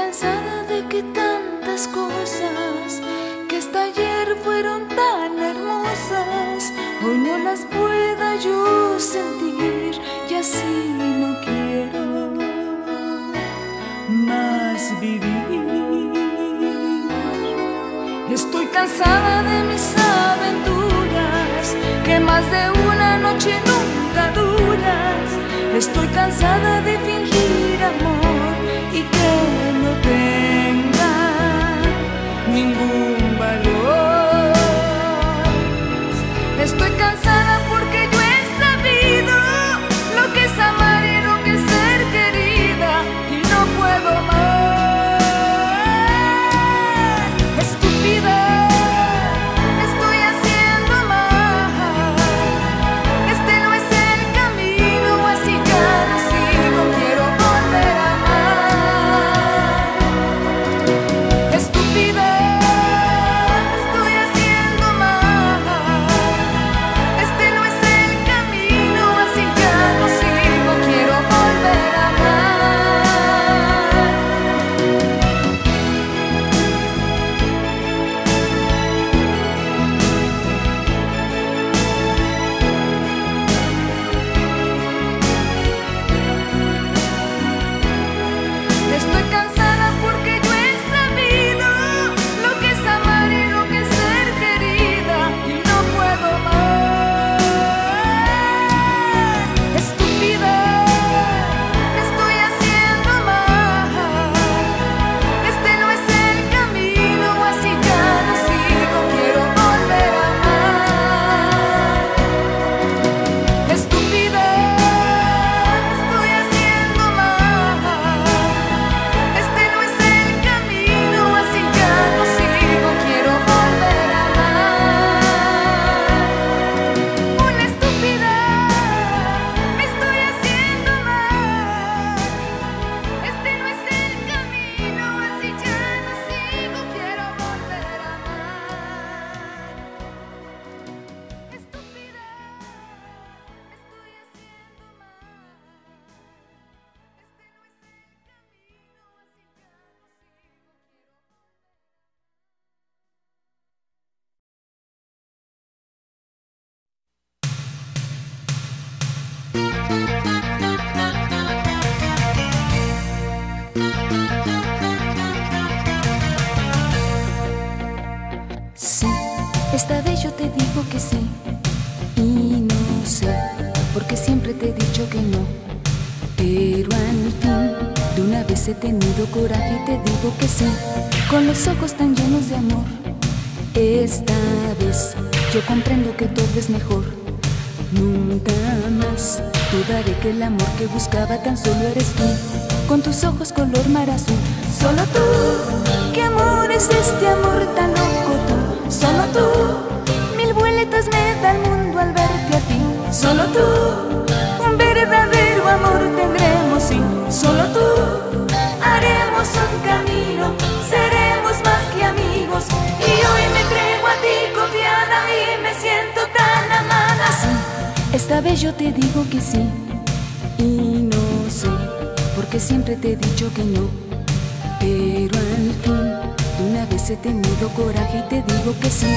cansada de que tantas cosas que hasta ayer fueron tan hermosas hoy no las pueda yo sentir, y así no quiero más vivir. Estoy cansada de mis aventuras que más de una noche nunca duras. Estoy cansada de fingir amor y que no tenga ningún valor. Estoy cansada porque yo he sabido lo que es amar y lo que es ser querida, y no puedo más. Estúpida, estoy haciendo mal. Este no es el camino, así ya no sigo, quiero volver a amar. Estúpida, estoy haciendo mal. Este no es el camino, así ya no sigo, quiero volver a amar. Estoy cansada porque yo he sabido lo que es amar y lo que es ser querida, y no puedo más. Estúpida, estoy haciendo mal. Este no es el camino, así ya no sigo, quiero volver a amar. Estúpida, estoy haciendo mal. Este no es el camino, así ya no sigo, quiero volver a amar. Una estúpida, me estoy haciendo mal. Este no es el camino, así ya no sigo, quiero volver a amar. Estúpida, me estoy haciendo mal. Este no es el camino, así ya no Sí, esta vez yo te digo que sí, y no sé, porque siempre te he dicho que no. Pero al fin, de una vez he tenido coraje y te digo que sí, con los ojos tan llenos de amor. Esta vez yo comprendo que todo es mejor. Nunca más dudaré que el amor que buscaba tan solo eres tú, con tus ojos color mar azul. Solo tú, ¿qué amor es este amor tan loco tú? Solo tú, mil vueltas me da el mundo al verte a ti. Solo tú, un verdadero amor tendremos, sí. Solo tú, haremos un camino, seremos más que amigos. Y hoy me entrego a ti confiada y me siento tan amada. Sí, esta vez yo te digo que sí, y no sé, porque siempre te he dicho que no. Pero al fin, de una vez he tenido coraje y te digo que sí.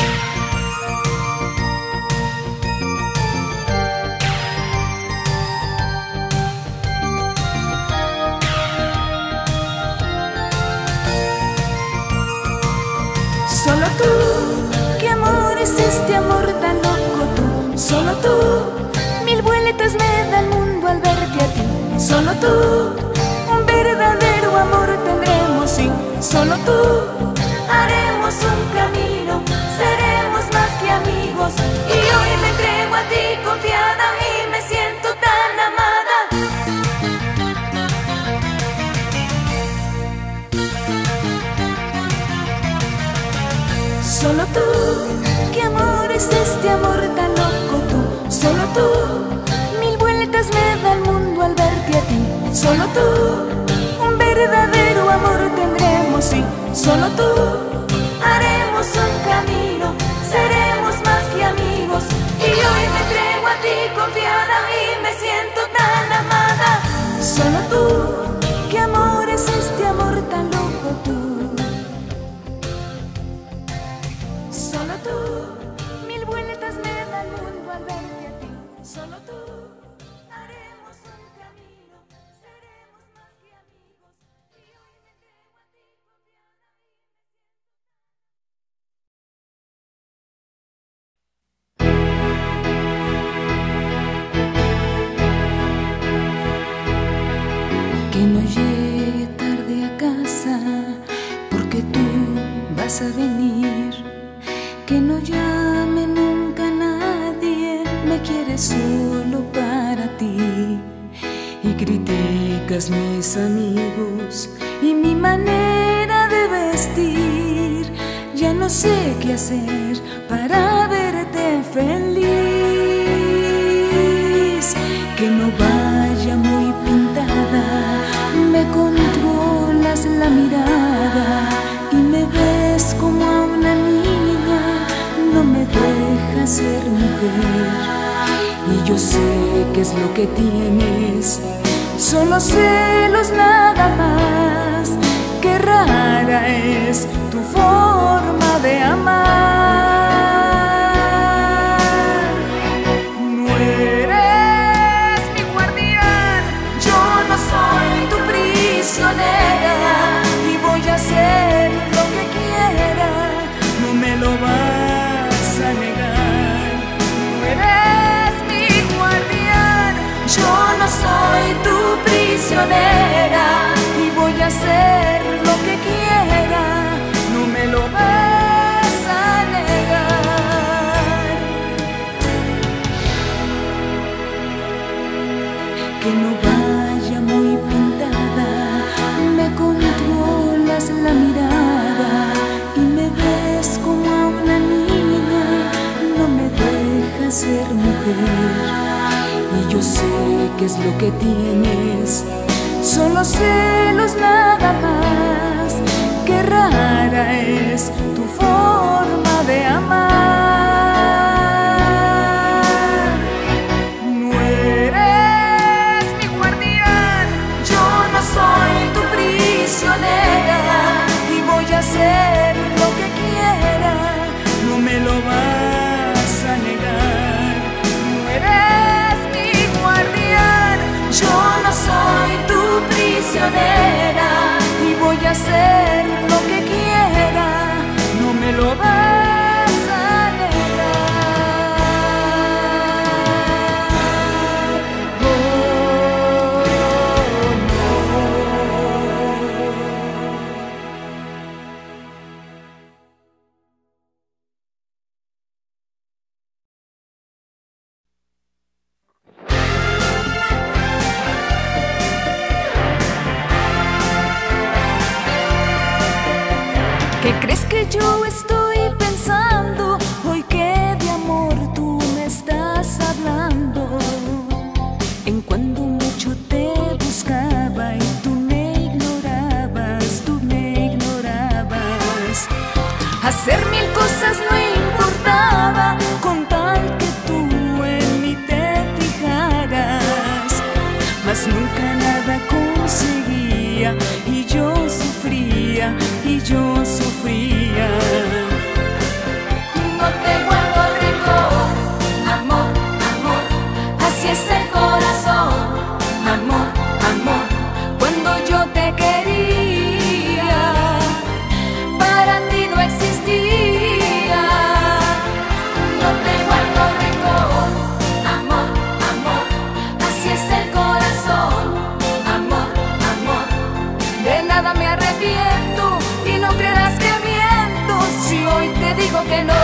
Solo tú, ¿qué amor es este amor tan loco tú? Solo tú, mil vueltas me da el mundo al verte a ti. Solo tú, un verdadero amor tendremos, sí. Solo tú, haremos un camino, seremos más que amigos. Y hoy me entrego a ti confiada y me siento tan amada. Solo tú, ¿qué amor es este amor tan loco tú? Solo tú, mil vueltas me da el mundo al verte a ti. Solo tú, un verdadero amor tendremos, sí. Solo tú, haremos un camino, seremos más que amigos. Y hoy me entrego a ti confiada y me siento tan amada. Solo tú, ¿qué amor es este amor tan tú, solo tú. Mil vueltas me da el mundo al verte a ti, solo tú. Haremos un camino, seremos más que amigos. Y hoy me entrego a ti confiada y me siento. Que no llegue tarde a casa, porque tú vas a venir. Que no llame nunca a nadie, me quieres solo para ti. Y criticas mis amigos y mi manera de vestir. Ya no sé qué hacer para verte feliz. Que no vaya muy pintada, me controlas la mirada y me ves como a una niña, no me dejas ser mujer. Y yo sé qué es lo que tienes, solo celos nada más. Qué rara es tu forma de amar. No eres mi guardián, yo no soy tu prisionera, y voy a hacer lo que quiera, no me lo vas a negar. No eres mi guardián, yo no soy tu prisionera, y voy a hacer lo que quiera, no me lo vas a negar. Que no vaya muy pintada, me controlas la mirada y me ves como a una niña, no me dejas ser mujer. Y yo sé qué es lo que tienes, solo celos nada más. Qué rara es tu forma de amar. No eres mi guardián, yo no soy tu prisionera, y voy a hacer lo que quiera, no me lo vas a negar. No eres mi guardián, yo no soy tu prisionera, y voy a hacer lo que quiera, no me lo vas a negar. Oh, ¿qué crees que yo estoy pensando hoy que de amor tú me estás hablando? En cuando mucho te buscaba y tú me ignorabas, tú me ignorabas. Hacer mil cosas no importaba con tal que tú en mí te fijaras, mas nunca nada conseguía y yo sufría, y yo sufría. No te guardo rencor, amor, amor, así es el corazón. Amor, amor, cuando yo te quería, para ti no existía. No te guardo rencor, amor, amor, así es el corazón. Amor, amor, de nada me arrepiento, y no creerás que miento si hoy te digo que no.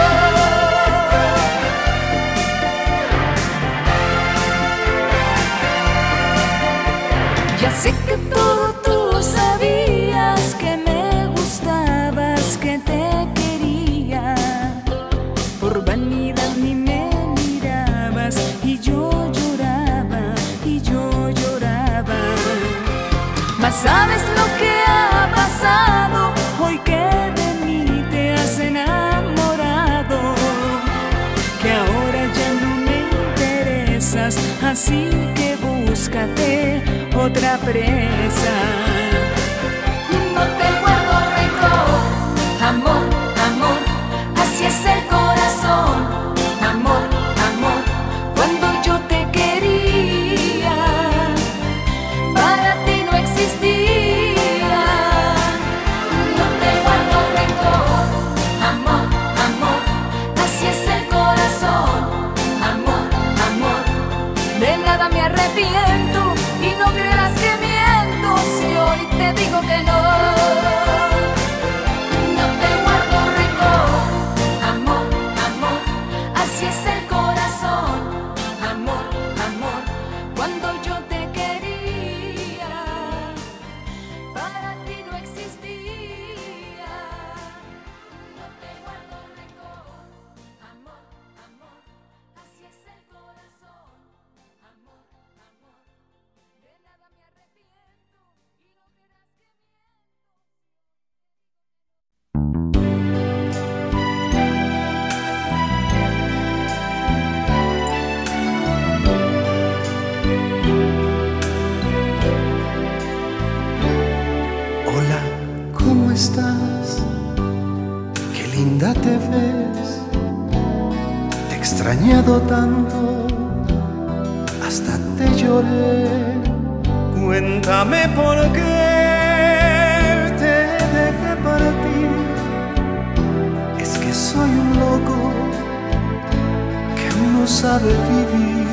Ya sé que todo tú sabías, que me gustabas, que te quería. Por vanidad ni me mirabas, y yo lloraba, y yo lloraba. Mas ¿sabes lo que ha pasado hoy que de mí te has enamorado? Que ahora ya no me interesas, así que búscate otra presa. No te guardo arrepiento y no creas que miento si hoy te digo que no. No te guardo rencor, amor, amor, así es el corazón. Amor, amor, cuando yo te quería, para ti no existía. No te guardo rencor, amor, amor, así es el corazón. Amor, amor, de nada me arrepiento y no creas que Hola, ¿cómo estás? Qué linda te ves. Te he extrañado tanto, hasta te lloré. Cuéntame por qué te dejé partir. Es que soy un loco que aún no sabe vivir.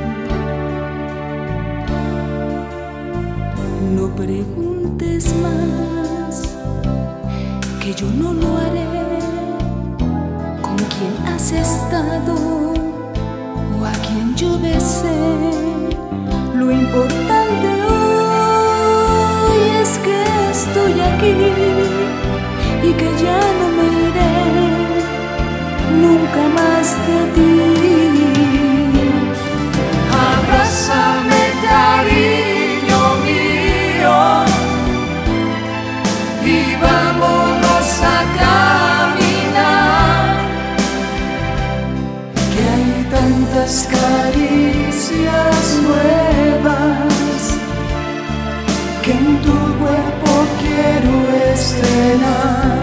no preguntes más, que yo no lo haré. ¿Con quién has estado o a quién yo besé? Lo importante hoy es que estoy aquí y que ya no me iré nunca más de ti. Abrázame, cariño mío, y vámonos a caminar, que hay tantas caricias nuevas que en tu cuerpo quiero estrenar.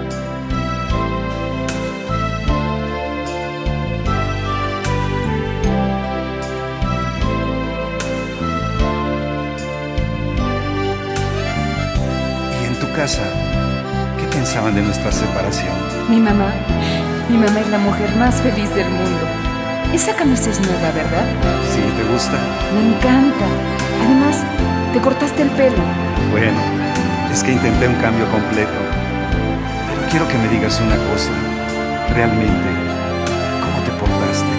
Casa, ¿qué pensaban de nuestra separación? Mi mamá es la mujer más feliz del mundo. Esa camisa es nueva, ¿verdad? ¿Sí? ¿Te gusta? Me encanta. Además, te cortaste el pelo. Bueno, es que intenté un cambio completo. Pero quiero que me digas una cosa. Realmente, ¿cómo te portaste?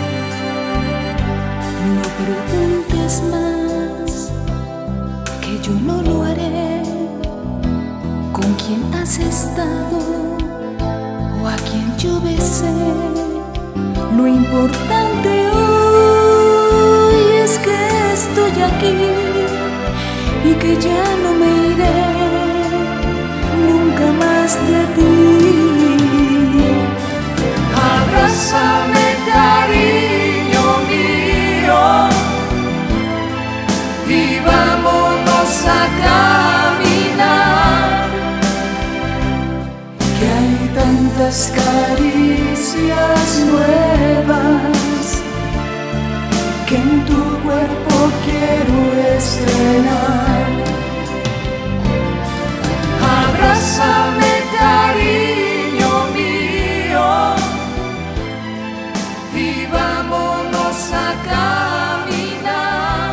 No preguntes más, que yo no lo haré. ¿Con quién has estado o a quién yo besé? Lo importante hoy es que estoy aquí y que ya no me iré nunca más de ti. Abrázame, cariño mío, y vámonos a caminar, que hay tantas caricias nuevas que en tu cuerpo quiero estrenar. Abrázame, cariño mío, y vámonos a caminar,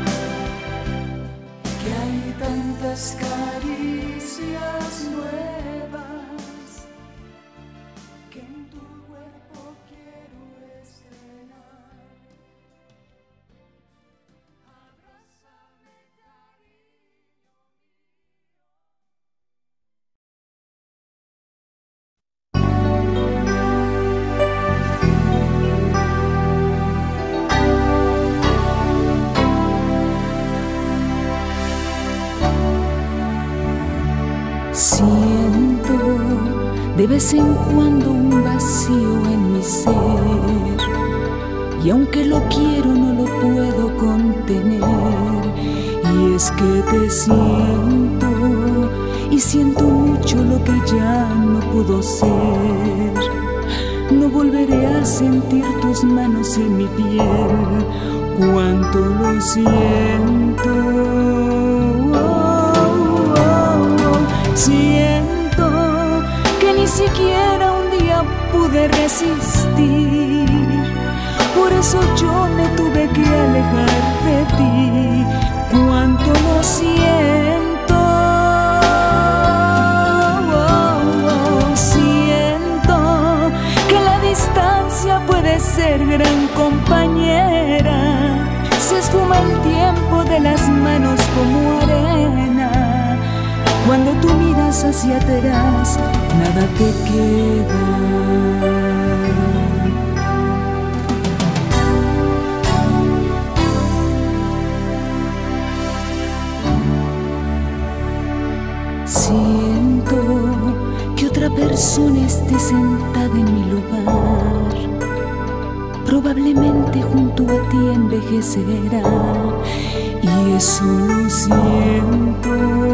que hay tantas caricias nuevas que en tu cuerpo quiero estrenar. Abrázame, Siento de vez en cuando un vacío en mi ser, y aunque lo quiero no lo puedo contener. Y es que te siento y siento mucho lo que ya no pudo ser. No volveré a sentir tus manos en mi piel, cuánto lo siento. Siento que ni siquiera un día pude resistir, por eso yo me tuve que alejar de ti, cuánto lo siento. Siento que la distancia puede ser gran compañera. Se esfuma el tiempo de las manos como arena. Cuando tú miras hacia atrás, nada te queda. Siento que otra persona esté sentada en mi lugar. Probablemente junto a ti envejecerá, y eso lo siento.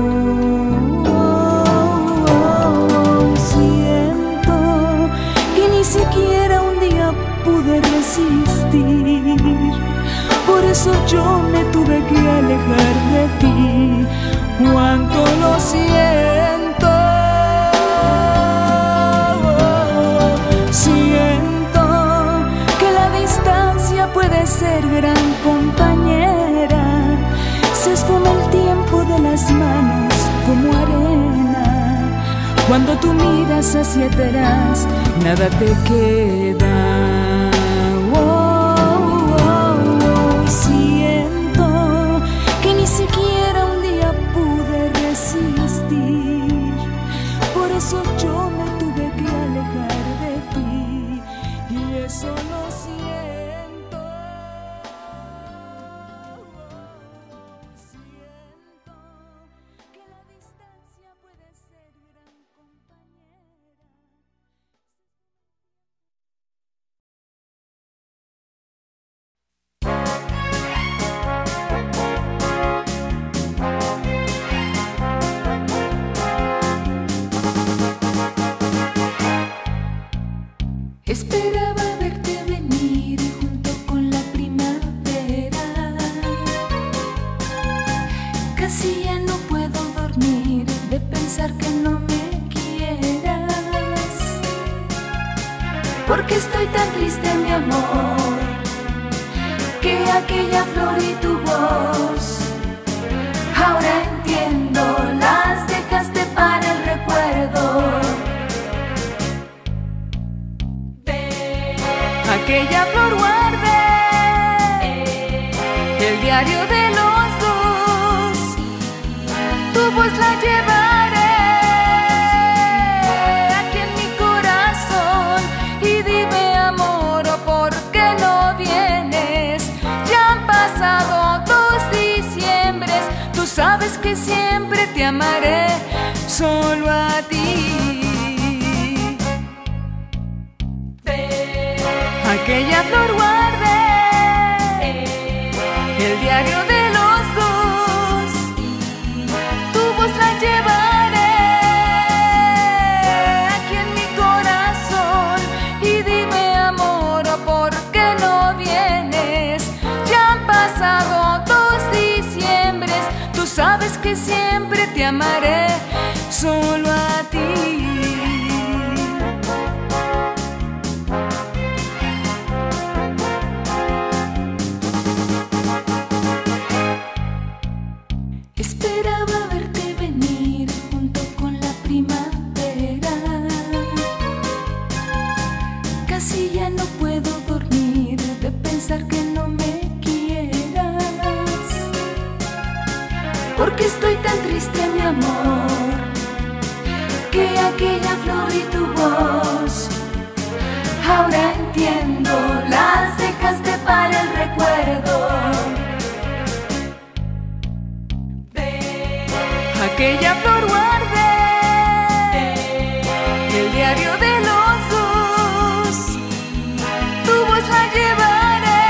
Siento que ni siquiera un día pude resistir. Por eso yo me tuve que alejar de ti. Cuánto lo siento. Siento que la distancia puede ser gran compañera. Se esfuma el tiempo de las manos como arena. Cuando tú miras hacia atrás, nada te queda. Siento que ni siquiera un día pude resistir. Por eso yo me tuve que alejar de ti, y eso lo siento. Siento que la distancia puede ser gran compañera. Esperaba verte venir junto con la primavera. Casi ya no puedo dormir de pensar que no me quieras. Porque estoy tan triste, mi amor, que aquella flor y tu voz ahora entiendo, las dejaste para el recuerdo. Aquella flor guardé, el diario de los dos, tu voz la llevaré aquí en mi corazón. Y dime, amor, ¿por qué no vienes? Ya han pasado 2 diciembres, tú sabes que siempre te amaré, solo a ti. Aquella flor guardé, el diario de los dos, tu voz la llevaré aquí en mi corazón. Y dime, amor, ¿por qué no vienes? Ya han pasado 2 diciembres, tú sabes que siempre te amaré, solo a ti. Esperaba verte venir junto con la primavera. Casi ya no puedo dormir de pensar que no me quieras. Porque estoy tan triste, mi amor, que aquella flor y tu voz ahora entiendo, las dejaste para el recuerdo. Aquella flor guardé, el diario de los dos, tu voz la llevaré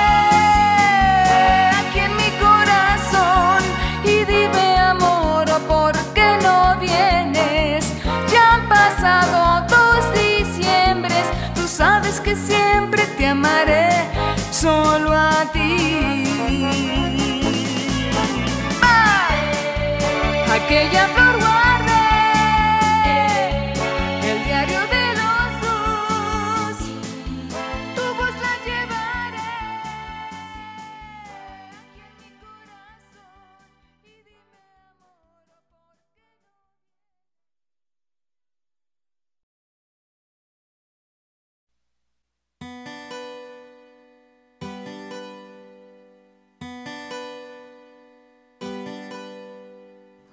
aquí en mi corazón. Y dime, amor, ¿por qué no vienes? Ya han pasado 2 diciembres, tú sabes que siempre te amaré, solo a ti. Aquella flor guardé, el diario de los dos, tu voz la llevaré.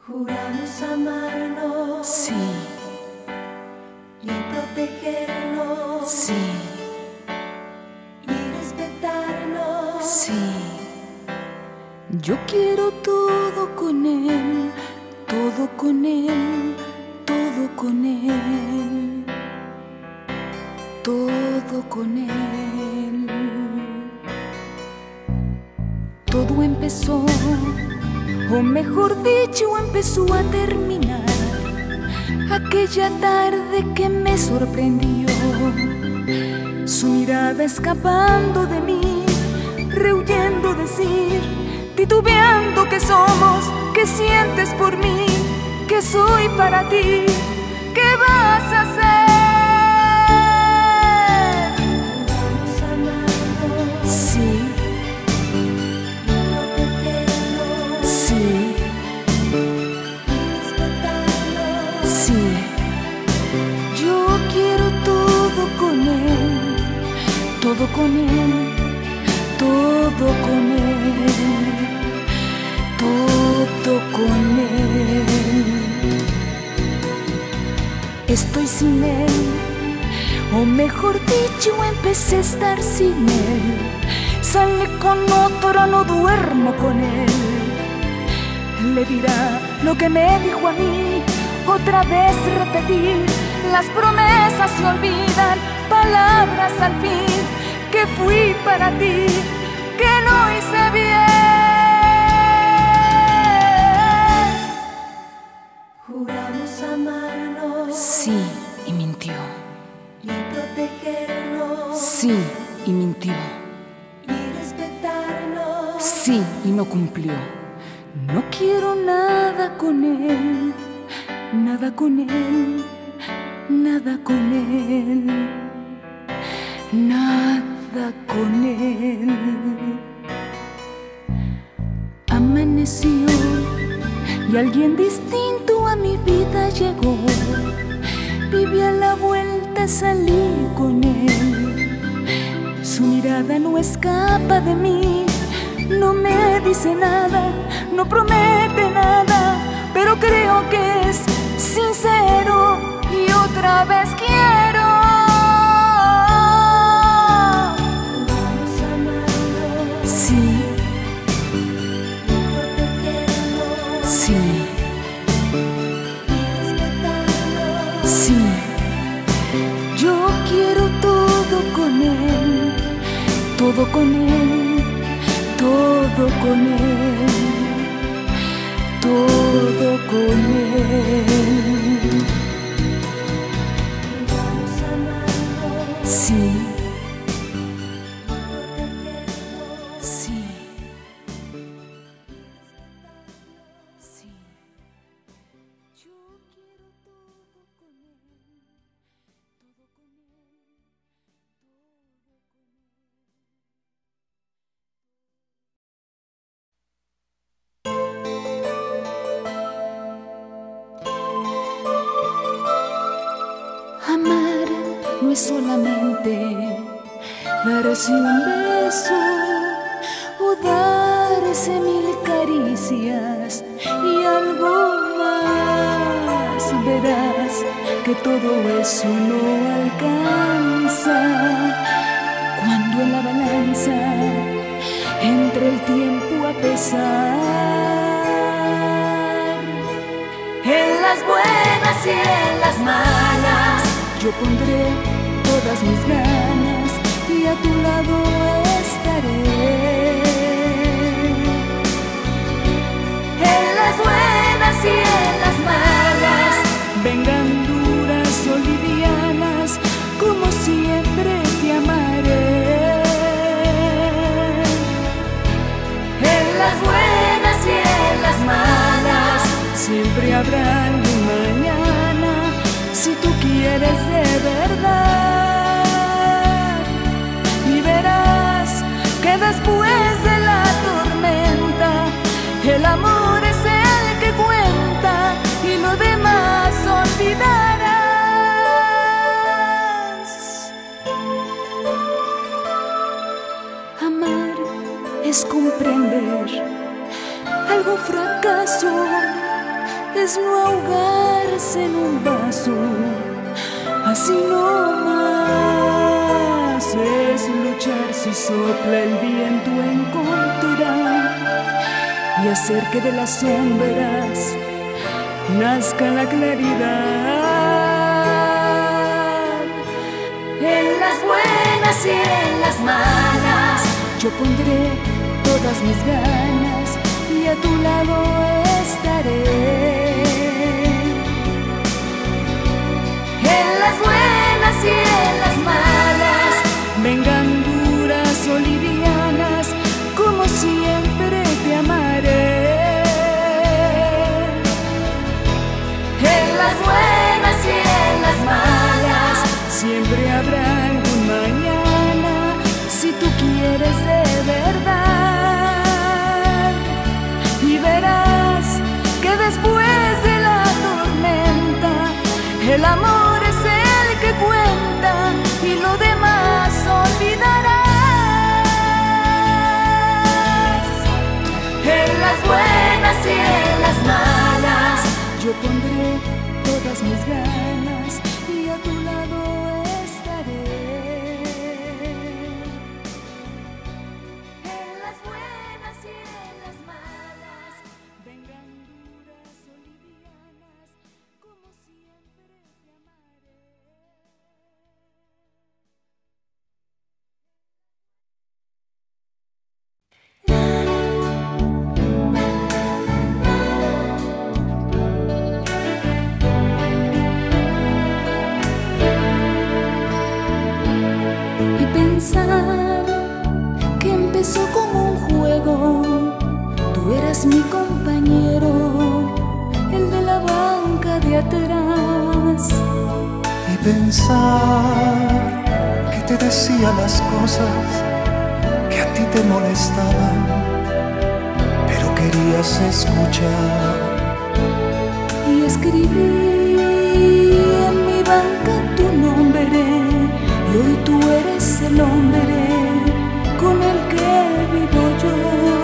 Juramos amarnos, sí, y protegernos, sí, y respetarnos, sí. Yo quiero todo con él, todo con él, todo con él, todo con él. Todo empezó, o mejor dicho, empezó a terminar aquella tarde que me sorprendió. Su mirada escapando de mí, rehuyendo decir, titubeando que somos, que sientes por mí, que soy para ti, ¿qué vas a hacer? Vamos a amarnos, sí, protegernos, sí, respetarnos, sí. Yo quiero todo con él, todo con él, todo con él, todo con él. Estoy sin él, o mejor dicho, empecé a estar sin él. Sale con otro, no duermo con él. Le dirá lo que me dijo a mí, otra vez repetir. Las promesas se olvidan, palabras al fin, que fui para ti, que no hice bien. Juramos amarnos, sí, y mintió. Y protegernos, sí, y mintió. Y respetarnos, sí, y no cumplió. No quiero nada con él, nada con él, nada con él, nada con él. Amaneció y alguien distinto a mi vida llegó. Viví a la vuelta, salí con él. Su mirada no escapa de mí, no me dice nada, no promete nada, pero creo que es sincero y otra vez quiero. Vamos a amarnos, sí, protegernos, sí, respetarnos, sí. Yo quiero todo con él, todo con él, todo con él, todo con él. Vamos a amarnos, sí, sí, sí. Yo quiero todo con él, todo con él, todo con él. Amar no es solamente darse un beso o darse mil caricias y algo más. Verás que todo eso no alcanza cuando en la balanza entre el tiempo a pesar. En las buenas y en las malas yo pondré todas mis ganas y a tu lado estaré. En las buenas y en las malas, vengan duras o livianas, como siempre te amaré. En las buenas y en las malas, siempre habrá un mañana, si tú quieres de verdad. Y verás que después de la tormenta, el amor es el que cuenta y lo demás olvidarás. Amar es comprender algún fracaso es no ahogarse en un vaso, así no más. Es luchar si sopla el viento en contra y hacer que de las sombras nazca la claridad. En las buenas y en las malas yo pondré todas mis ganas y a tu lado estaré. En las buenas y en las malas, vengan duras o livianas, como siempre te amaré. En las buenas y en las malas, siempre habrá algún mañana, si tú quieres de verdad. Y verás que después de la tormenta, el amor es el que cuenta y lo demás olvidarás. En las buenas y en las malas, yo pondré todas mis ganas y a tu lado estaré. En las buenas y en las malas, vengan duras o livianas, como siempre te amaré. Y pensar que empezó como un juego, tú eras mi compañero, el de la banca de atrás. Y pensar que te decía las cosas que a ti te molestaban, pero querías escuchar. Y escribí en mi banca tu nombre, y hoy tú eres el hombre con el que vivo yo.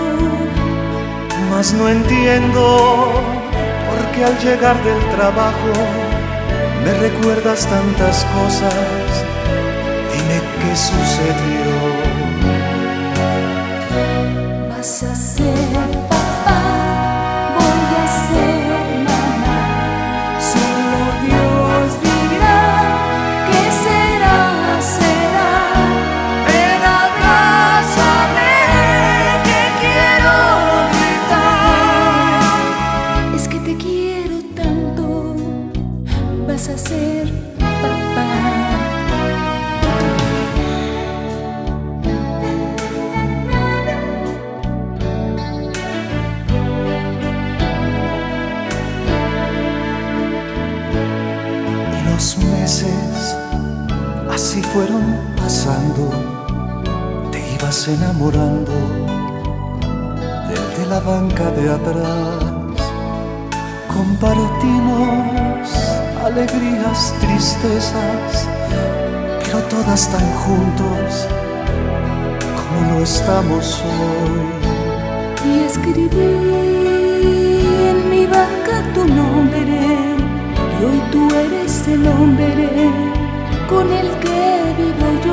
Mas no entiendo por qué al llegar del trabajo me recuerdas tantas cosas. Dime qué sucedió. Vas a ser papá, voy a ser mamá. Solo Dios dirá qué será, será. Ven, abrázame, que quiero gritar. Es que te quiero tanto, vas a ser papá. Los meses así fueron pasando, te ibas enamorando del de la banca de atrás. Compartimos alegrías, tristezas, pero todas tan juntos como lo estamos hoy. Y escribí en mi banca tu nombre, y hoy tú eres el hombre con el que vivo yo.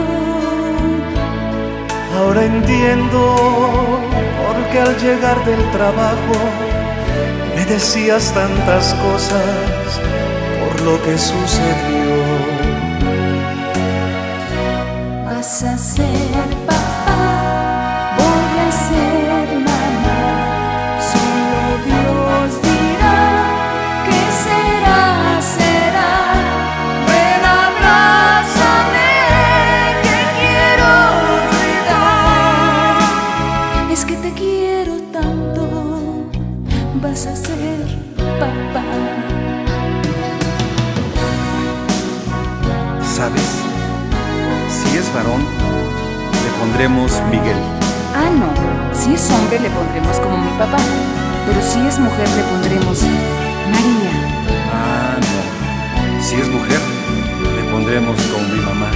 Ahora entiendo por qué al llegar del trabajo me decías tantas cosas por lo que sucedió. Vas a ser papá, voy a ser mamá. Solo Dios dirá qué será, será. Ven, abrázame, que quiero gritar. Es que te quiero tanto, vas a ser papá. ¿Sabes? Si es varón, le pondremos Miguel. Ah, no. Si es hombre, le pondremos como mi papá. Pero si es mujer, le pondremos María. Ah, no. Si es mujer, le pondremos como mi mamá.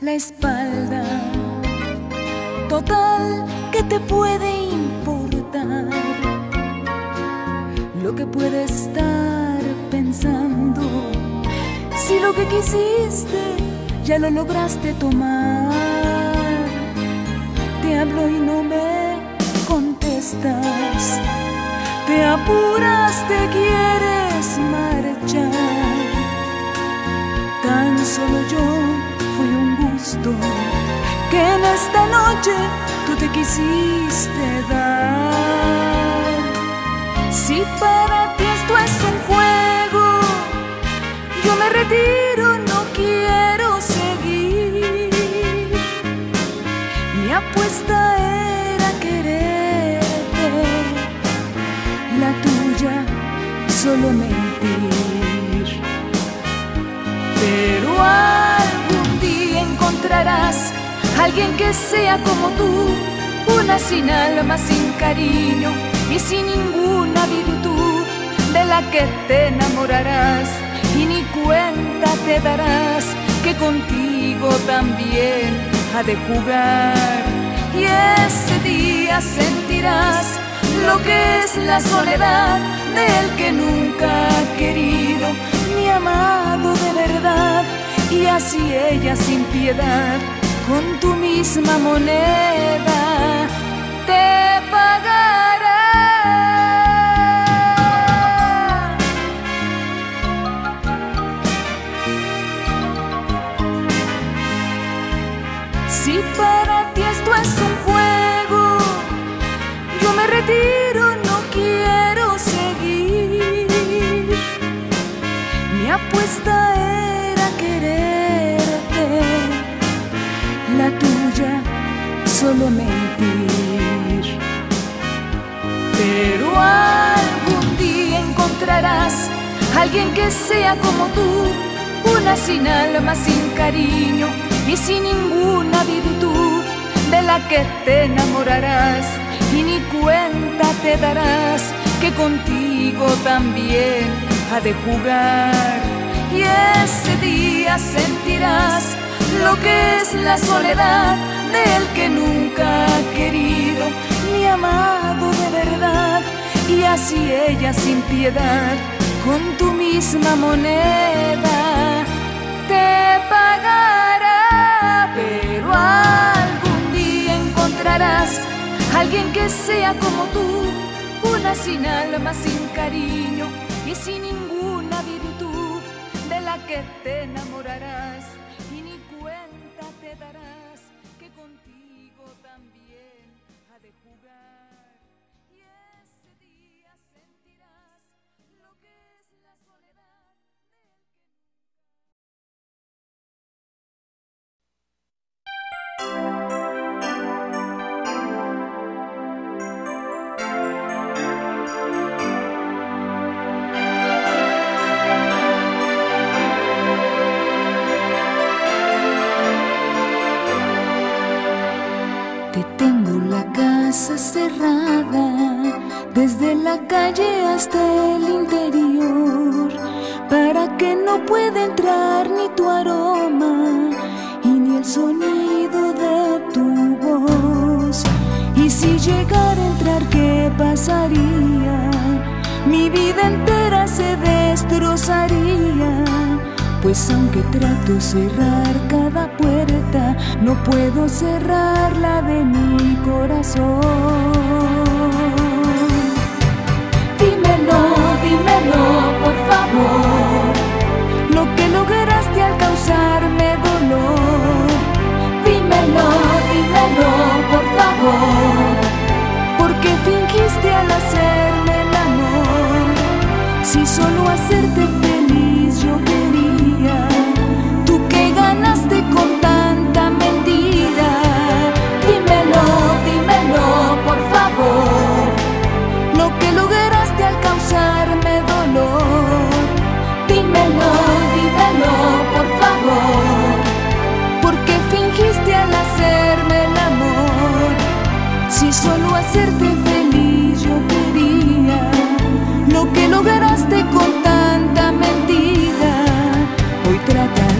la espalda. Total, ¿qué te puede importar lo que puede estar pensando? Si lo que quisiste ya lo lograste tomar. Te hablo y no me contestas. Te apuras, te quieres marchar. Tan solo yo fui un gusto que en esta noche tú te quisiste dar. Si para ti esto es un juego, yo me retiro, no quiero seguir. Mi apuesta era quererte, la tuya solo mentir. Pero algún día encontrarás alguien que sea como tú, una sin alma, sin cariño y sin ninguna virtud, de la que te enamorarás y ni cuenta te darás que contigo también ha de jugar. Y ese día sentirás lo que es la soledad del que nunca ha querido ni amado de verdad. Y así ella sin piedad, con tu misma moneda, te pagará. Si para ti esto es un juego, yo me retiro, no quiero seguir. Mi apuesta era quererte, la tuya solo mentir. Pero algún día encontrarás alguien que sea como tú, una sin alma, sin cariño y sin ninguna virtud, de la que te enamorarás y ni cuenta te darás que contigo también ha de jugar. Y ese día sentirás lo que es la soledad del que nunca ha querido ni amado de verdad. Y así ella sin piedad, con tu misma moneda, te pagará. Pero algún día encontrarás alguien que sea como tú, una sin alma, sin cariño y sin ninguna virtud, de la que te enamorarás y ni cuenta te darás que contigo también ha de jugar. Y ese día sentirás lo que es la soledad del que Te tengo la casa cerrada, desde la calle hasta el interior, para que no pueda entrar ni tu aroma y ni el sonido de tu voz. Y si llegara a entrar, ¿qué pasaría? Mi vida entera se destrozaría. Pues aunque trato cerrar cada puerta, no puedo cerrarla de mi corazón. Dímelo, dímelo, por favor, lo que lograste al causarme dolor. Dímelo, dímelo, por favor, porque fingiste al hacerme el amor. Si solo hacerte feliz yo quería, tú que ganaste con tanta mentira. Dímelo, dímelo, por favor, lo que lograste al causarme dolor.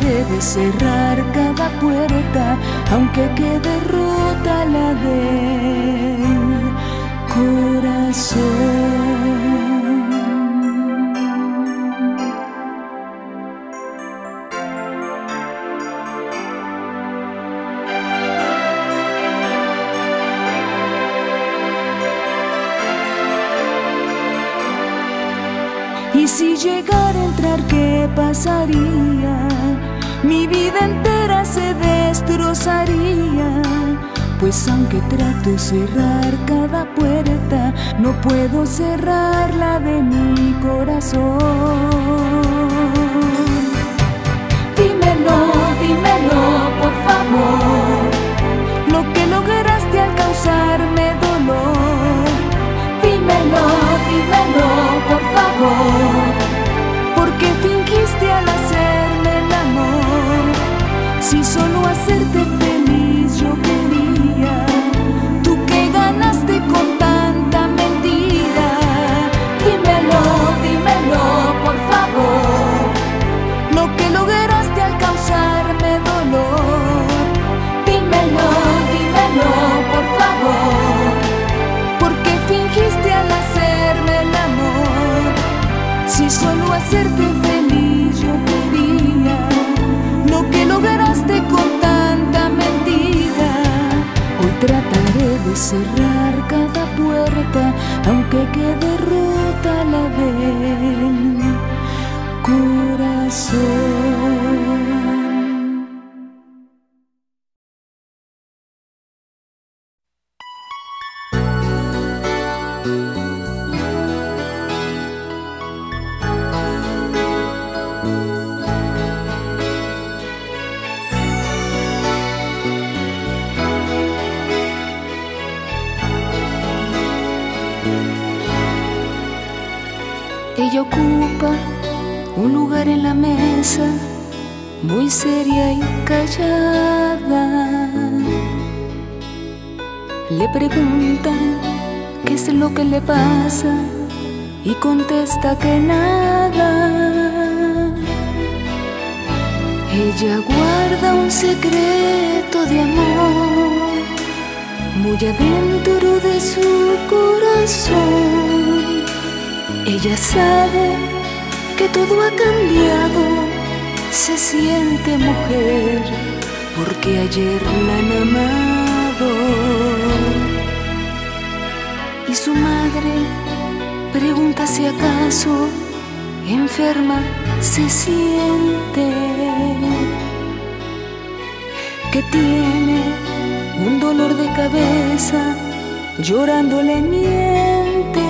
trataré de cerrar cada puerta, aunque quede rota la del corazón. Y si llegara a entrar, ¿qué pasaría? Mi vida entera se destrozaría. Pues aunque trato cerrar cada puerta, no puedo cerrar la de mi corazón. Dímelo, dímelo, por favor, lo que lograste al causarme dolor. Dímelo, dímelo, por favor, porque fingiste al hacerme el amor. Si solo hacerte feliz yo quería, tú que ganaste con tanta mentira. Dímelo, dímelo, por favor, lo que lograste al causarme dolor. Dímelo, dímelo, por favor, porque fingiste al hacerme el amor. Si solo hacerte feliz yo quería, lo que lograste con tanta mentira. Hoy trataré de cerrar cada puerta, aunque quede rota la del corazón. Ella ocupa un lugar en la mesa, muy seria y callada. Le preguntan qué es lo que le pasa y contesta que nada. Ella guarda un secreto de amor muy adentro de su corazón. Ella sabe que todo ha cambiado, se siente mujer porque ayer la han amado. Y su madre pregunta si acaso enferma se siente, que tiene un dolor de cabeza, llorando le miente.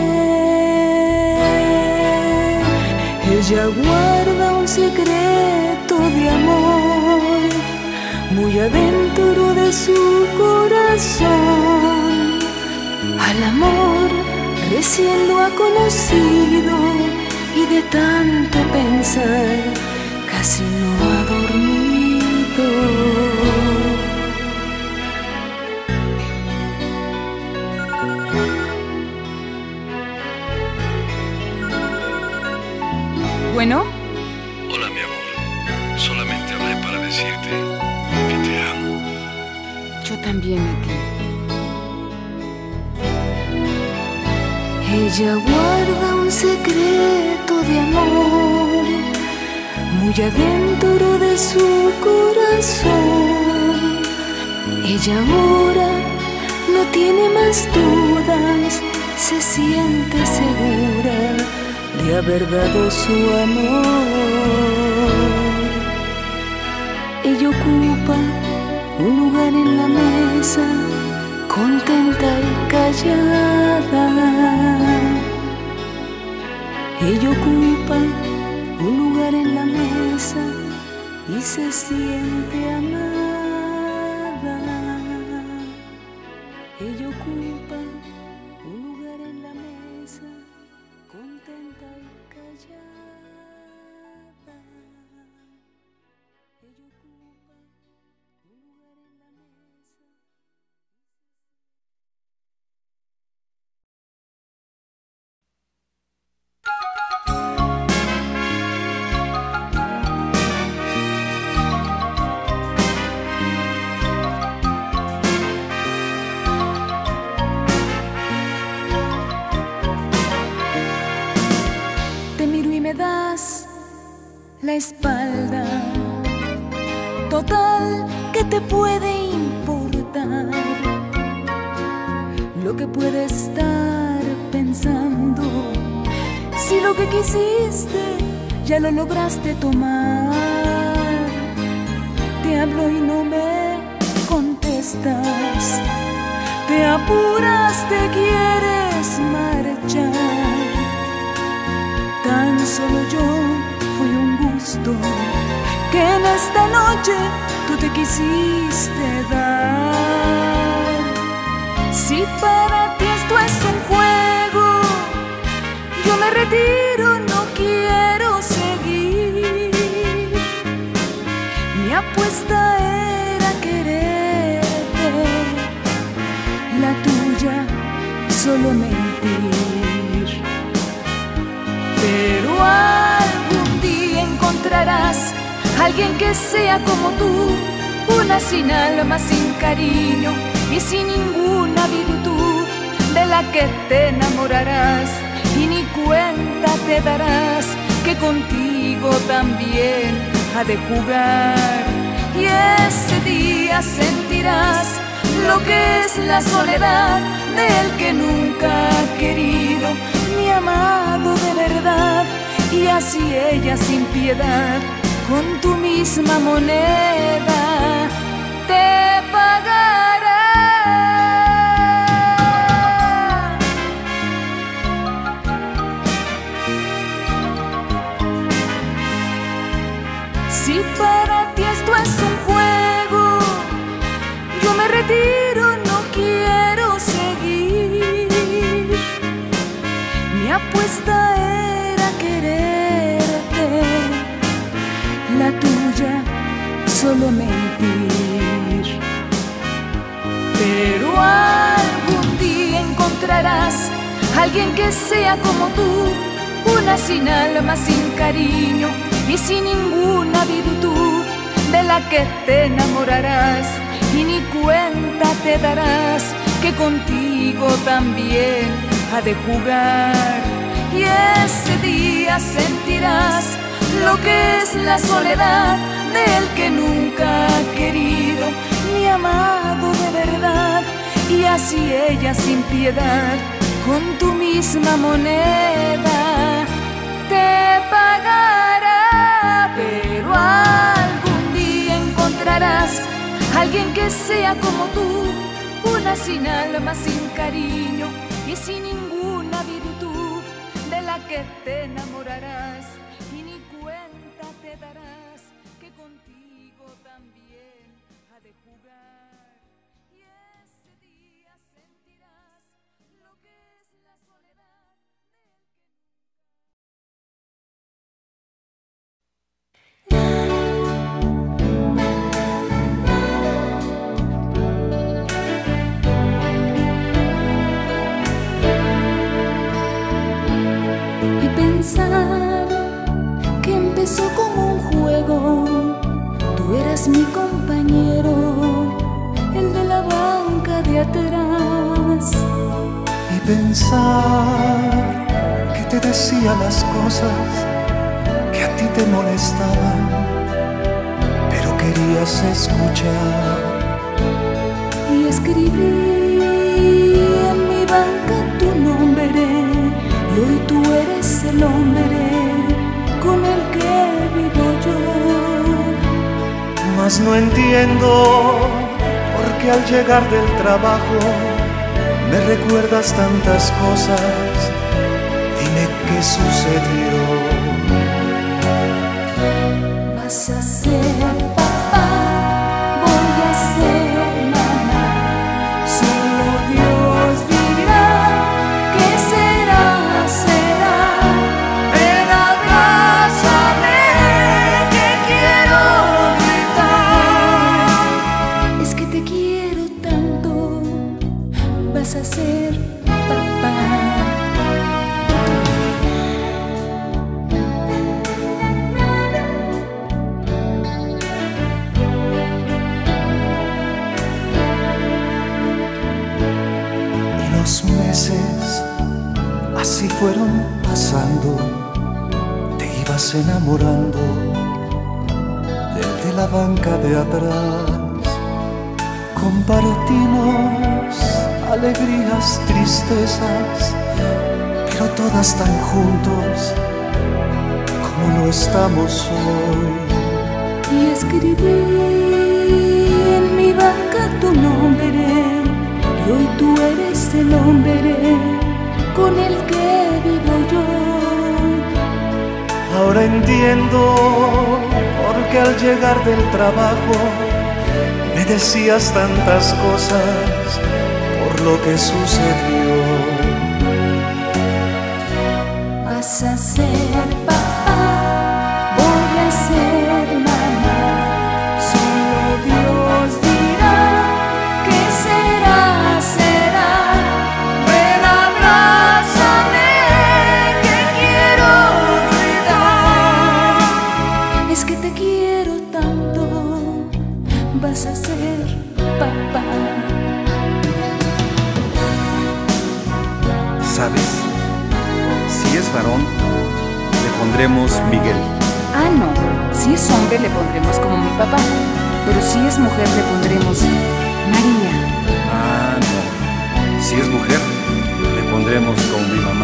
Ella guarda un secreto de amor muy adentro de su corazón. Al amor recién lo ha conocido y de tanto pensar casi no ha dormido. Bueno. Hola, mi amor. Solamente hablé para decirte que te amo. Yo también a ti. Ella guarda un secreto de amor muy adentro de su corazón. Ella ahora no tiene más dudas, se siente segura de haber dado su amor. Ella ocupa un lugar en la mesa, contenta y callada. Ella ocupa un lugar en la mesa y se siente amada. Ella ocupa un lugar en la mesa, contenta y callada. Ella ocupa un lugar en la mesa. Total, ¿qué te puede importar lo que puede estar pensando? Si lo que quisiste ya lo lograste tomar. Te hablo y no me contestas. Te apuras, te quieres marchar. Tan solo yo fui un gusto que en esta noche tú te quisiste dar. Si para ti esto es un juego, yo me retiro, no quiero seguir. Mi apuesta era quererte, la tuya solo mentir. Pero algún día encontrarás alguien que sea como tú, una sin alma, sin cariño y sin ninguna virtud, de la que te enamorarás y ni cuenta te darás que contigo también ha de jugar. Y ese día sentirás lo que es la soledad del que nunca ha querido ni amado de verdad. Y así ella sin piedad, con tu misma moneda, te pagará. Si para ti esto es un juego, yo me retiro, no quiero seguir. Mi apuesta era quererte, la tuya solo mentir. Pero algún día encontrarás alguien que sea como tú, una sin alma, sin cariño y sin ninguna virtud, de la que te enamorarás y ni cuenta te darás que contigo también ha de jugar. Y ese día sentirás lo que es la soledad del que nunca ha querido ni amado de verdad. Y así ella sin piedad, con tu misma moneda, te pagará. Pero algún día encontrarás alguien que sea como tú, una sin alma, sin cariño y sin ninguna virtud, de la que te enamorarás y ni cuenta te darás que contigo también ha de jugar. Y ese día sentirás lo que es la soledad del que... Y pensar que empezó como un juego, tú eras mi compañero, el de la banca de atrás. Y pensar que te decía las cosas que a ti te molestaban, pero querías escuchar. Y escribí en mi banca tu nombre, y hoy tú eres el hombre con el que vivo yo. Mas no entiendo por qué al llegar del trabajo me recuerdas tantas cosas. Dime qué sucedió. Vas a ser papá, voy a ser mamá. Solo Dios dirá qué será, será. Ven acá, saber que quiero gritar. Es que te quiero tanto, vas a ser papá. Los meses así fueron pasando, te ibas enamorando del de la banca de atrás. Compartimos alegrías, tristezas, pero todas tan juntos como lo estamos hoy. Y escribí en mi banca tu nombre, y hoy tú eres el hombre con el que vivo yo. Ahora entiendo por qué al llegar del trabajo me decías tantas cosas por lo que sucedió. Vas a ser papá, voy a ser mamá, solo Dios dirá qué será, será. Ven, abrázame, que quiero olvidar. Es que te quiero tanto, vas a ser papá. ¿Sabes? Si es varón, le pondremos Miguel. Ah, no. Si es hombre, le pondremos como mi papá. Pero si es mujer, le pondremos María. Ah, no. Si es mujer, le pondremos como mi mamá.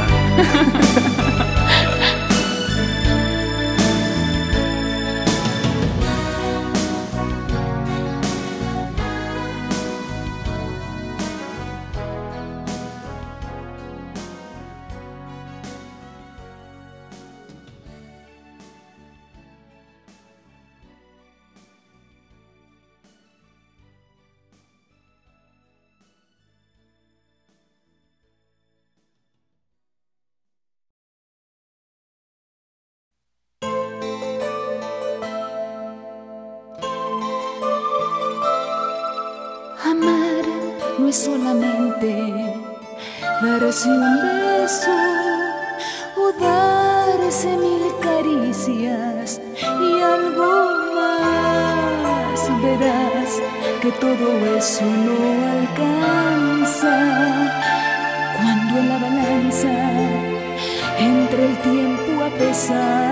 Amar no es solamente darse un beso o darse mil caricias y algo más. Verás que todo eso no alcanza cuando en la balanza entre el tiempo a pesar.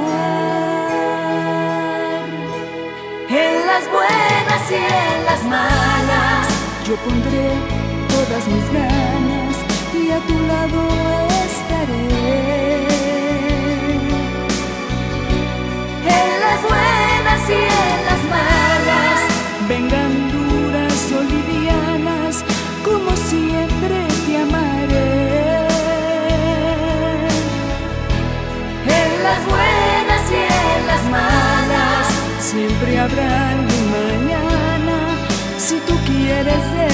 En las buenas y en las malas yo pondré todas mis ganas y a tu lado estaré. En las buenas y en las malas, vengan duras o livianas, como siempre te amaré. En las buenas y en las malas, siempre habrá un mañana, si tú quieres de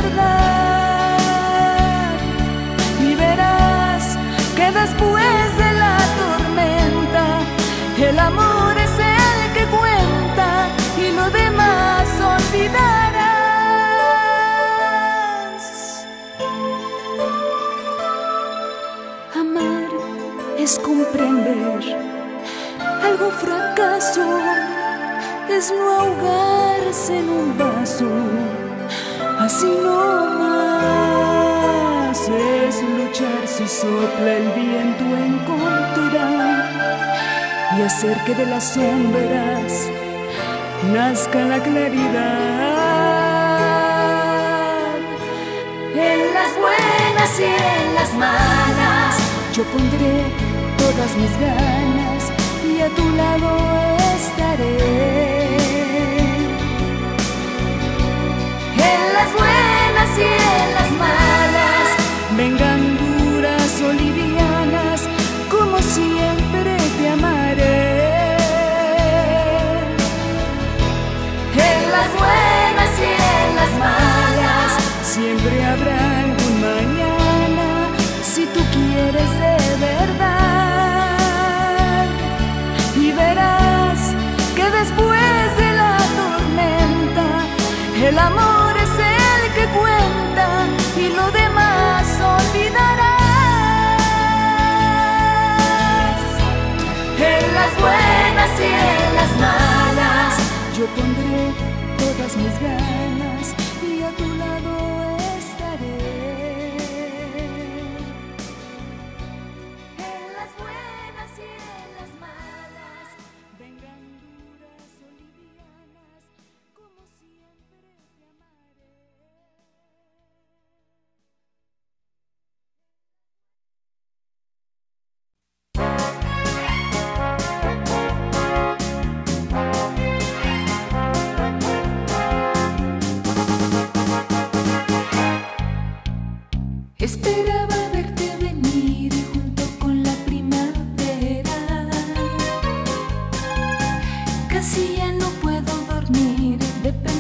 verdad. Y verás que después de la tormenta, el amor es el que cuenta y lo demás olvidarás. Amar es comprender algún fracaso, es no ahogarse en un vaso, así no más. Es luchar si sopla el viento en contra y hacer que de las sombras nazca la claridad. En las buenas y en las malas, yo pondré todas mis ganas y a tu lado estaré. En las buenas y en las malas, vengan duras o livianas, como siempre te amaré. En las buenas y en las malas, siempre habrá algún mañana, si tú quieres de verdad. Y verás que después de la tormenta, el amor es el que cuenta y lo demás olvidarás. En las buenas y en las malas, yo pondré todas mis ganas y a tu lado estaré. En las buenas y en las malas, vengan duras o livianas.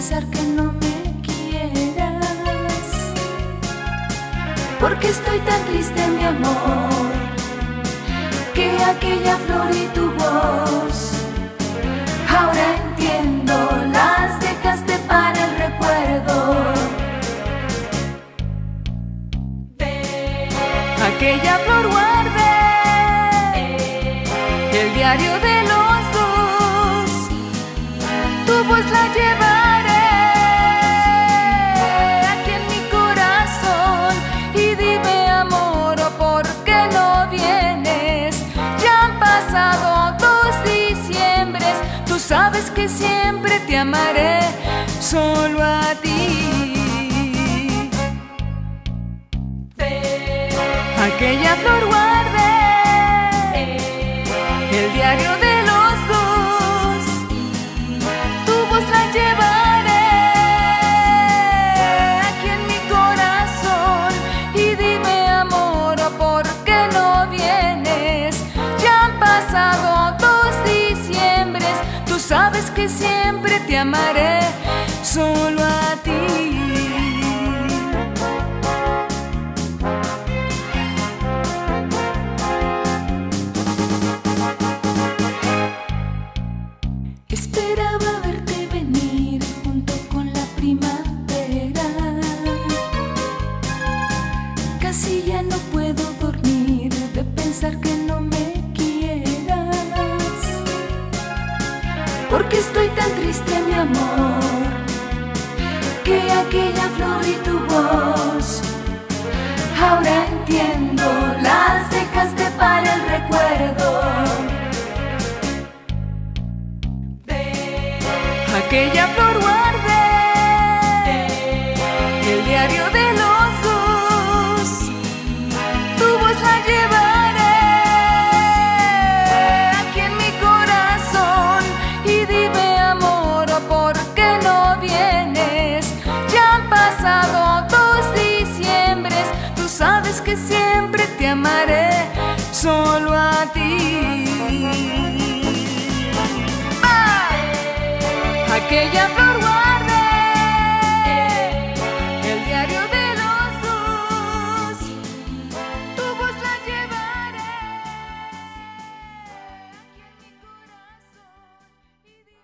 pensar que no me quieras. Porque estoy tan triste, mi amor, que aquella flor y tu voz, ahora entiendo, las dejaste para el recuerdo. Aquella flor guardé, el diario de los dos, tu voz la llevaré aquí en mi corazón. Y dime, amor, ¿por qué no vienes? Ya han pasado 2 diciembres, tú sabes que siempre te amaré, solo a ti. Aquella flor guardé, el diario de los dos, tu voz la llevaré aquí en mi corazón. Y dime, amor, ¿por qué no vienes? Ya han pasado 2 diciembres, tú sabes que siempre te amaré, solo a ti. Esperaba verte venir junto con la primavera. Casi ya no puedo dormir de pensar que no me quieras. Porque estoy tan triste, mi amor, que aquella flor y tu voz, ahora entiendo, las dejaste para el recuerdo. Aquella flor guardé, el diario de los dos, tu voz la llevaré aquí en mi corazón. Y dime, amor, ¿por qué no vienes? Ya han pasado 2 diciembres, tú sabes que siempre te amaré, solo a ti. Aquella flor guardé, el diario de los dos, tu voz la llevaré aquí en mi corazón. Y dime,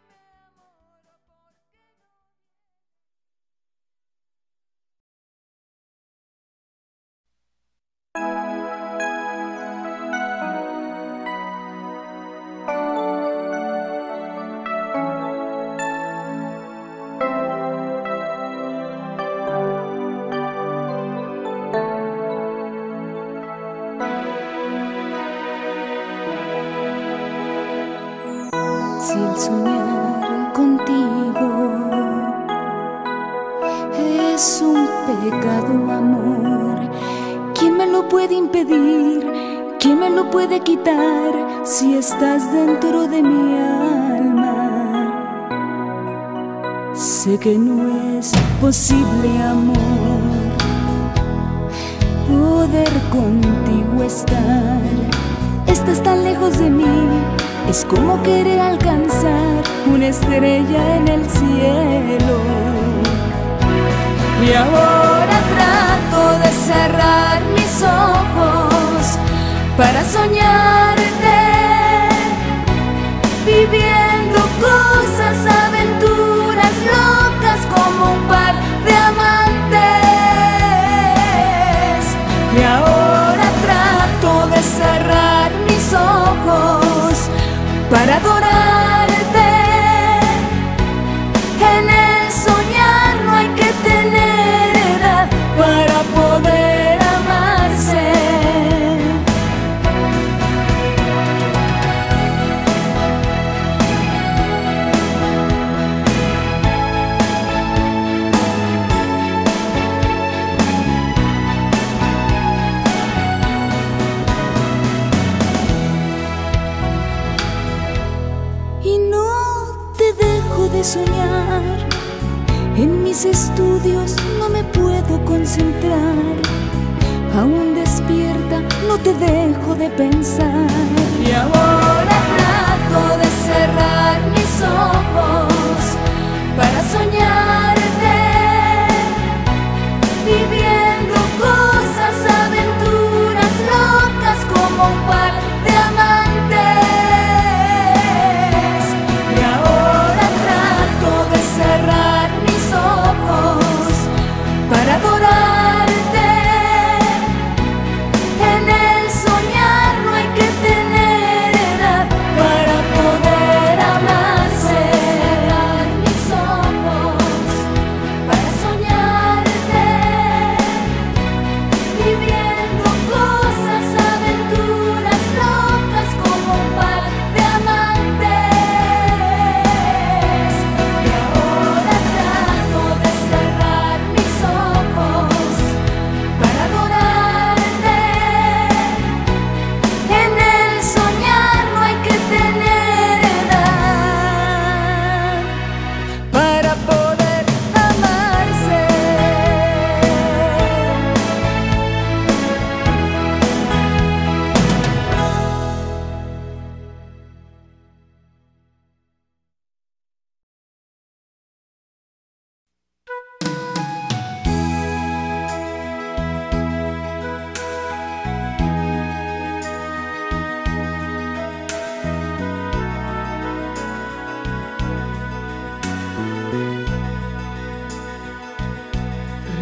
si el soñar contigo es un pecado, amor, ¿quién me lo puede impedir? ¿Quién me lo puede quitar si estás dentro de mi alma? Sé que no es posible, amor, poder contigo estar. Estás tan lejos de mí, es como querer alcanzar una estrella en el cielo. Y ahora trato de cerrar mis ojos para soñarte, viviendo cosas, aventuras locas como un par de amantes. Y ahora trato de cerrar mis ojos para adorarte. En el soñar no hay que tener edad para poder amarse. De soñar, en mis estudios no me puedo concentrar, aún despierta no te dejo de pensar. Y ahora trato de cerrar mis ojos para soñar.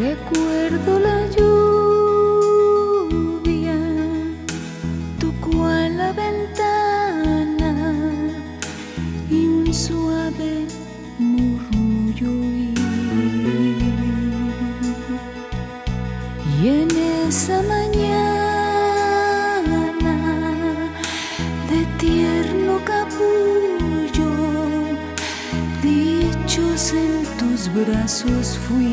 Recuerdo la lluvia, tocó a la ventana y un suave murmullo oí. Y en esa mañana de tierno capullo, dichos en tus brazos fui.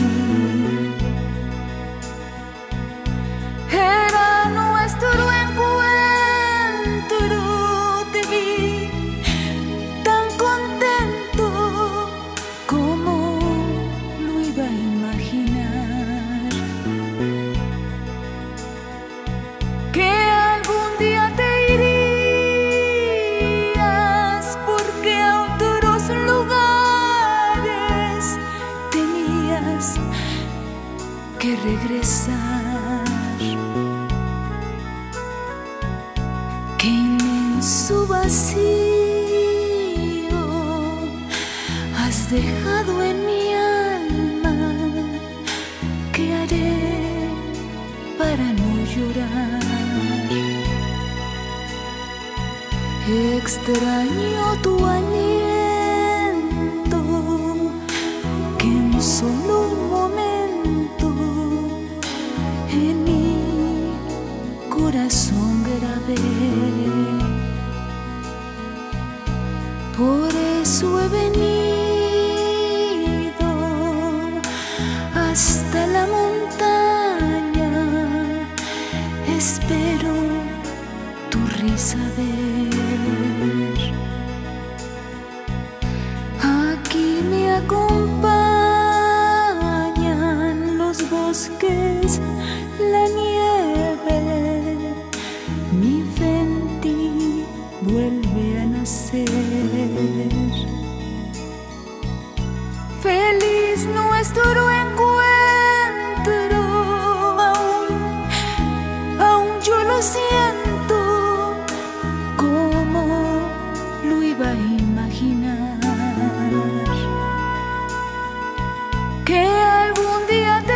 Era nuestro encuentro, te vi tan contento como lo iba a imaginar. Que algún día te irías porque a otros lugares tenías que regresar. Qué inmenso vacío has dejado en mi alma. ¿Qué haré para no llorar? Extraño tu aliento que en solo un momento en mi corazón grabé. Por eso he venido hasta la montaña, espero tu risa ver. Aquí me acompañan los bosques, la nieve, mi fe en ti vuelve a nacer. Feliz nuestro encuentro, aún yo lo siento como lo iba a imaginar. Que algún día te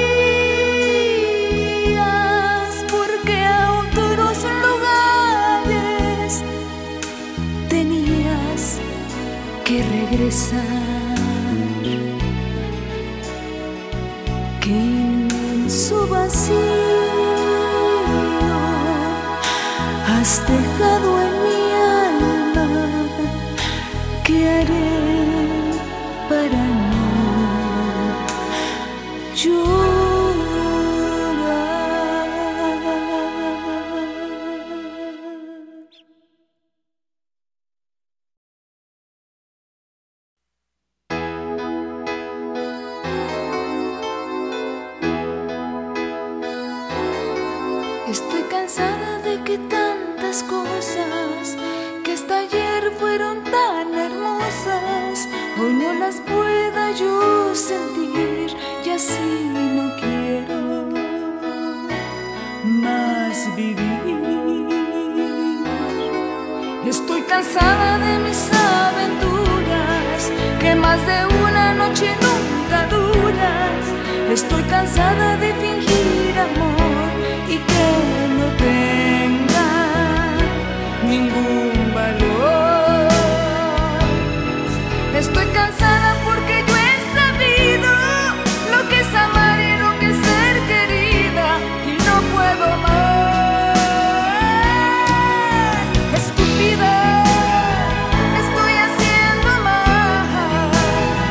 irías porque a otros lugares tenías que regresar. Qué inmenso vacío has dejado en mi alma. ¿Qué haré para no llorar? Estoy cansada de que tantas cosas que hasta ayer fueron tan hermosas hoy no las pueda yo sentir, y así no quiero más vivir. Estoy cansada de mis aventuras que más de una noche nunca duras. Estoy cansada de fingir amor y que no tenga ningún valor. Estoy cansada porque yo he sabido lo que es amar y lo que es ser querida, y no puedo más. Estúpida, estoy haciendo mal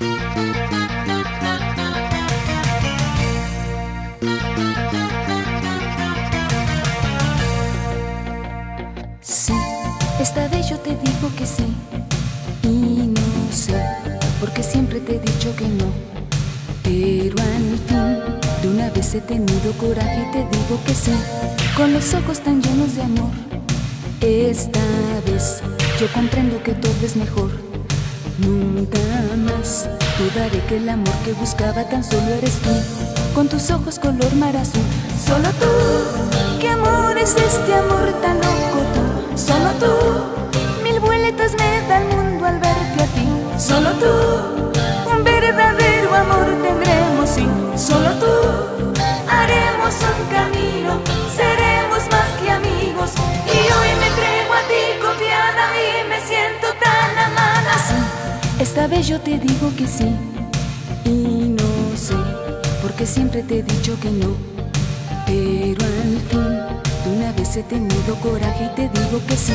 Sí, esta vez yo te digo que sí. Y no sé, porque siempre te he dicho que no. Pero al fin, de una vez he tenido coraje y te digo que sí. Con los ojos tan llenos de amor. Esta vez yo comprendo que todo es mejor. Nunca más dudaré que el amor que buscaba tan solo eres tú. Con tus ojos color mar azul. Solo tú. ¿Qué amor es este amor tan loco tú? Solo tú. Mil vueltas me da el mundo al verte a ti. Solo tú. Un verdadero amor tendremos, sí. Solo tú. Haremos un camino. Seremos más que amigos. Y hoy me entrego a ti confiada y me siento tan amada. Sí, esta vez yo te digo que sí. Y no sé, porque siempre te he dicho que no. Pero al fin, de una vez he tenido coraje y te digo que sí.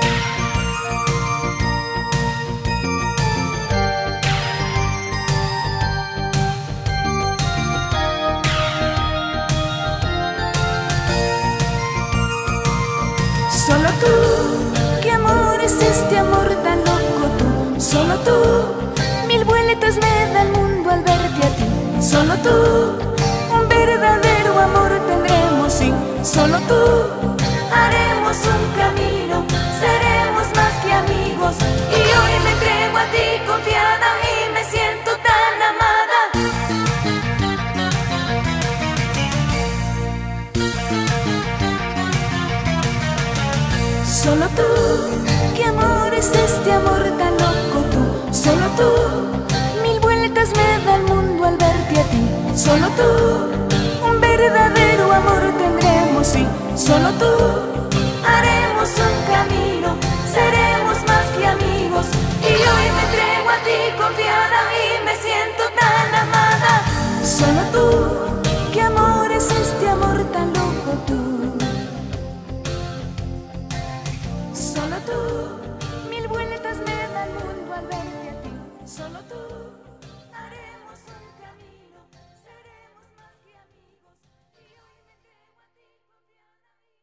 Solo tú, ¿qué amor es este amor tan loco tú? Solo tú, mil vueltas me da el mundo al verte a ti. Solo tú, un verdadero amor tendremos, sí. Solo tú, haremos un camino, seremos más que amigos. Y hoy me entrego a ti confiada y me siento tan amada. Solo tú, ¿qué amor es este amor tan loco tú? Solo tú, mil vueltas me da el mundo al verte a ti. Solo tú, un verdadero amor tendremos, sí. Solo tú, haremos un camino, seremos más que amigos. Y hoy me entrego a ti confiada y me siento tan amada. Solo tú, ¿qué amor es este amor tan loco tú? Solo tú, mil vueltas me da el mundo al verte a ti. Solo tú, haremos un camino, seremos más que amigos. Y hoy me entrego a ti confiada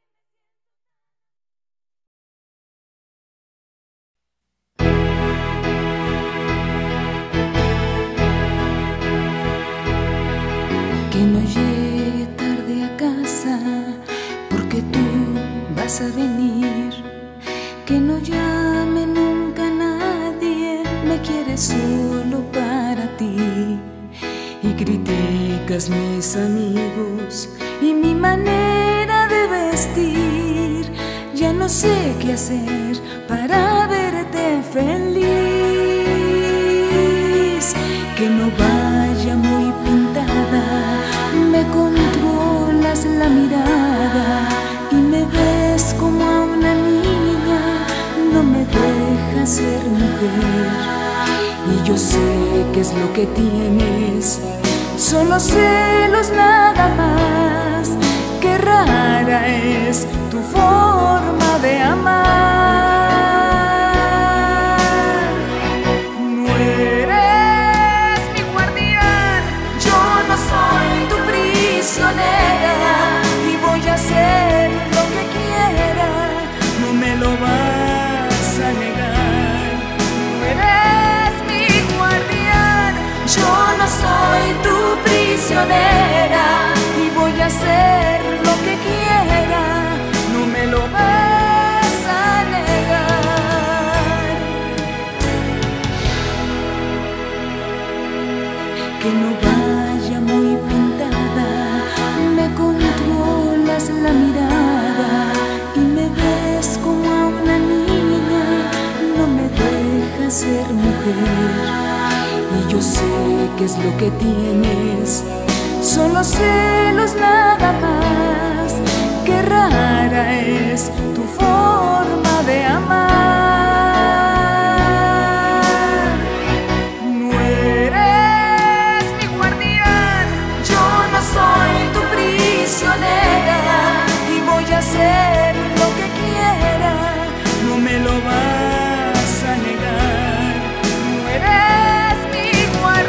y que no llegue tarde a casa, porque tú vas a venir. Que no llame nunca a nadie, me quieres solo para ti. Y criticas mis amigos y mi manera de vestir. Ya no sé qué hacer para verte feliz. Que no vaya muy pintada, me controlas la mirada y me ves como a una niña. No me dejas ser mujer y yo sé qué es lo que tienes. Solo celos nada más. Qué rara es tu forma de amar. No eres mi guardián, yo no soy tu prisionera y voy a hacer lo que quiera. No me lo vas a negar. No eres mi guardián, yo no soy tu prisionera y voy a hacer lo que quiera. No me lo vas a negar. Que no vaya muy pintada, me controlas la mirada y me ves como a una niña. No me dejas ser mujer y yo sé qué es lo que tienes. Solo celos nada más. Qué rara es tu forma de amar. No eres mi guardián, yo no soy tu prisionera y voy a hacer lo que quiera. No me lo vas a negar. No eres mi guardián,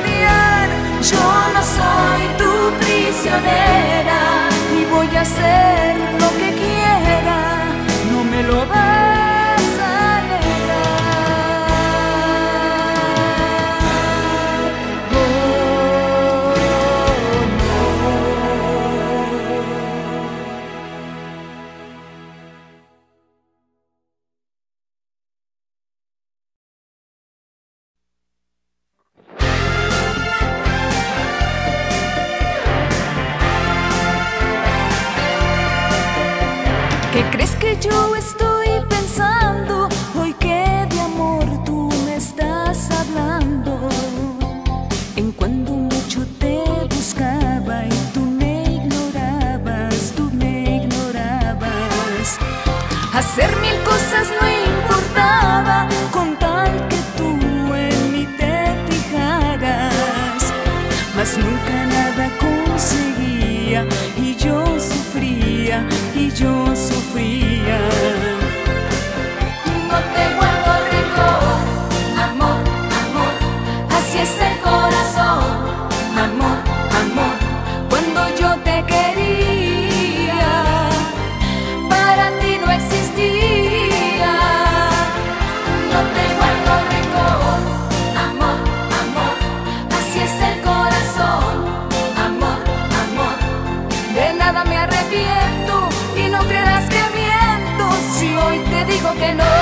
Hacer mil cosas no importaba, con tal que tú en mí te fijaras. Mas nunca nada conseguía, y yo sufría, y yo sufría. No te guardo rencor, amor, amor, así es el corazón. Amor, amor, cuando yo te quería, para ti no existía. No te guardo rencor, amor, amor, así es el corazón. Amor, amor, de nada me arrepiento, y no creerás que miento si hoy te digo que no.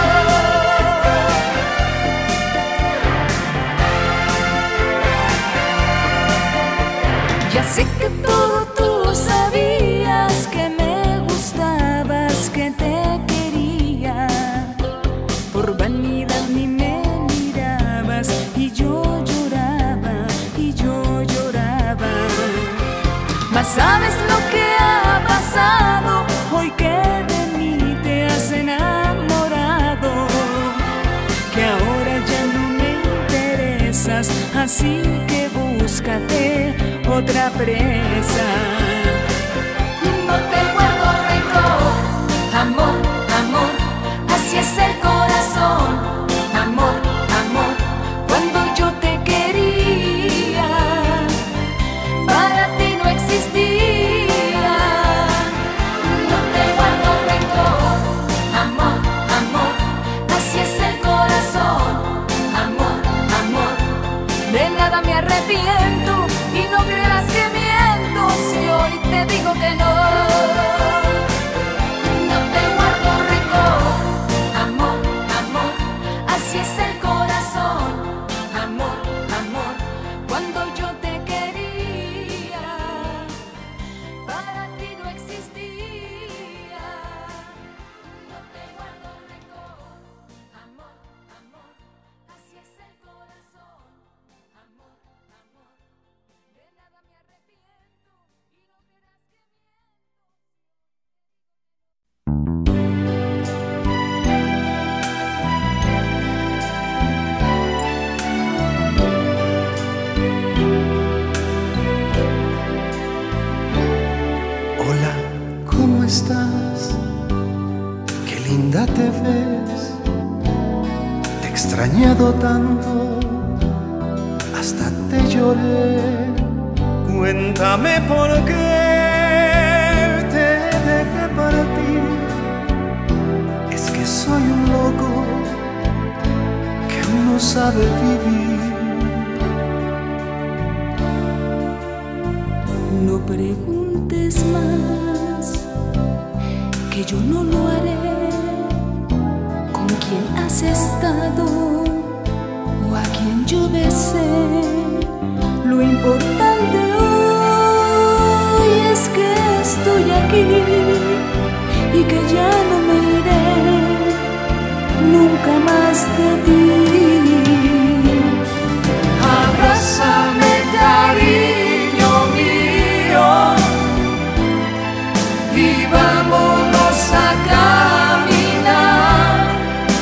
Ya sé que todo tú sabías, que me gustabas, que te quería. Por vanidad ni me mirabas, y yo lloraba, y yo lloraba. Mas ¿sabes lo que ha pasado hoy que de mí te has enamorado? Que ahora ya no me interesas, así que búscate otra presa. No te guardo rencor, amor, amor, así es el corazón. Amor, amor, cuando yo te quería, para ti no existía. No te guardo rencor, amor, amor, así es el corazón. Amor, amor, de nada me arrepiento, y no creerás que miento si hoy te digo que no. No te guardo rencor, amor, amor, así es el corazón. Amor, amor, cuando yo te quería, para ti no existía. No te guardo rencor, amor, amor, así es el corazón. Amor, amor, de nada me arrepiento, y no creerás que Hola, ¿cómo estás? Qué linda te ves. Te he extrañado tanto, hasta te lloré. Cuéntame por qué te dejé partir. Es que soy un loco que no sabe vivir. no preguntes más, que yo no lo haré. Con quién has estado o a quién yo besé, lo importante hoy es que estoy aquí y que ya no me iré nunca más de ti. Abrázame, cariño mío, y vámonos a caminar,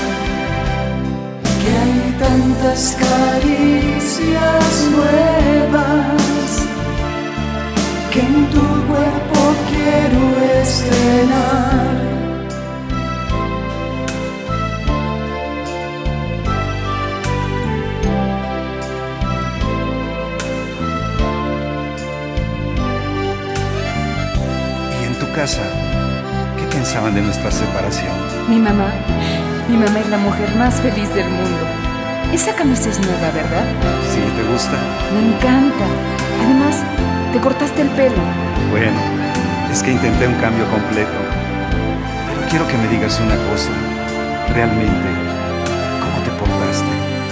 que hay tantas caricias nuevas que en tu cuerpo quiero estrenar. Casa, ¿qué pensaban de nuestra separación? Mi mamá es la mujer más feliz del mundo. Esa camisa es nueva, ¿verdad? Sí, ¿te gusta? Me encanta. Además, te cortaste el pelo. Bueno, es que intenté un cambio completo. Pero quiero que me digas una cosa. Realmente, ¿cómo te portaste?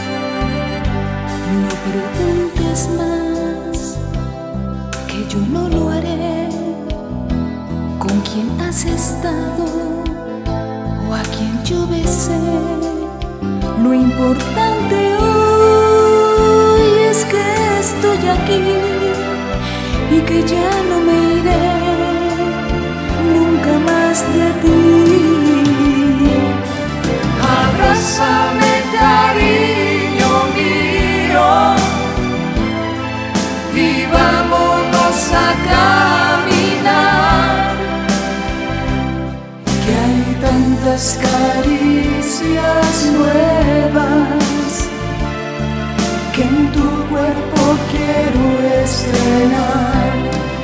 No preguntes más, que yo no lo haré. ¿Con quién has estado o a quién yo besé? Lo importante hoy es que estoy aquí y que ya no me iré nunca más de ti. tantas caricias nuevas que en tu cuerpo quiero estrenar.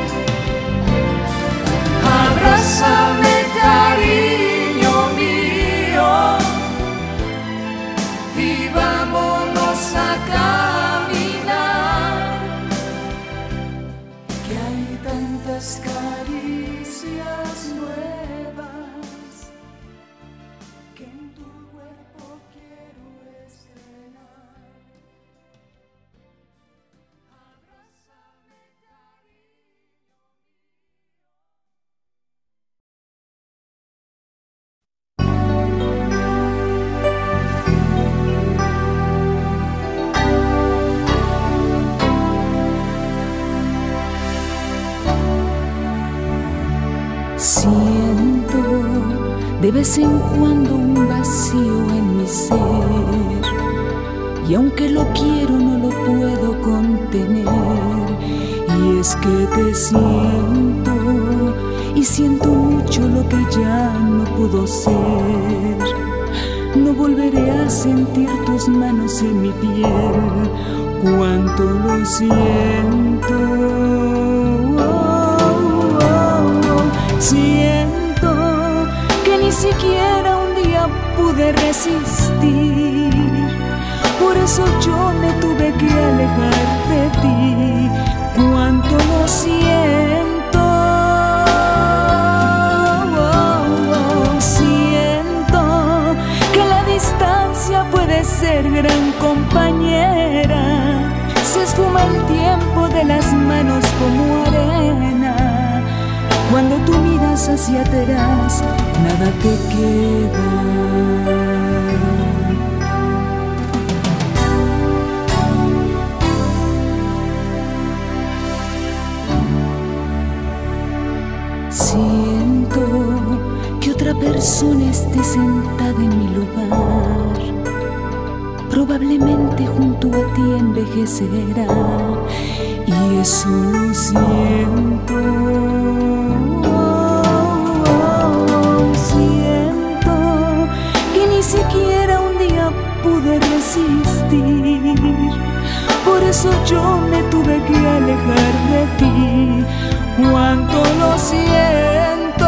Abrázame, cariño mío, y vámonos a caminar, que hay tantas caricias nuevas que en tu cuerpo quiero estrenar. Abrázame, siento de vez en cuando un vacío en mi ser, y aunque lo quiero no lo puedo contener. Y es que te siento y siento mucho lo que ya no pudo ser. No volveré a sentir tus manos en mi piel, cuánto lo siento. Siento que ni siquiera un día pude resistir, por eso yo me tuve que alejar de ti. Cuánto lo siento. Siento que la distancia puede ser gran compañera, se esfuma el tiempo de las manos como arena. Cuando tú miras hacia atrás, nada te queda. Siento que otra persona esté sentada en mi lugar. Probablemente junto a ti envejecerá, y eso lo siento. Siento que ni siquiera un día pude resistir, por eso yo me tuve que alejar de ti. Cuánto lo siento.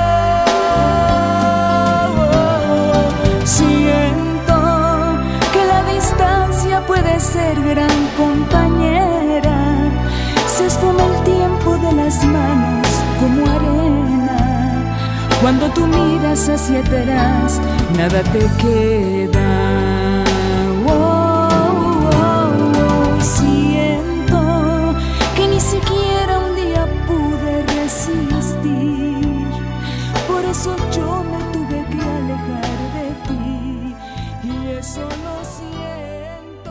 Siento que la distancia puede ser gran compañera, se esfuma el tiempo de las manos como arena. Cuando tú miras hacia atrás, nada te queda. Siento que ni siquiera un día pude resistir, por eso yo me tuve que alejar de ti, y eso lo siento.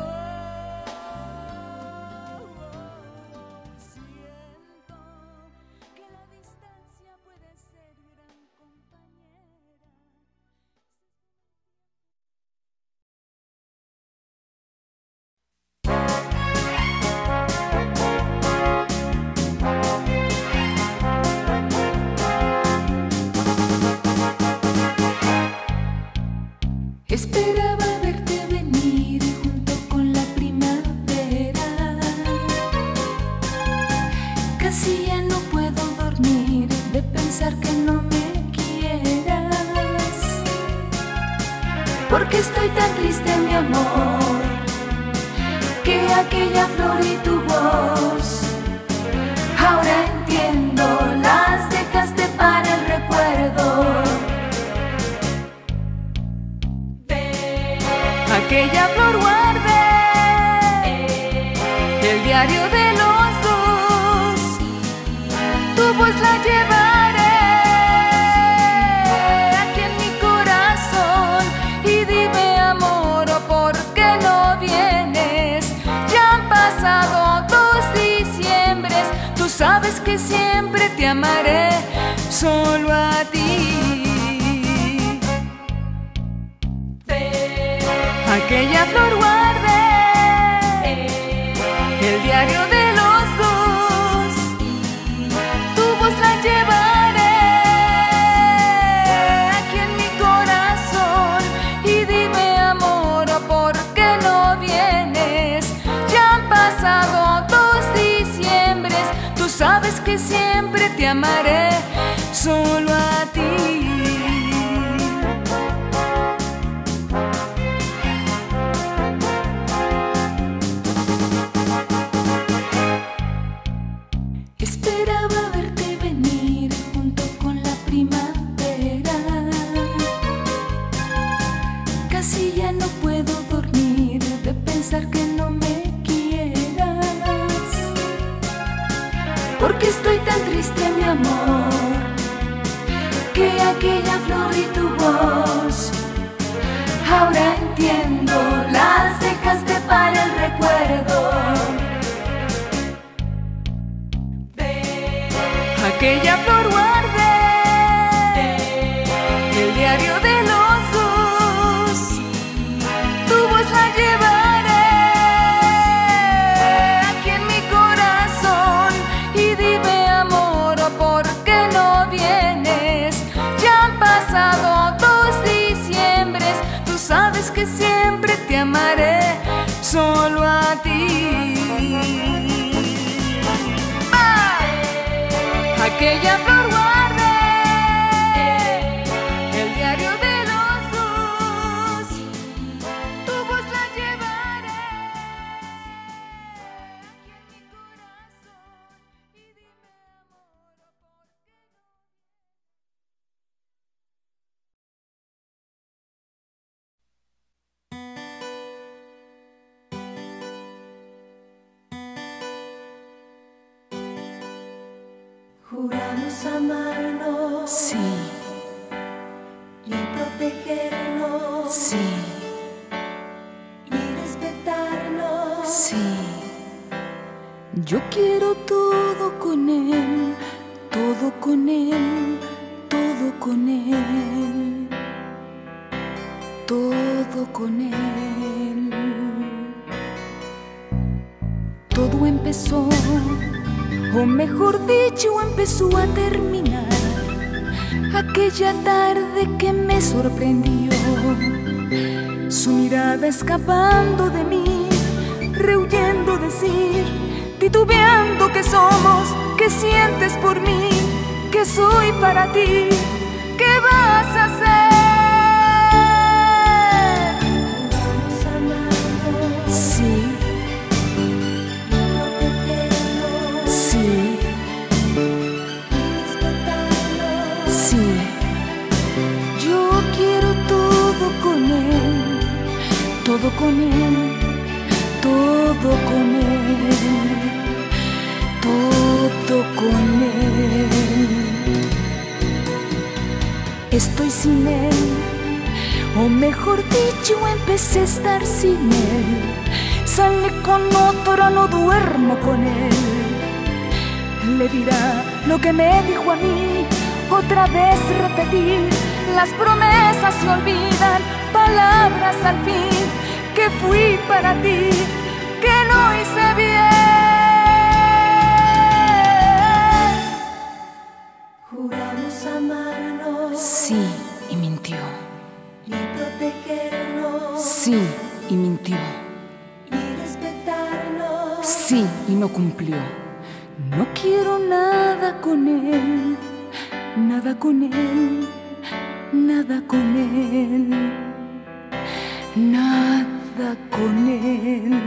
Siento que la distancia puede ser gran compañera. Esperaba verte venir junto con la primavera. Casi ya no puedo dormir de pensar que no me quieras, porque estoy tan triste, mi amor, que aquella flor y tu voz ahora entiendo, las dejaste para el recuerdo. Aquella flor guardé, el diario de los dos, tu voz la llevaré aquí en mi corazón. Y dime, amor, ¿por qué no vienes? Ya han pasado 2 diciembres, tú sabes que siempre te amaré, solo a ti. Aquella flor guardé, el diario de los dos, tu voz la llevaré aquí en mi corazón. que siempre te amaré, solo a ti. Esperaba verte venir junto con la primavera. Casi ya no puedo dormir de pensar que no me quieras, porque estoy tan triste, mi amor, que aquella flor y tu voz ahora entiendo, las dejaste para el recuerdo. Aquella flor guardé, el diario de los dos, tu voz la llevaré aquí en mi corazón. Y dime, amor, ¿por qué no vienes? Ya han pasado 2 diciembres, tú sabes que siempre te amaré, solo a ti. Aquella flor guardé, el diario de los dos, tu voz la llevaré aquí en mi corazón. Y dime, amor, ¿por qué Juramos amarnos, sí, y protegernos, sí, y respetarnos. sí. Yo quiero todo con él, todo con él, todo con él, todo con él. Todo empezó, o mejor dicho, empezó a terminar aquella tarde que me sorprendió. Su mirada escapando de mí, rehuyendo decir, titubeando que somos, que sientes por mí, que soy para ti, ¿qué vas a hacer? Juramos amarnos, Sí, protegernos, sí, respetarnos. sí. Yo quiero todo con él, todo con él, todo con él, todo con él. Estoy sin él, o mejor dicho, empecé a estar sin él. Sale con otro, no duermo con él. Le dirá lo que me dijo a mí, otra vez repetir. Las promesas se olvidan, palabras al fin, que fui para ti, que no hice bien. Juramos amarnos, Sí, y mintió. y protegernos, Sí, y mintió. y respetarnos. Sí, y no cumplió. No quiero nada con él, nada con él, nada con él, nada con él.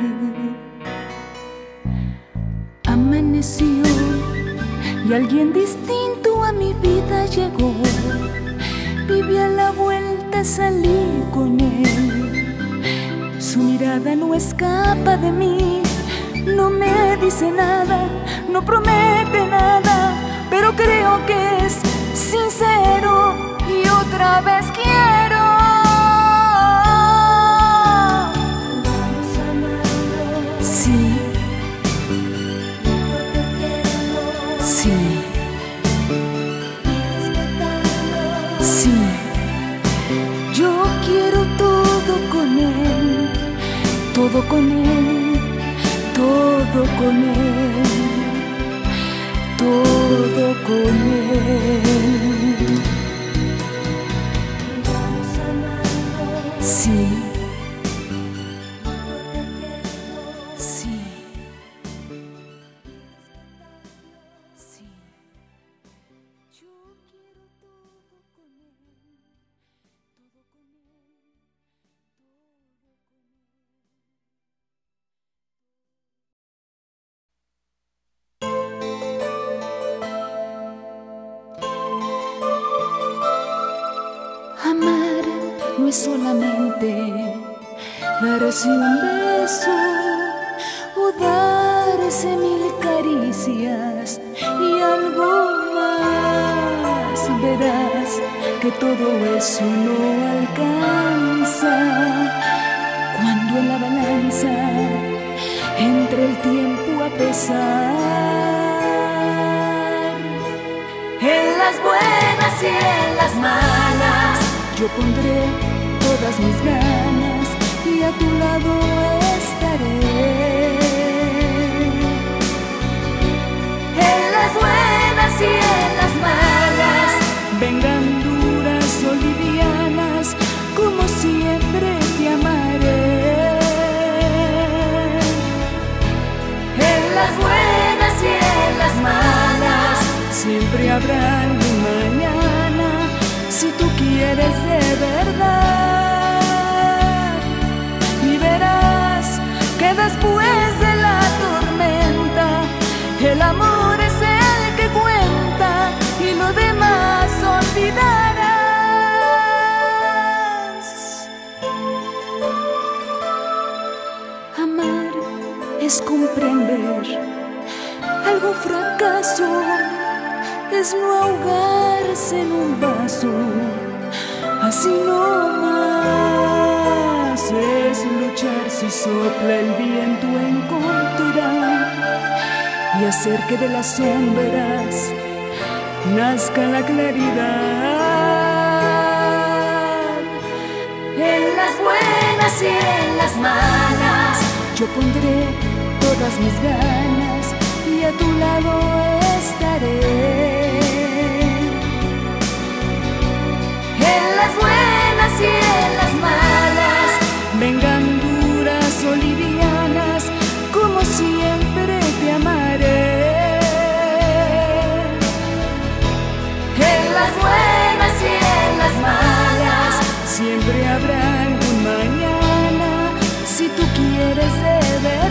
Amaneció y alguien distinto a mi vida llegó. Viví a la vuelta, salí con él. Su mirada no escapa de mí, no me dice nada, no promete nada, pero creo que es sincero y otra vez quiero. Juramos amarnos, Sí, y protegernos, sí, y respetarnos. sí. Yo quiero todo con él, todo con él, todo con él, todo con él. Juramos amarnos, Sí, y protegernos. sí, sí. es solamente darse un beso o darse mil caricias y algo más. Verás que todo eso no alcanza cuando en la balanza entre el tiempo a pesar. En las buenas y en las malas yo pondré todas mis ganas y a tu lado estaré. En las buenas y en las malas, vengan duras o livianas, como siempre te amaré. En las buenas y en las malas, siempre habrá un mañana, si tú quieres de verdad. Y verás que después de la tormenta, el amor es el que cuenta y lo demás olvidarás. Amar es comprender algún fracaso, es no ahogarse en un vaso, así no más. Es luchar si sopla el viento en contra y hacer que de las sombras nazca la claridad. En las buenas y en las malas yo pondré todas mis ganas y a tu lado estaré. En las buenas y en las malas, vengan duras o livianas, como siempre te amaré. En las buenas y en las malas, siempre habrá algún mañana, si tú quieres de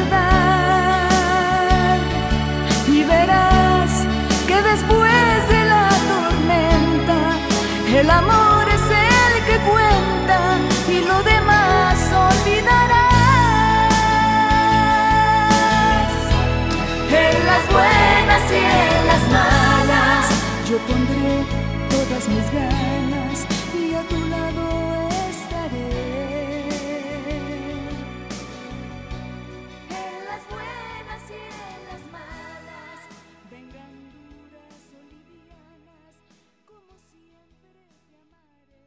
verdad. Y verás que después de la tormenta, el amor es el que cuenta y lo demás olvidarás. En las buenas y en las malas, yo pondré todas mis ganas y a tu lado estaré. En las buenas y en las malas, vengan duras o livianas, como siempre te amaré.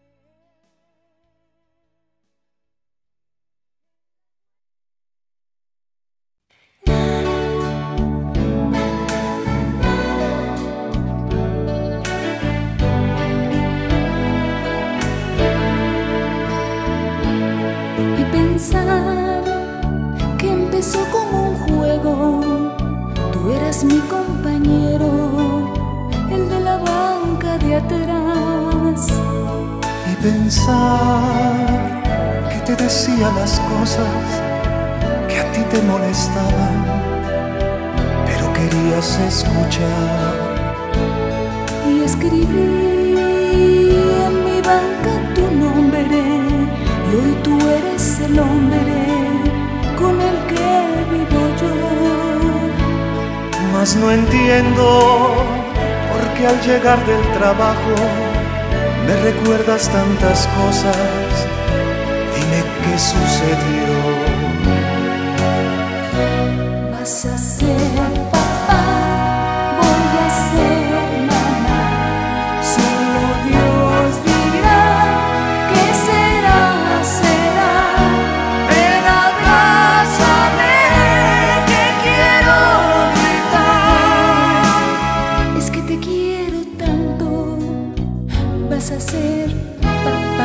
Y pensar que empezó como un juego, tú eras mi compañero, el de la banca de atrás. Y pensar que te decía las cosas que a ti te molestaban, pero querías escuchar. Y escribí en mi banca tu nombre, y hoy tú eres el hombre con el que vivo yo. Mas no entiendo por qué al llegar del trabajo me recuerdas tantas cosas. Dime qué sucedió. Vas a ser papá, voy a ser mamá, solo Dios dirá qué será, será. Ven, abrázame, que quiero gritar. Es que te quiero tanto, vas a ser papá.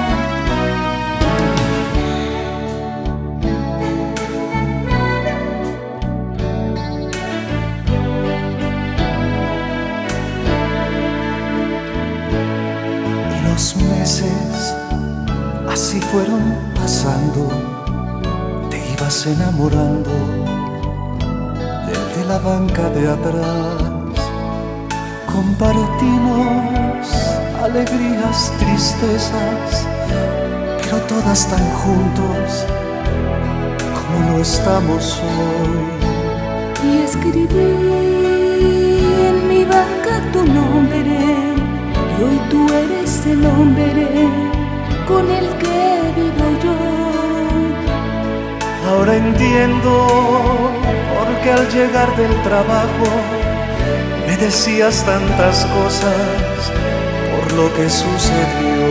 Los meses así fueron pasando, te ibas enamorando del de la banca de atrás. Compartimos alegrías, tristezas, pero todas tan juntos como lo estamos hoy. Y escribí en mi banca tu nombre, y hoy tú eres el hombre con el que vivo yo. Ahora entiendo por qué al llegar del trabajo me decías tantas cosas por lo que sucedió.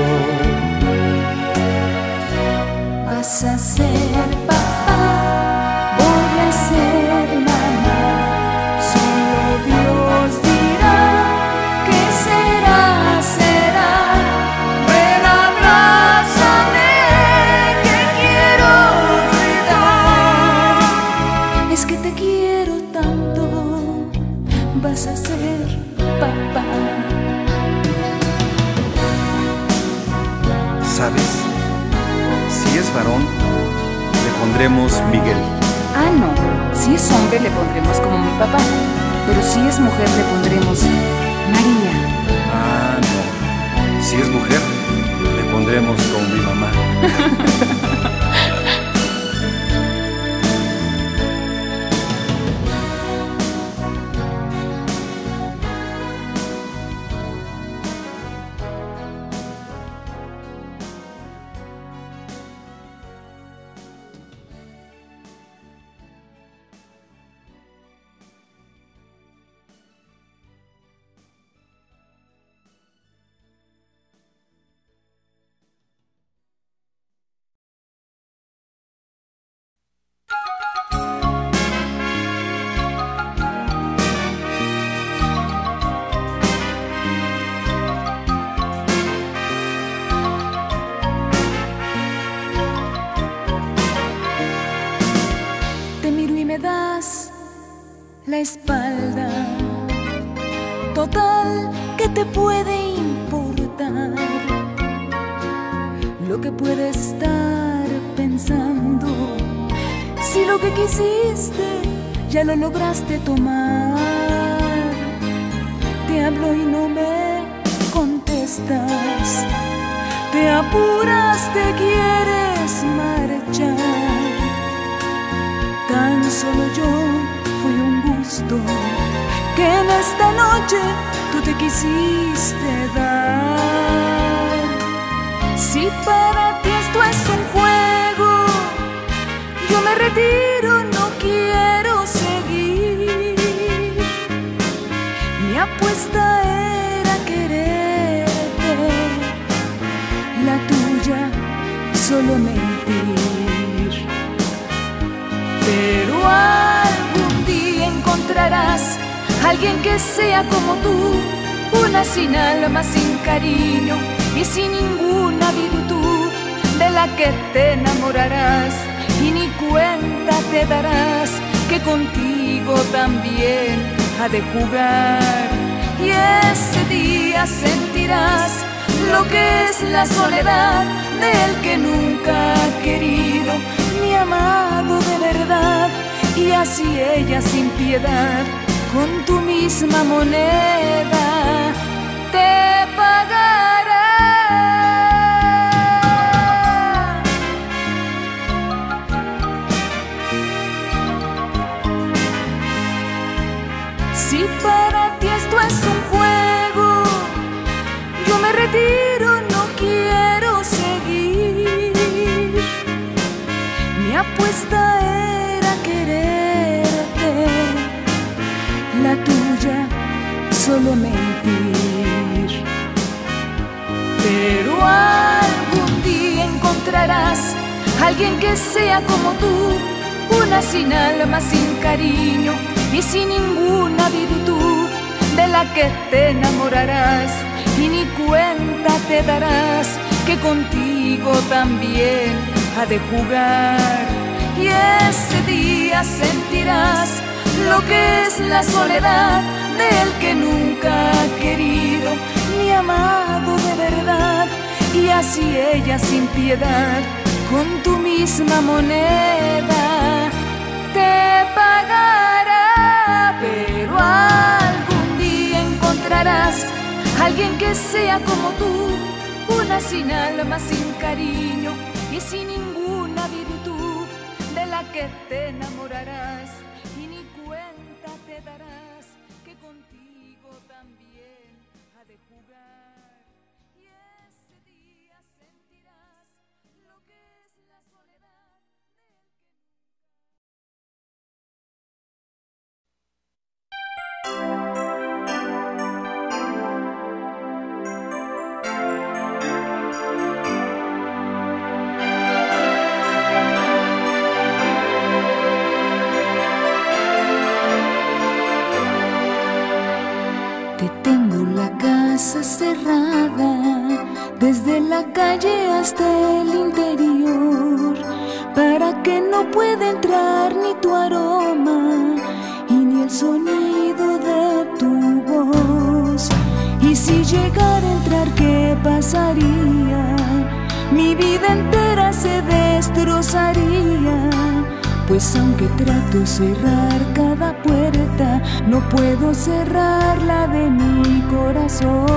Vas a ser papá, voy a ser mamá, solo Dios dirá qué será, será. Ven, abrázame, que quiero olvidar. Es que te quiero tanto, vas a ser papá. ¿Sabes? Si es varón, le pondremos Miguel. Ah, no. Si es hombre, le pondremos como mi papá. Pero si es mujer, le pondremos María. Ah, no. Si es mujer, le pondremos como mi mamá. La espalda, total, ¿qué te puede importar? Lo que puede estar pensando, si lo que quisiste ya lo lograste tomar. Te hablo y no me contestas, te apuras, te quieres marchar. Tan solo yo fui un gusto que en esta noche tú te quisiste dar. Si para ti esto es un juego, yo me retiro, no quiero seguir. Mi apuesta era quererte, la tuya solo mentir. Pero algún día encontrarás alguien que sea como tú, una sin alma, sin cariño y sin ninguna virtud, de la que te enamorarás y ni cuenta te darás que contigo también ha de jugar. Y ese día sentirás lo que es la soledad del que nunca ha querido, mi amado de verdad. Y así ella sin piedad, con tu misma moneda, te pagará. Si para ti esto es un juego, yo me retiro, no quiero seguir. Mi apuesta era quererte, la tuya solo mentir. Pero algún día encontrarás alguien que sea como tú, una sin alma, sin cariño y sin ninguna virtud, de la que te enamorarás y ni cuenta te darás que contigo también ha de jugar. Y ese día sentirás lo que es la soledad del que nunca ha querido, mi amado de verdad. Y así ella sin piedad, con tu misma moneda, te pagará. Pero algún día encontrarás alguien que sea como tú, una sin alma, sin cariño y sin ninguna virtud de la que te enamorarás, y ni cuenta te darás que contigo también ha de jugar. Y ese día sentirás lo que es la soledad del que Te tengo la casa cerrada, desde la calle hasta el interior, para que no pueda entrar ni tu aroma y ni el sonido de tu voz. Y si llegara a entrar, ¿qué pasaría? Mi vida entera se destrozaría. Pues aunque trato cerrar cada puerta, no puedo cerrar la de mi corazón.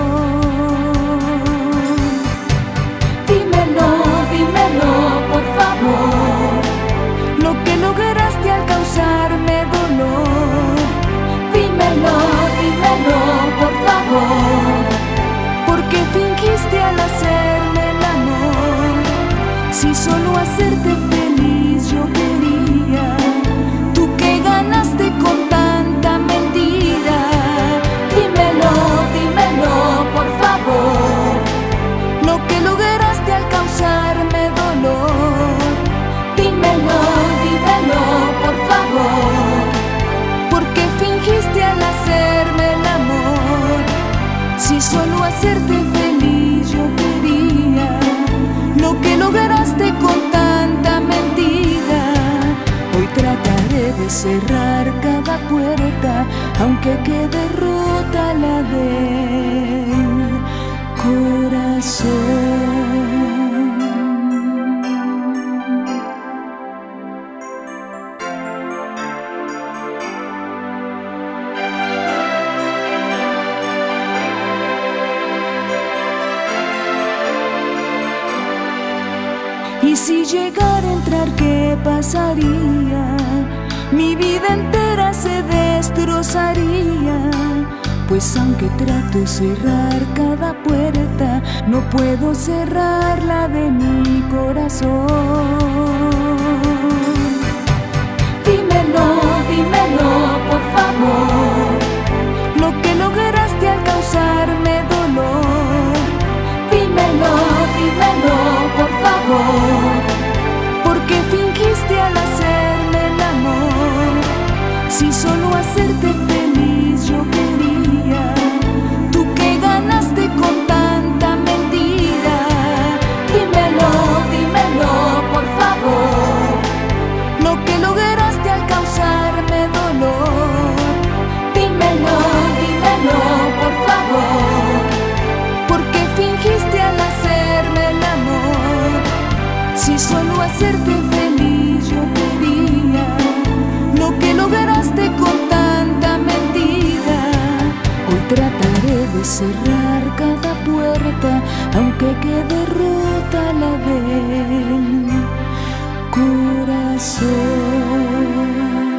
Dímelo, dímelo, por favor, lo que lograste al causarme dolor. Dímelo, dímelo, por favor, porque fingiste al hacerme el amor, si solo hacerte feliz yo quería. Tú que ganaste con tanta mentira. Dímelo, dímelo, por favor, lo que lograste al causarme dolor. Dímelo, dímelo, por favor, porque fingiste al hacerme el amor, si solo hacerte feliz yo quería. Lo que lograste con tanta mentira. Hoy trataré de cerrar cada puerta, aunque quede rota la del corazón. Y si llegara a entrar, ¿qué pasaría? Mi vida entera se destrozaría. Pues aunque trato cerrar cada puerta, no puedo cerrar la de mi corazón. Dímelo, dímelo, por favor, lo que lograste al causarme dolor. Dímelo, dímelo, por favor, porque fingiste al hacerme el amor, si solo hacerte feliz yo quería. Tú que ganaste con tanta mentira. Dímelo, dímelo, por favor, lo que lograste al causarme dolor. Dímelo, dímelo, por favor, porque fingiste al hacerme el amor, si solo hacerte feliz yo quería. Lo que lograste con tanta mentira. Hoy trataré de cerrar cada puerta, aunque quede rota la del corazón.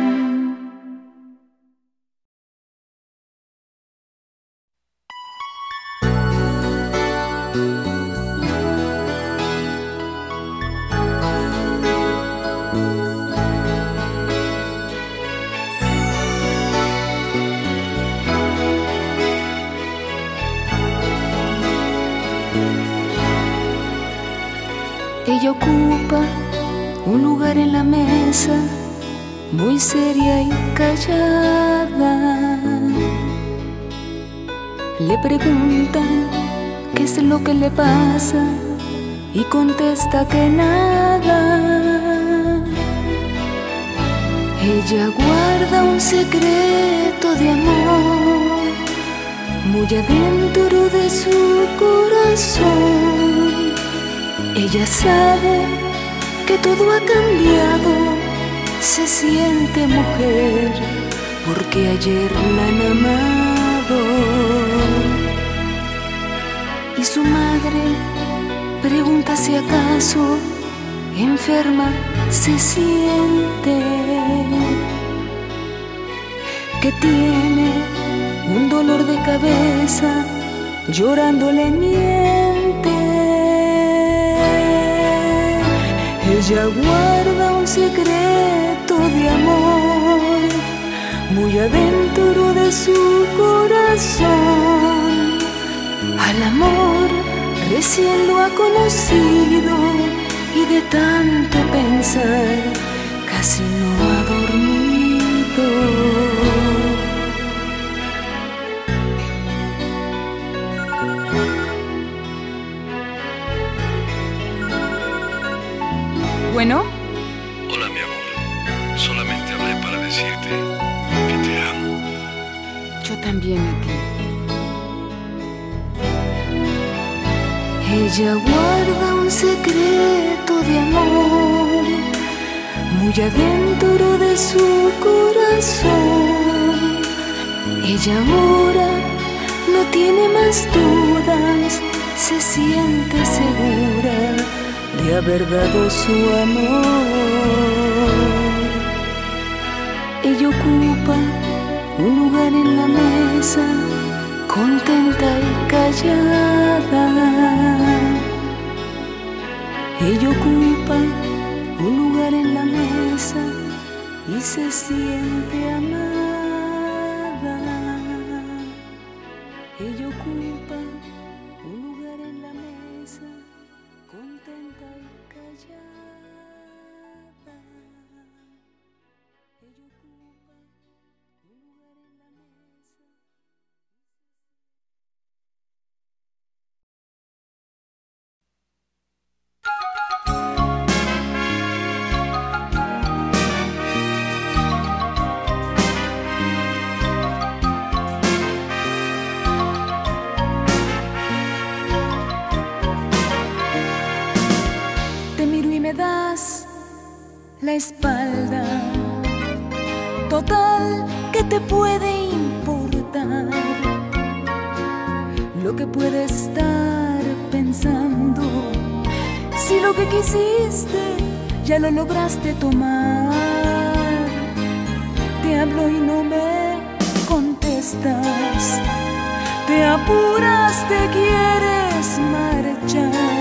Ella ocupa un lugar en la mesa, muy seria y callada. Le preguntan qué es lo que le pasa y contesta que nada. Ella guarda un secreto de amor muy adentro de su corazón. Ella sabe que todo ha cambiado, se siente mujer porque ayer la han amado. Y su madre pregunta si acaso enferma se siente, que tiene un dolor de cabeza, llorando le miente. Ella guarda un secreto de amor muy adentro de su corazón. Al amor recién lo ha conocido y de tanto pensar casi no ha dormido. Bueno, Hola, mi amor. Solamente hablé para decirte que te amo. Yo también a ti. Ella guarda un secreto de amor muy adentro de su corazón. Ella ahora no tiene más dudas, se siente segura de haber dado su amor. Ella ocupa un lugar en la mesa, contenta y callada. Ella ocupa un lugar en la mesa y se siente amada. Ella ocupa un lugar en la mesa, contenta y callada. Ella ocupa un lugar en la mesa. te miro y me das la espalda. Total, ¿qué te puede importar lo que puede estar pensando? Si lo que quisiste ya lo lograste tomar. Te hablo y no me contestas. Te apuras, te quieres marchar.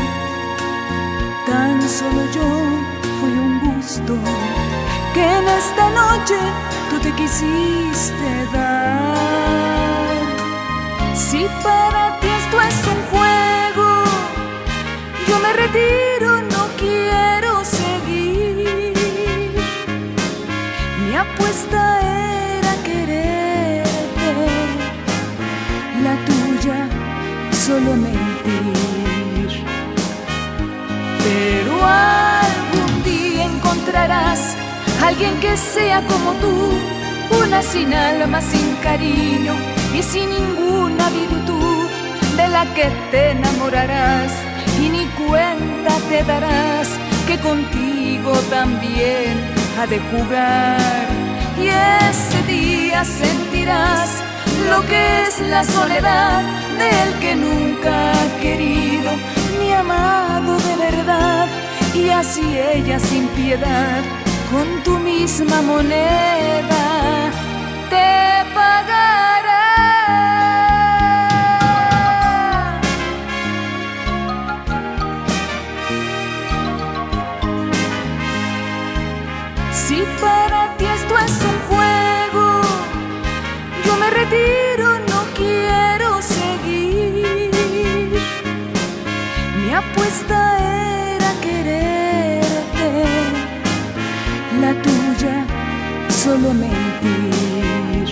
Tan solo yo fui un gusto que en esta noche tú te quisiste dar. Si para ti esto es un juego, yo me retiro, no quiero seguir. Mi apuesta era quererte, la tuya solo mentir. Pero algún día encontrarás alguien que sea como tú, una sin alma, sin cariño y sin ninguna virtud, de la que te enamorarás y ni cuenta te darás que contigo también ha de jugar. Y ese día sentirás lo que es la soledad del que nunca ha querido, mi amado de verdad. Y así ella sin piedad, con tu misma moneda, te pagará. Si para ti esto es un juego, yo me retiro, no quiero seguir. Mi apuesta era quererte, la tuya solo mentir.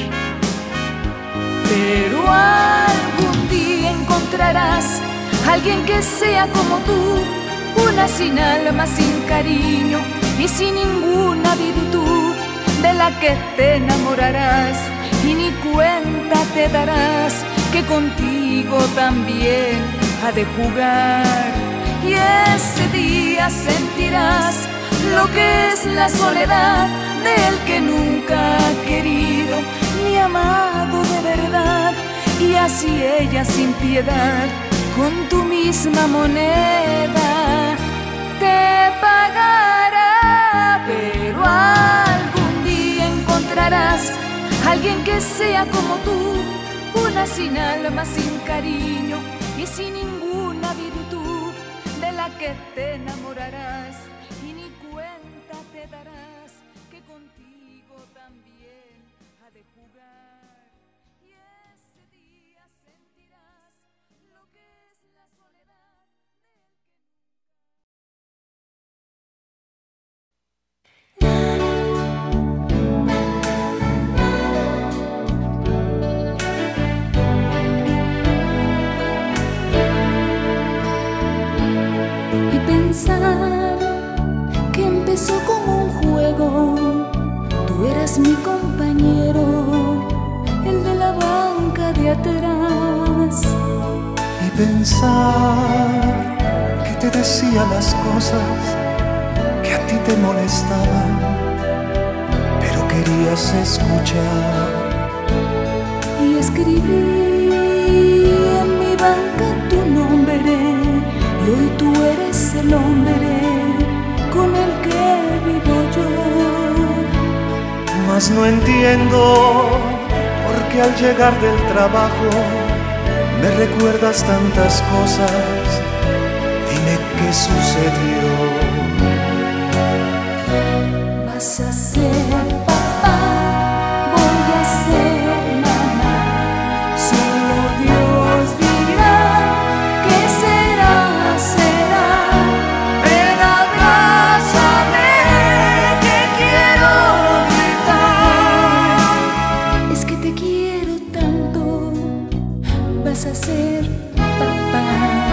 Pero algún día encontrarás alguien que sea como tú, una sin alma, sin cariño y sin ninguna virtud, de la que te enamorarás y ni cuenta te darás que contigo también ha de jugar. Y ese día sentirás lo que es la soledad del que nunca ha querido, mi amado de verdad. Y así ella sin piedad, con tu misma moneda, te pagará. alguien que sea como tú, una sin alma, sin cariño y sin ninguna virtud de la que te enamorarás y ni cuenta te darás que contigo también ha de jugar. Y ese día sentirás lo que es la soledad del Y pensar que empezó como un juego, tú eras mi compañero, el de la banca de atrás. Y pensar que te decía las cosas que a ti te molestaban, pero querías escuchar. Y escribí en mi banca tu nombre, y hoy tú eres el hombre con el que vivo yo. Mas no entiendo por qué al llegar del trabajo me recuerdas tantas cosas. Dime qué sucedió. Vas a ser papá, voy a ser mamá. Solo Dios dirá qué será, será. Ven, abrázame, que quiero gritar. Es que te quiero tanto, vas a ser papá.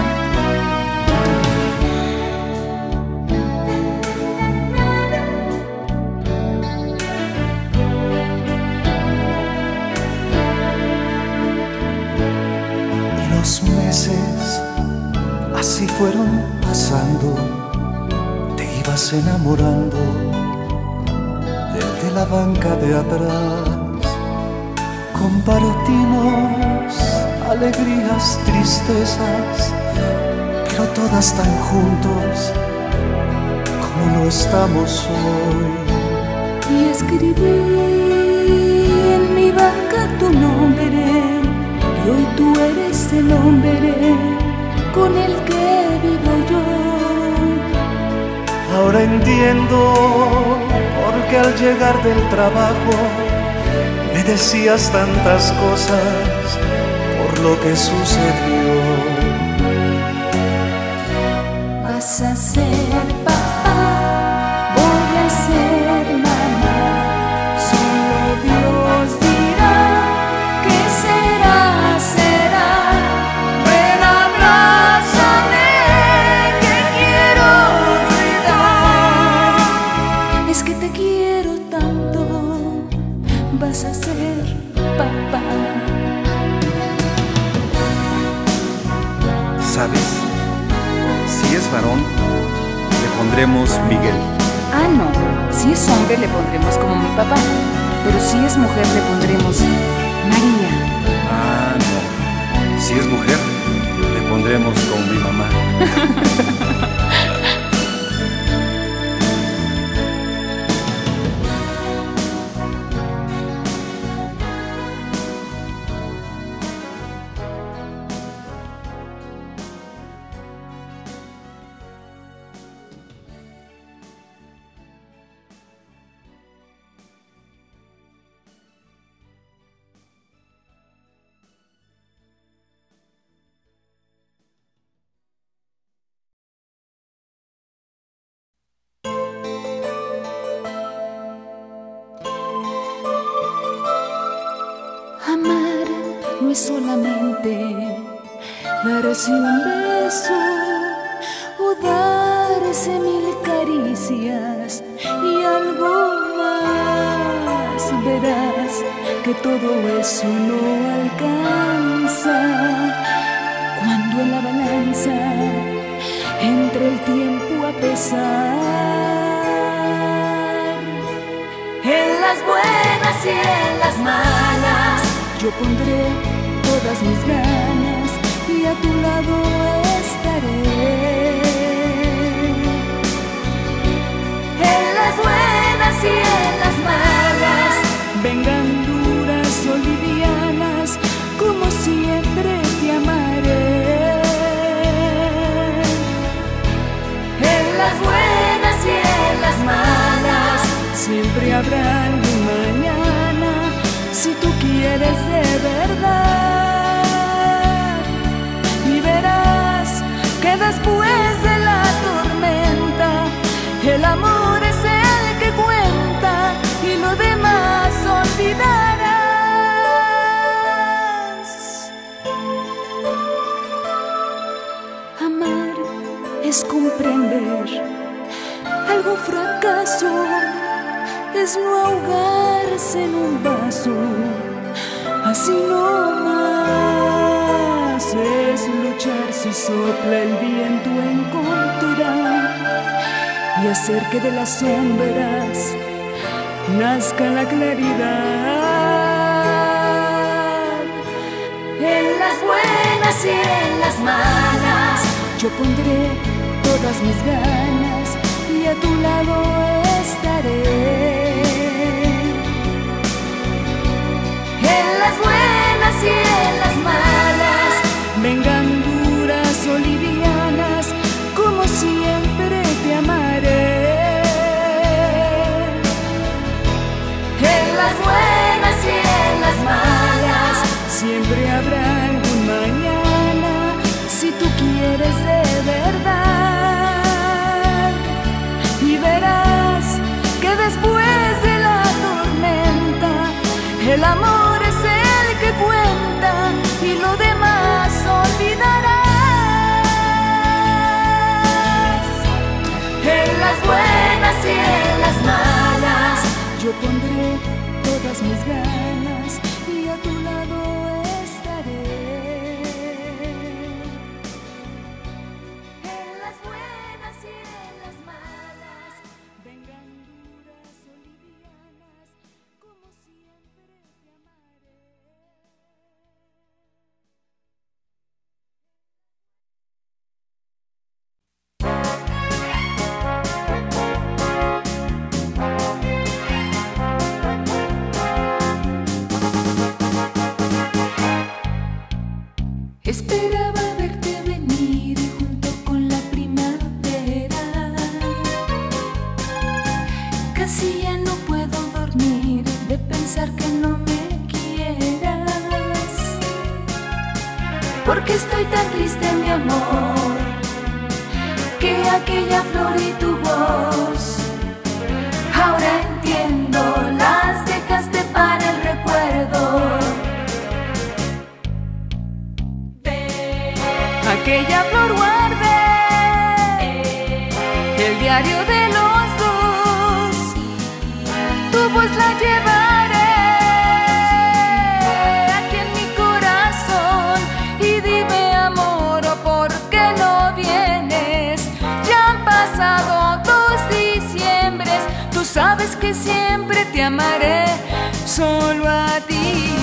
Y los meses así fueron pasando, te ibas enamorando del de la banca de atrás. Compartimos alegrías, tristezas, pero todas tan juntos como lo estamos hoy. Y escribí en mi banca tu nombre, y hoy tú eres el hombre con el que vivo yo. Ahora entiendo por qué al llegar del trabajo me decías tantas cosas por lo que sucedió. Vas a ser papá, voy a ser mamá. Solo Dios dirá qué será, será. Ven, abrázame, que quiero gritar. Es que te quiero tanto, vas a ser papá. ¿Sabes? Si es varón, le pondremos Miguel. Ah, no. Si es hombre, le pondremos como mi papá. Pero si es mujer, le pondremos María. Ah, no. Si es mujer, le pondremos como mi mamá. Amar no es solamente darse un beso o darse mil caricias y algo más. Verás que todo eso no alcanza cuando en la balanza entre el tiempo a pesar. En las buenas y en las malas yo pondré todas mis ganas y a tu lado estaré. En las buenas y en las malas, vengan duras siempre habrá un mañana si tú quieres de verdad. Y verás que después de la tormenta el amor es el que cuenta y lo demás olvidarás. Amar es comprender algún fracaso, es no ahogarse en un vaso, así no más. Es luchar si sopla el viento en contra y hacer que de las sombras nazca la claridad. En las buenas y en las malas yo pondré todas mis ganas y a tu lado estaré. En las buenas y en las malas, vengan duras o livianas, como siempre te amaré. En las buenas y en las malas, siempre habrá un mañana si tú quieres de verdad. Y verás que después de la tormenta el amor es el que cuenta y lo demás olvidarás. En las buenas y en las malas yo pondré todas mis ganas y a tu lado estaré. En las buenas y en las malas, vengan duras o livianas, como siempre te amaré. Esperaba verte venir junto con la primavera. Casi ya no puedo dormir de pensar que no me quieras. Porque estoy tan triste, mi amor, que aquella flor y tu voz ahora entiendo, las dejaste para el recuerdo. Aquella flor guardé, el diario de los dos, tu voz la llevaré aquí en mi corazón. Y dime, amor, ¿por qué no vienes? Ya han pasado 2 diciembres, tú sabes que siempre te amaré, solo a ti.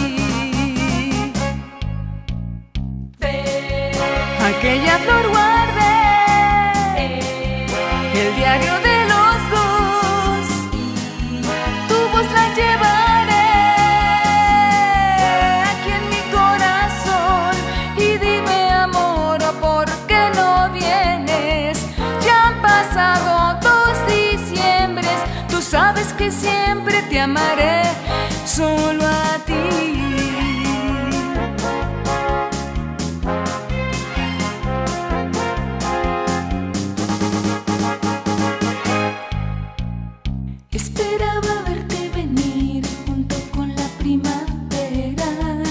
Aquella flor guardé, el diario de los dos, tu voz la llevaré aquí en mi corazón. Y dime, amor, ¿por qué no vienes? Ya han pasado 2 diciembres, tú sabes que siempre te amaré, solo a ti. Esperaba verte venir junto con la primavera.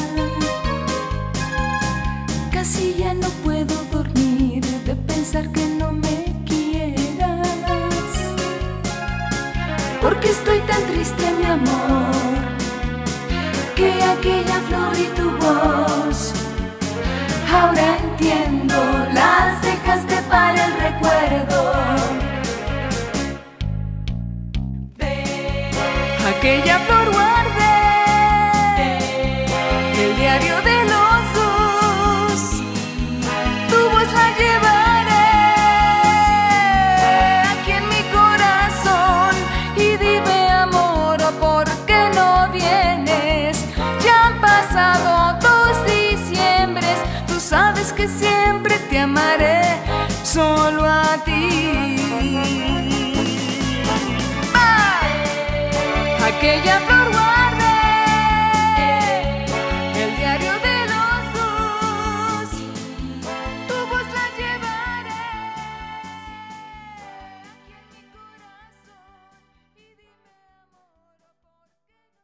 Casi ya no puedo dormir de pensar que no me quieras. Porque estoy tan triste, mi amor, que aquella flor y tu voz ahora entiendo, las dejaste para el recuerdo. Aquella flor guardé, el diario de los dos, tu voz la llevaré aquí en mi corazón. Y dime, amor, ¿por qué no vienes? Ya han pasado 2 diciembres, tú sabes que siempre te amaré, solo a ti. ¡Ah! aquella flor guardé el diario de los dos, tu voz la llevaré aquí en mi corazón y dime amor, ¿por qué no?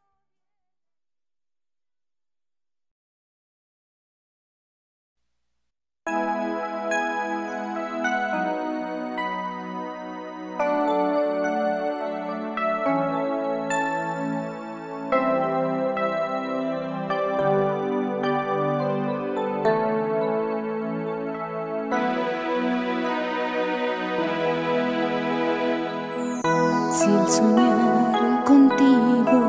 Si el soñar contigo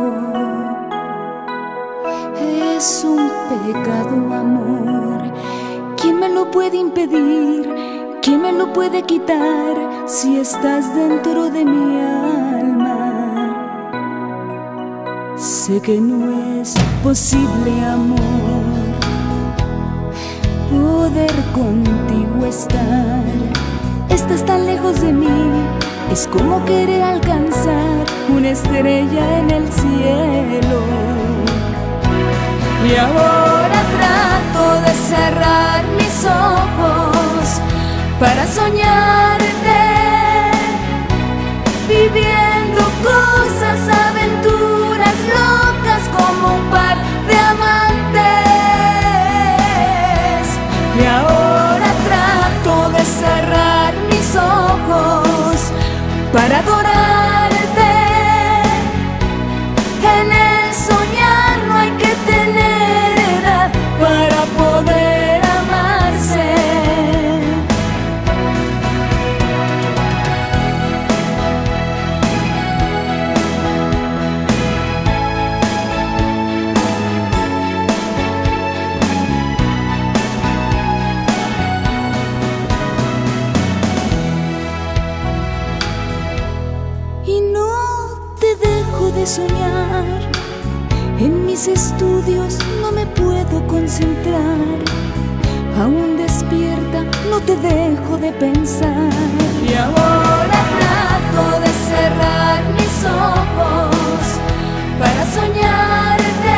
es un pecado, amor, ¿quién me lo puede impedir? ¿Quién me lo puede quitar si estás dentro de mi alma? Sé que no es posible, amor, poder contigo estar. Estás tan lejos de mí, es como querer alcanzar una estrella en el cielo. Y ahora trato de cerrar mis ojos para soñarte, viviendo cosas, aventuras locas como un par de amantes. Y ahora trato de cerrar mis ojos para adorarte. En el soñar no hay que tener edad para poder amarse. De soñar, en mis estudios no me puedo concentrar, aún despierta no te dejo de pensar. Y ahora trato de cerrar mis ojos para soñarte,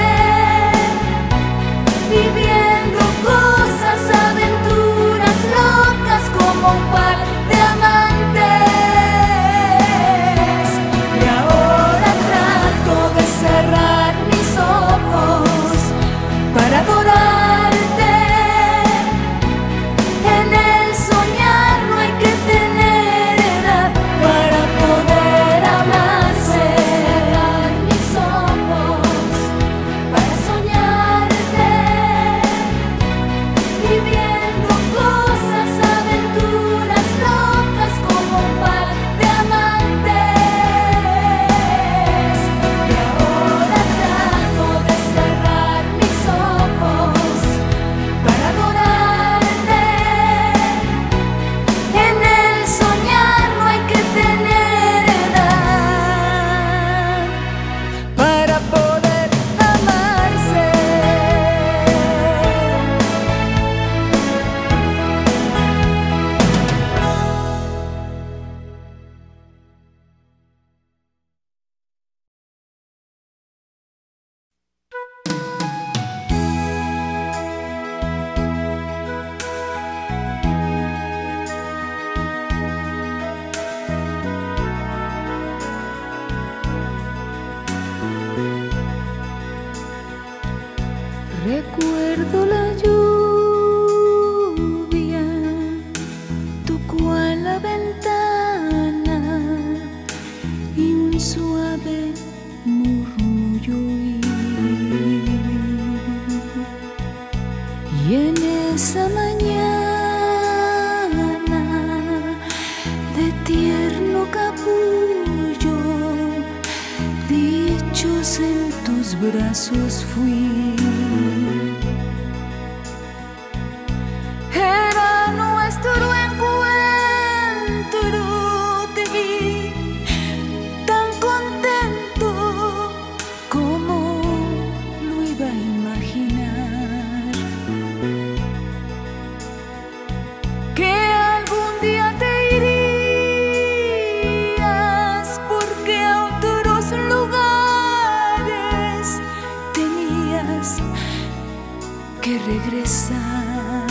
viviendo cosas, aventuras locas como un par de amantes. Cerrar mis ojos para adorarte. En el soñar no hay que tener edad para poder amarse. Cerrar mis ojos para soñarte, viviendo cosas, aventuras locas como un par de amantes. Recuerdo la lluvia, tocó a la ventana y un suave murmullo oí. Y en esa mañana de tierno capullo, dichos en tus brazos fui. Era nuestro encuentro, te vi tan contento como lo iba a imaginar. Que algún día te irías porque a otros lugares que regresar.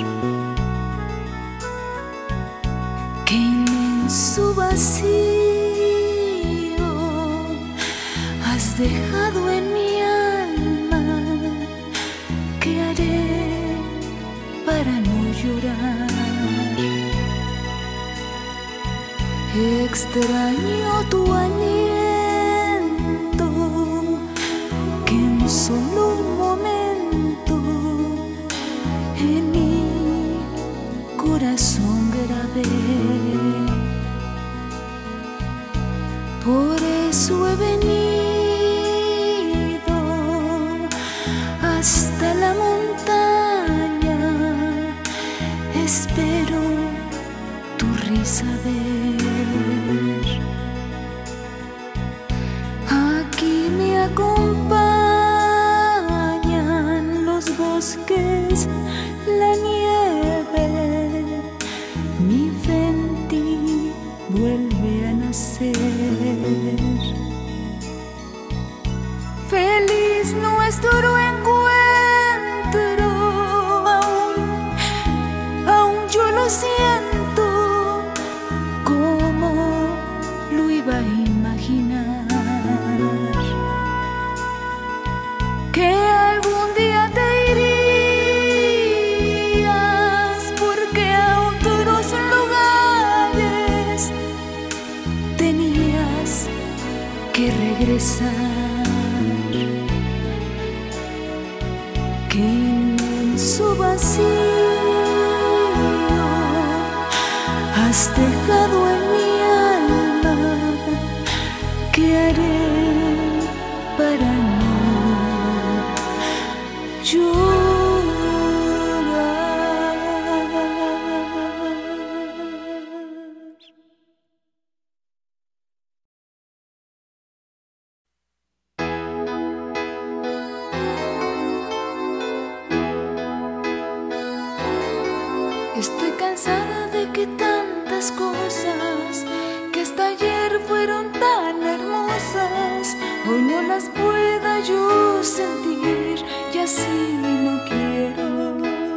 Qué inmenso vacío has dejado en mi alma. ¿Qué haré para no llorar? Extraño tu aliento, que en solo un momento en mi corazón grabé. Por eso he venido hasta la montaña, espero tu risa ver. Aquí me acompañan los bosques, la nieve, mi fe en ti vuelve a nacer. Feliz nuestro encuentro, aún yo lo siento. ¿Cómo lo iba a imaginar? Que algún día te irías, porque a otros lugares tenías que regresar. Qué inmenso vacío has dejado en mi alma. ¿Qué haré para no llorar? Estoy cansada de que tantas cosas que hasta ayer fueron tan hermosas hoy no las pueda yo sentir, y así no quiero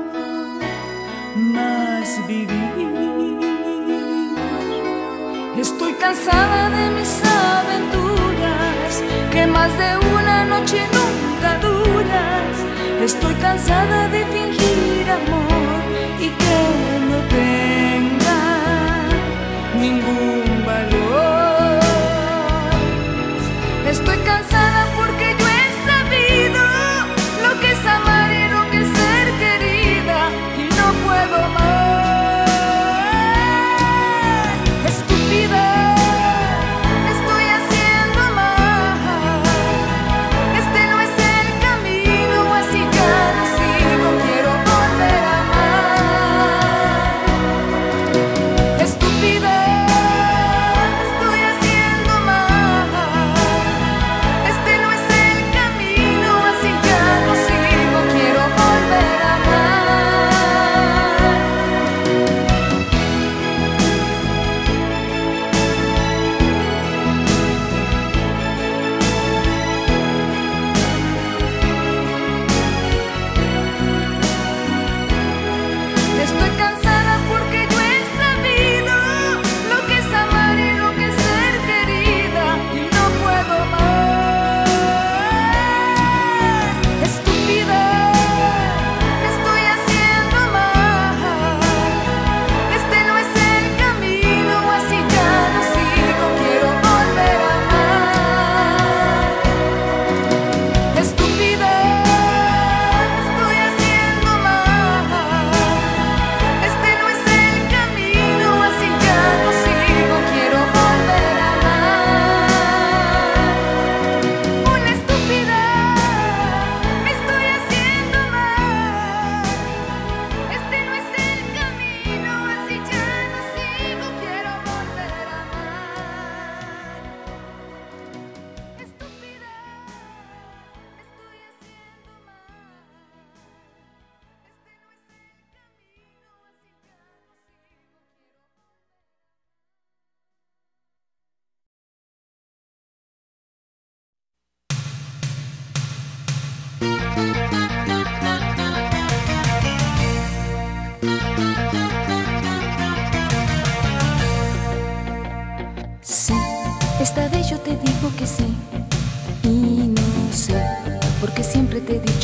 más vivir. Estoy cansada de mis aventuras que más de una noche nunca duras. Estoy cansada de fingir amor y que no tenga ningún valor. Estoy cansada porque yo he sabido lo que es amar y lo que es ser querida, y no puedo más. Estúpida, estoy haciendo mal. Este no es el camino, así ya no sigo. Quiero volver a amar.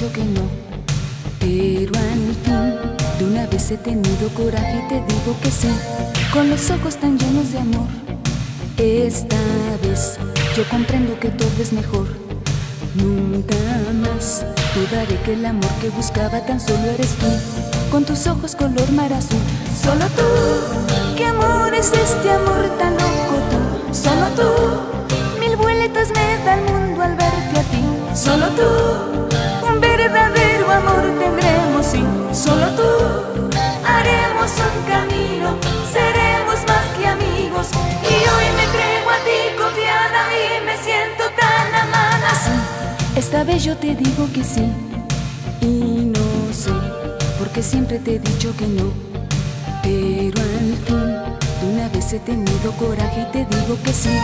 dicho que no, pero al fin de una vez he tenido coraje y te digo que sí, con los ojos tan llenos de amor. Esta vez yo comprendo que todo es mejor. Nunca más dudaré que el amor que buscaba tan solo eres tú, con tus ojos color mar azul. Solo tú, ¿qué amor es este amor tan loco tú? Solo tú, mil vueltas me da el mundo al verte a ti. Solo tú, un verdadero amor tendremos, sí. Solo tú, haremos un camino, seremos más que amigos. Y hoy me entrego a ti confiada y me siento tan amada. Sí, esta vez yo te digo que sí, y no sé, porque siempre te he dicho que no, pero al fin de una vez he tenido coraje y te digo que sí.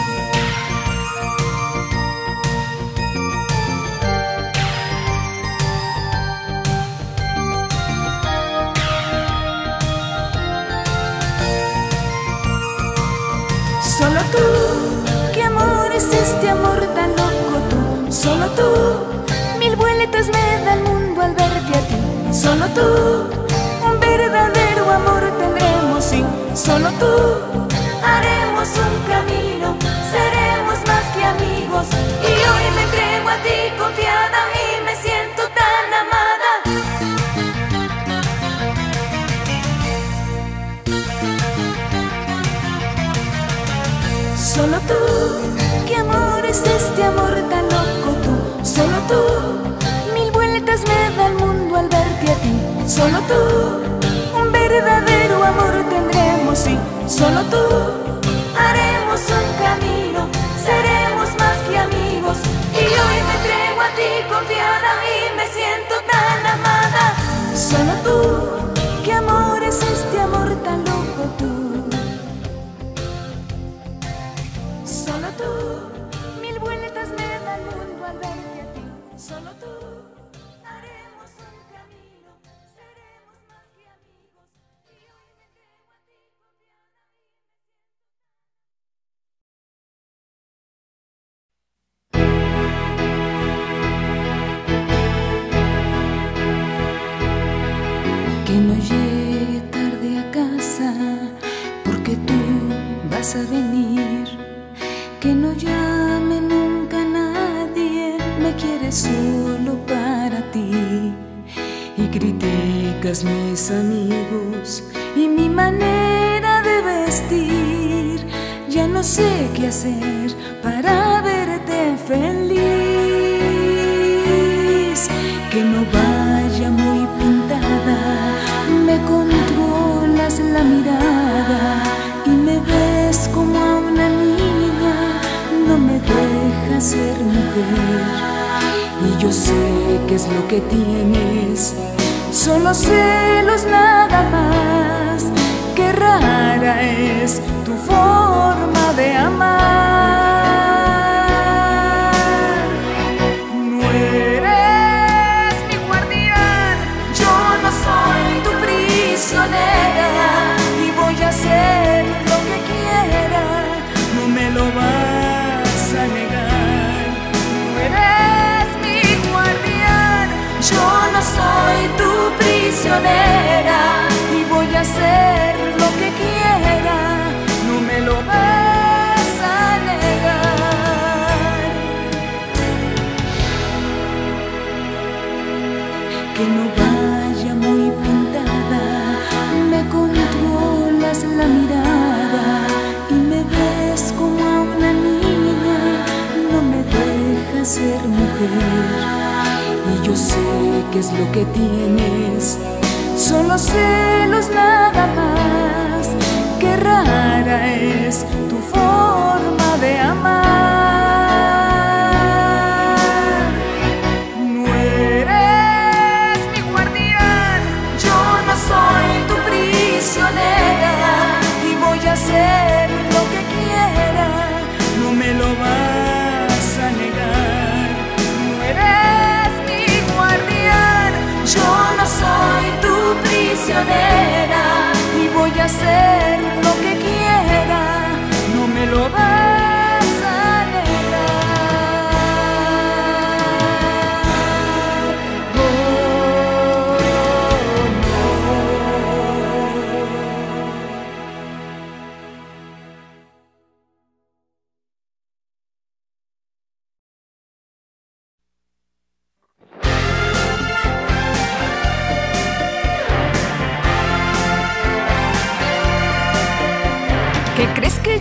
Solo tú, ¿qué amor es este amor tan loco tú? Solo tú, mil vueltas me da el mundo al verte a ti. Solo tú, un verdadero amor tendremos, sí. Solo tú, haremos un camino, seremos más que amigos. Y hoy me entrego a ti confiada y me siento tan amada. Solo tú, ¿qué amor es este amor tan loco tú? Solo tú, mil vueltas me da el mundo al verte a ti. Solo tú, un verdadero amor tendremos, sí. Solo tú, haremos un camino, seremos más que amigos. Y hoy me entrego a ti confiada y me siento tan amada. Solo tú, ¿qué amor es este amor tan loco tú? Solo tú, mil vueltas me da el mundo al verte a ti. Solo tú, haremos un camino, seremos más que amigos. Y hoy me entrego a ti confiada y que no llegue tarde a casa, porque tú vas a venir. Que no llame nunca a nadie, me quieres solo para ti. Y criticas mis amigos y mi manera de vestir. Ya no sé qué hacer para verte feliz. Que no vaya muy pintada, me controlas la mirada y me ves como a una niña, no me dejas ser mujer. Y yo sé qué es lo que tienes, solo celos nada más. Qué rara es tu forma de amar. No eres mi guardián, yo no soy tu prisionera y voy a hacer lo que quiera, no me lo vas a negar. No eres mi guardián, yo no soy tu prisionera y voy a hacer lo que quiera, no me lo vas a negar. Que no vaya muy pintada, me controlas la mirada y me ves como a una niña, no me dejas ser mujer. Y yo sé qué es lo que tienes, solo celos nada más. Qué rara es tu forma de amar. No eres mi guardián, yo no soy tu prisionera y voy a hacer lo que quiera, no me lo vas a negar. No eres mi guardián, yo no soy tu prisionera y voy a hacer lo que quiera, no me lo vas a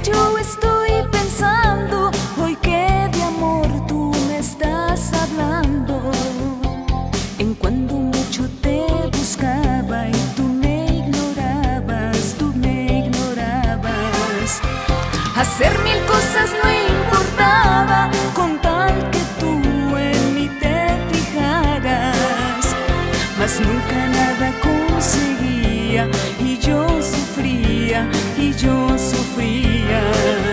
yo estoy pensando hoy que de amor tú me estás hablando. En cuando mucho te buscaba y tú me ignorabas, tú me ignorabas. Hacer mil cosas no importaba con tal que tú en mí te fijaras, mas nunca nada conseguía y yo sufría, y yo sufría.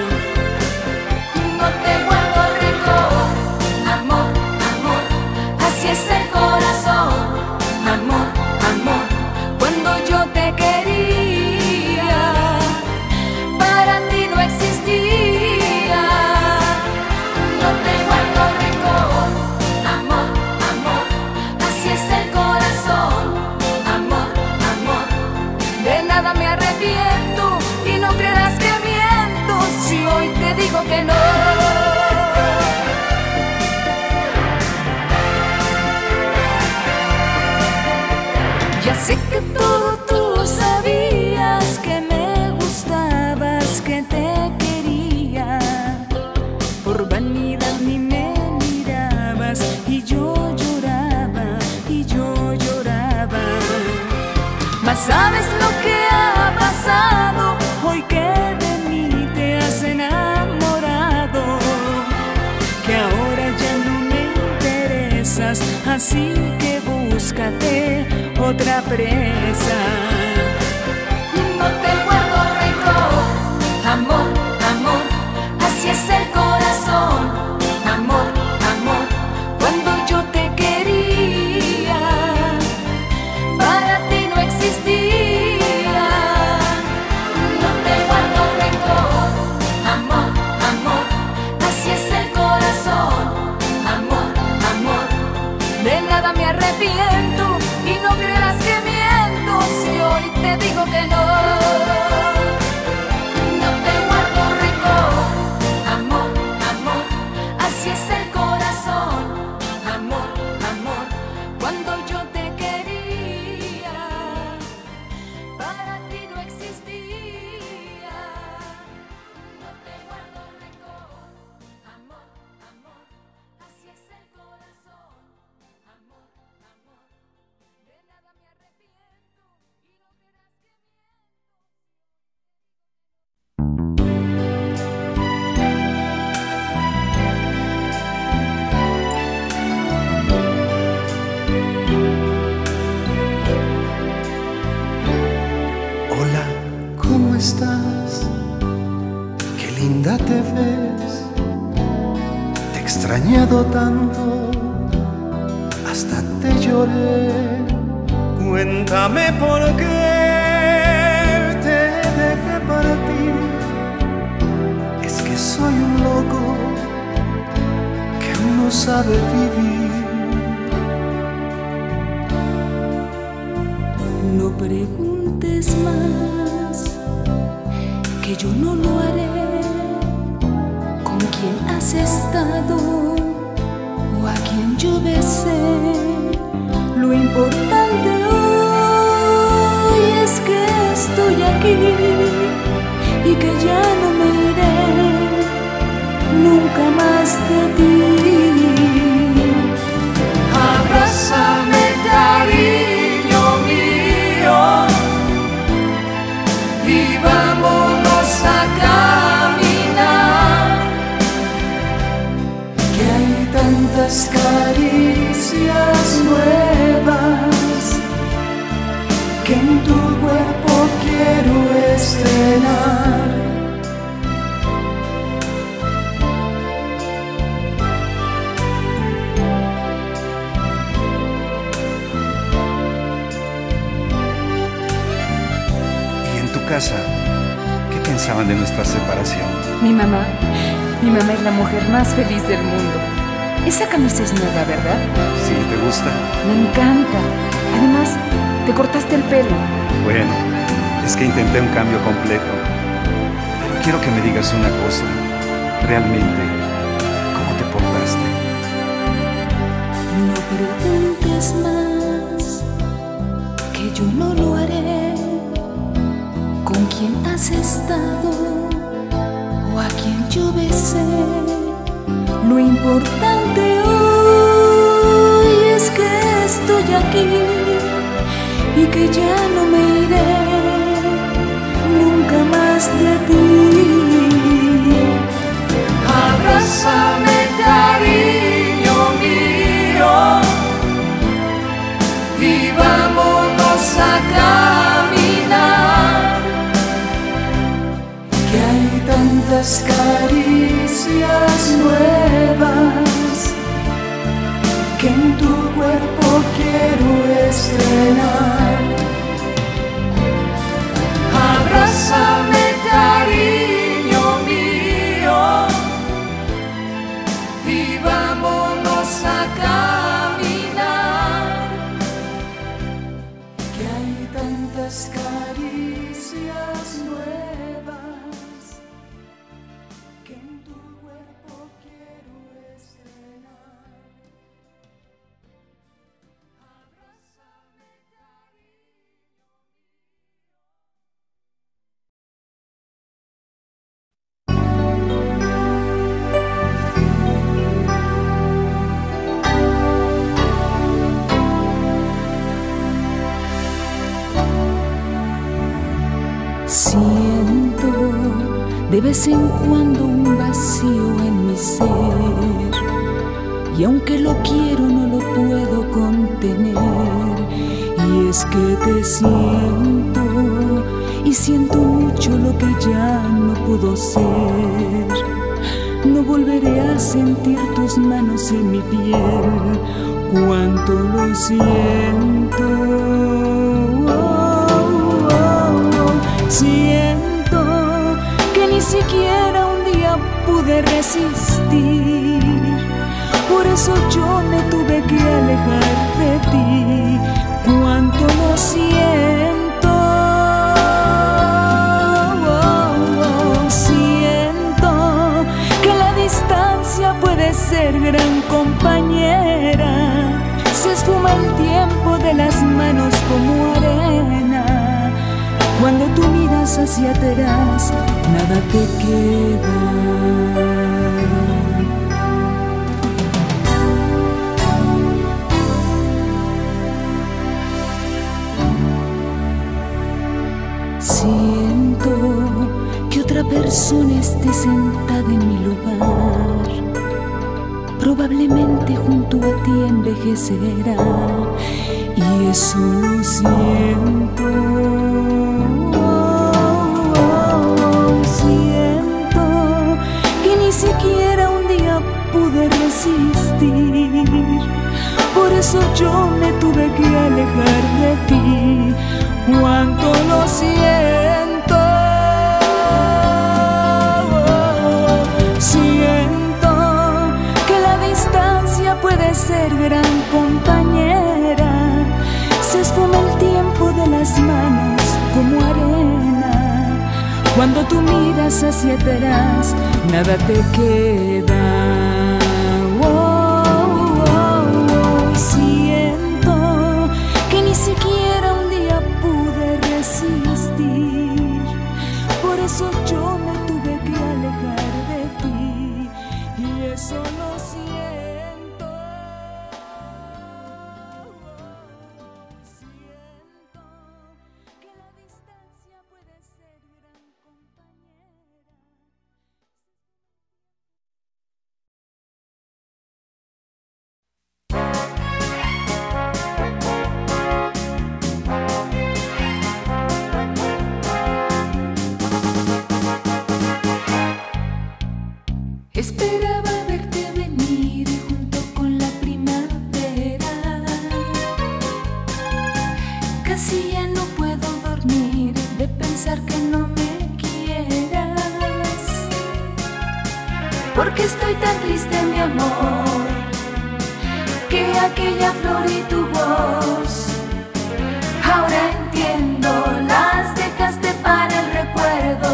No te guardo rencor, amor, amor, así es el corazón, amor, amor, cuando yo te quería, para ti no existía. No te guardo rencor, amor, amor, así es el corazón, amor, amor, de nada me arrepiento y no creerás que miento si hoy te digo que no. Ya sé que todo tú sabías, que me gustabas, que te quería. Por vanidad ni me mirabas y yo lloraba, y yo lloraba. Mas sabes lo que ha pasado hoy que de mí te has enamorado, que ahora ya no me interesas, así que búscate otra presa. No te guardo rencor, amor, amor, así es el corazón, amor, amor, cuando yo te quería, para ti no existía. No te guardo rencor, amor, amor, así es el corazón, amor, amor, de nada me arrepiento y no creerás que miento si hoy te digo que no. No te guardo rencor, amor, amor, así es el corazón, amor, amor, cuando yo te quería, para ti no existía. No te guardo rencor, amor, amor, así es el corazón, amor, amor, de nada me arrepiento y no creerás que Hola, ¿cómo estás? Qué linda te ves. Te he extrañado tanto, hasta te lloré. Cuéntame por qué te dejé partir. Es que soy un loco que no sabe vivir. no preguntes más, que yo no lo haré. ¿Con quién has estado o a quién yo besé? Lo importante hoy es que estoy aquí y que ya no me iré nunca más de ti. Abrázame, cariño mío, y vámonos a caminar, que hay tantas caricias nuevas que en tu cuerpo quiero estrenar. Casa, ¿qué pensaban de nuestra separación? Mi mamá es la mujer más feliz del mundo. Esa camisa es nueva, ¿verdad? Sí, ¿te gusta? Me encanta. Además, te cortaste el pelo. Bueno, es que intenté un cambio completo. Pero quiero que me digas una cosa. Realmente, ¿cómo te portaste? No preguntes más, que yo no lo haré. ¿Con quién has estado importante hoy es que estoy aquí y que ya no me iré nunca más de ti. Abrázame, cariño mío, y vámonos a caminar, Que hay tantas caricias nuevas que en tu cuerpo quiero estrenar. abrázame, cariño mío, y vámonos a caminar, Que hay tantas caricias nuevas que en tu cuerpo quiero estrenar. Siento de vez en cuando un vacío en mi ser, y aunque lo quiero no lo puedo contener. Y es que te siento y siento mucho lo que ya no pudo ser. No volveré a sentir tus manos en mi piel, cuánto lo siento. Siento que ni siquiera un día pude resistir, por eso yo me tuve que alejar de ti. Cuánto lo siento. Siento que la distancia puede ser gran compañera, se esfuma el tiempo de las manos como arena. Cuando tú miras hacia atrás, nada te queda. Siento que otra persona esté sentada en mi lugar. Probablemente junto a ti envejecerá, y eso lo siento. Siento que ni siquiera un día pude resistir, por eso yo me tuve que alejar de ti. Cuánto lo siento. Siento que la distancia puede ser gran compañera, se esfuma el tiempo de las manos como arena. Cuando tú miras hacia atrás, nada te queda. Siento que ni siquiera un día pude resistir, por eso yo me tuve que alejar de ti, y eso lo siento. Siento que la distancia puede ser gran compañera. Esperaba verte venir junto con la primavera. Casi ya no puedo dormir de pensar que no me quieras, porque estoy tan triste, mi amor, que aquella flor y tu voz ahora entiendo, las dejaste para el recuerdo.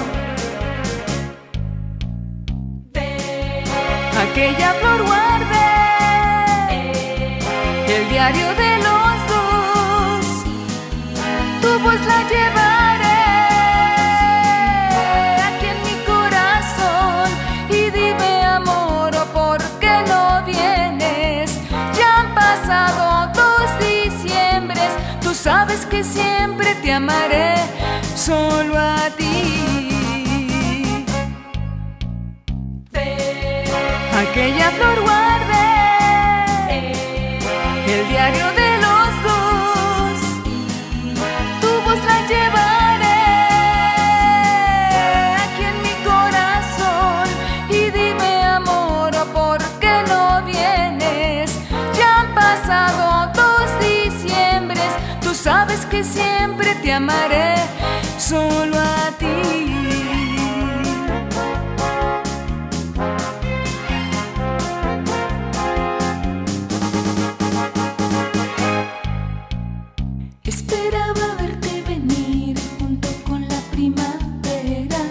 Aquella flor guardé, el diario de los dos, tu voz la llevaré aquí en mi corazón. Y dime, amor, ¿por qué sabes que siempre te amaré, solo a ti. Aquella flor guardé, el diario de los dos, tu voz la llevaré aquí en mi corazón. Y dime, amor, ¿por qué no vienes? Ya han pasado 2 diciembres, tú sabes que siempre te amaré, solo a ti. Esperaba verte venir junto con la primavera.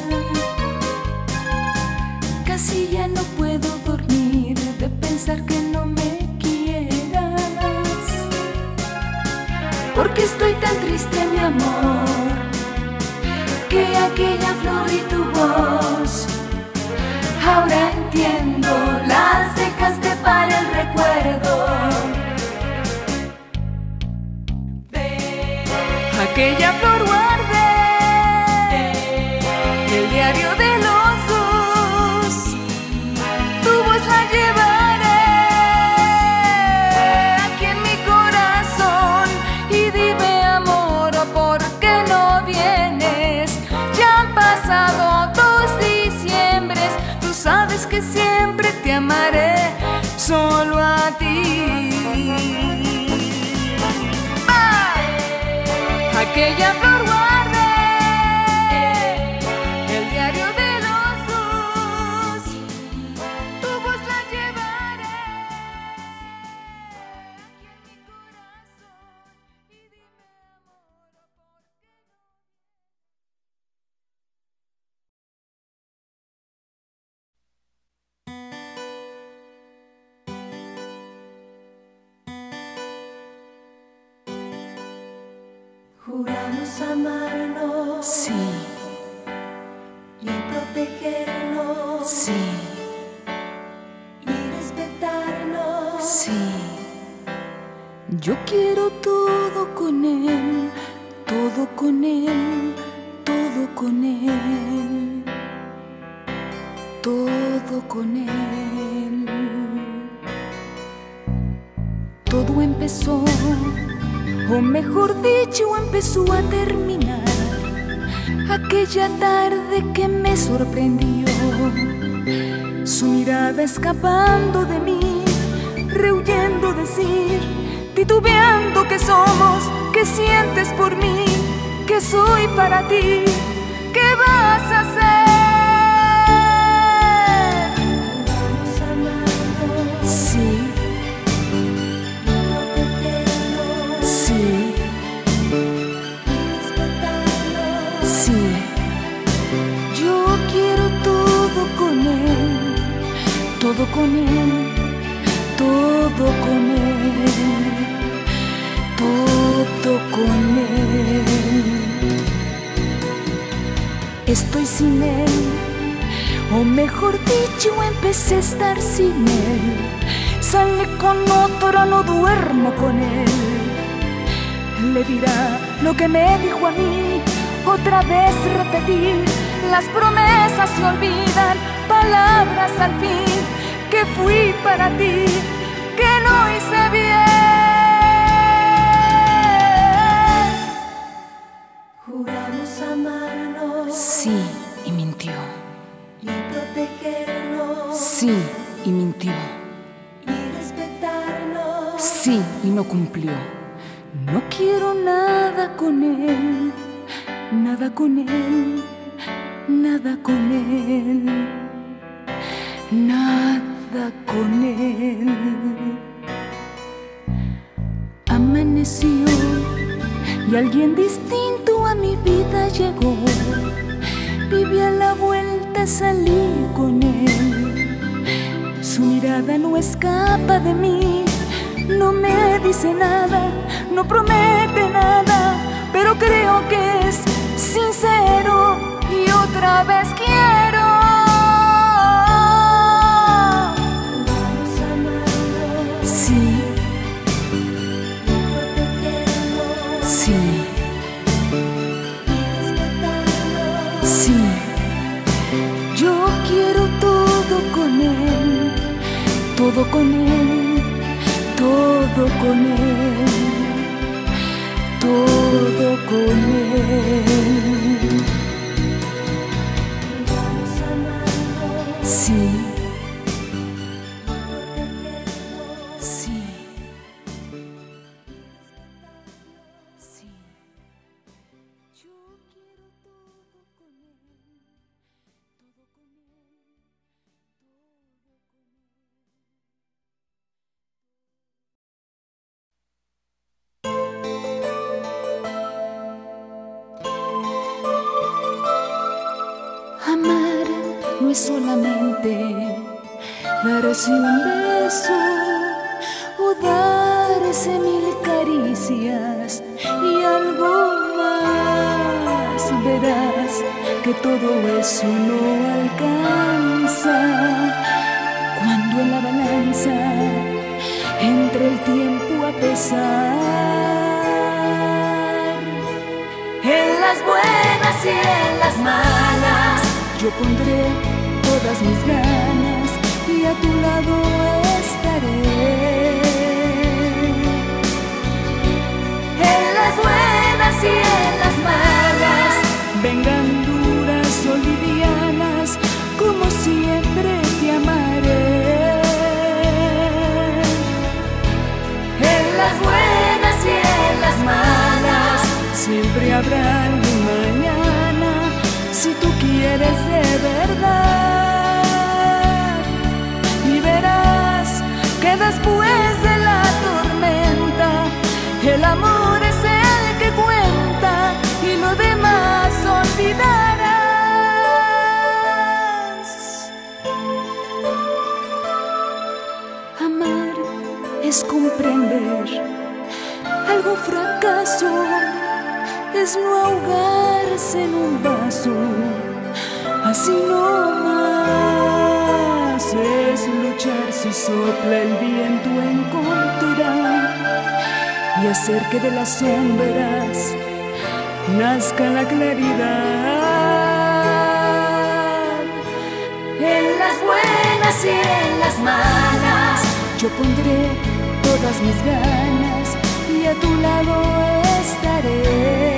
Casi ya no puedo dormir de pensar que no me quieras. Porque estoy tan triste, mi amor, que aquella flor y tu voz ahora entiendo, las dejaste para el recuerdo. Aquella flor guardé, el diario de los dos, tu voz la llevaré aquí en mi corazón. Y dime, amor, ¿por qué no vienes? Ya han pasado 2 diciembres, tú sabes que siempre te amaré, solo a ti. Aquella flor guardé, el diario de los dos, tu voz la llevaré aquí en mi corazón. Y dime, amor, ¿por qué no? Juramos amarnos, Sí, y protegernos, sí, y respetarnos. sí. Yo quiero todo con él, todo con él, todo con él, todo con él. Todo empezó, o mejor dicho, empezó a terminar aquella tarde que me sorprendió. Su mirada escapando de mí, rehuyendo decir, titubeando que somos, que sientes por mí, que soy para ti, ¿qué vas a hacer? Juramos amarnos, Sí, y protegernos, sí, y respetarnos. sí. Yo quiero todo con él, todo con él, todo con él, todo con él. Estoy sin él, o mejor dicho, empecé a estar sin él. Sale con otro, no duermo con él. Le dirá lo que me dijo a mí, otra vez repetir. Las promesas se olvidan, palabras al fin, que fui para ti, que no hice bien. Juramos amarnos, Sí, y mintió. y protegernos, Sí, y mintió. y respetarnos. Sí, y no cumplió. No quiero nada con él, nada con él, nada con él, nada con él. Amaneció y alguien distinto a mi vida llegó. Viví a la vuelta, salí con él. Su mirada no escapa de mí, no me dice nada, no promete nada, pero creo que es sincero y otra vez quiero. Juramos amarnos, Sí, y protegernos, Sí, sí, yo quiero todo con él, todo con él, todo con él, todo con él. Sí. Amar no es solamente darse un beso o darse mil caricias y algo más. Verás que todo eso no alcanza cuando en la balanza entre el tiempo a pesar. En las buenas y en las malas yo pondré todas mis ganas y a tu lado estaré. En las buenas y en las malas, vengan duras o livianas, como siempre te amaré. En las buenas y en las malas, siempre habrá un mañana, si tú quieres de verdad. Y verás que después de la tormenta, el amor es el que cuenta y lo demás olvidarás. Amar es comprender algún fracaso, es no ahogarse en un vaso, así no más. Es luchar si sopla el viento en contra y hacer que de las sombras nazca la claridad. En las buenas y en las malas, yo pondré todas mis ganas y a tu lado estaré.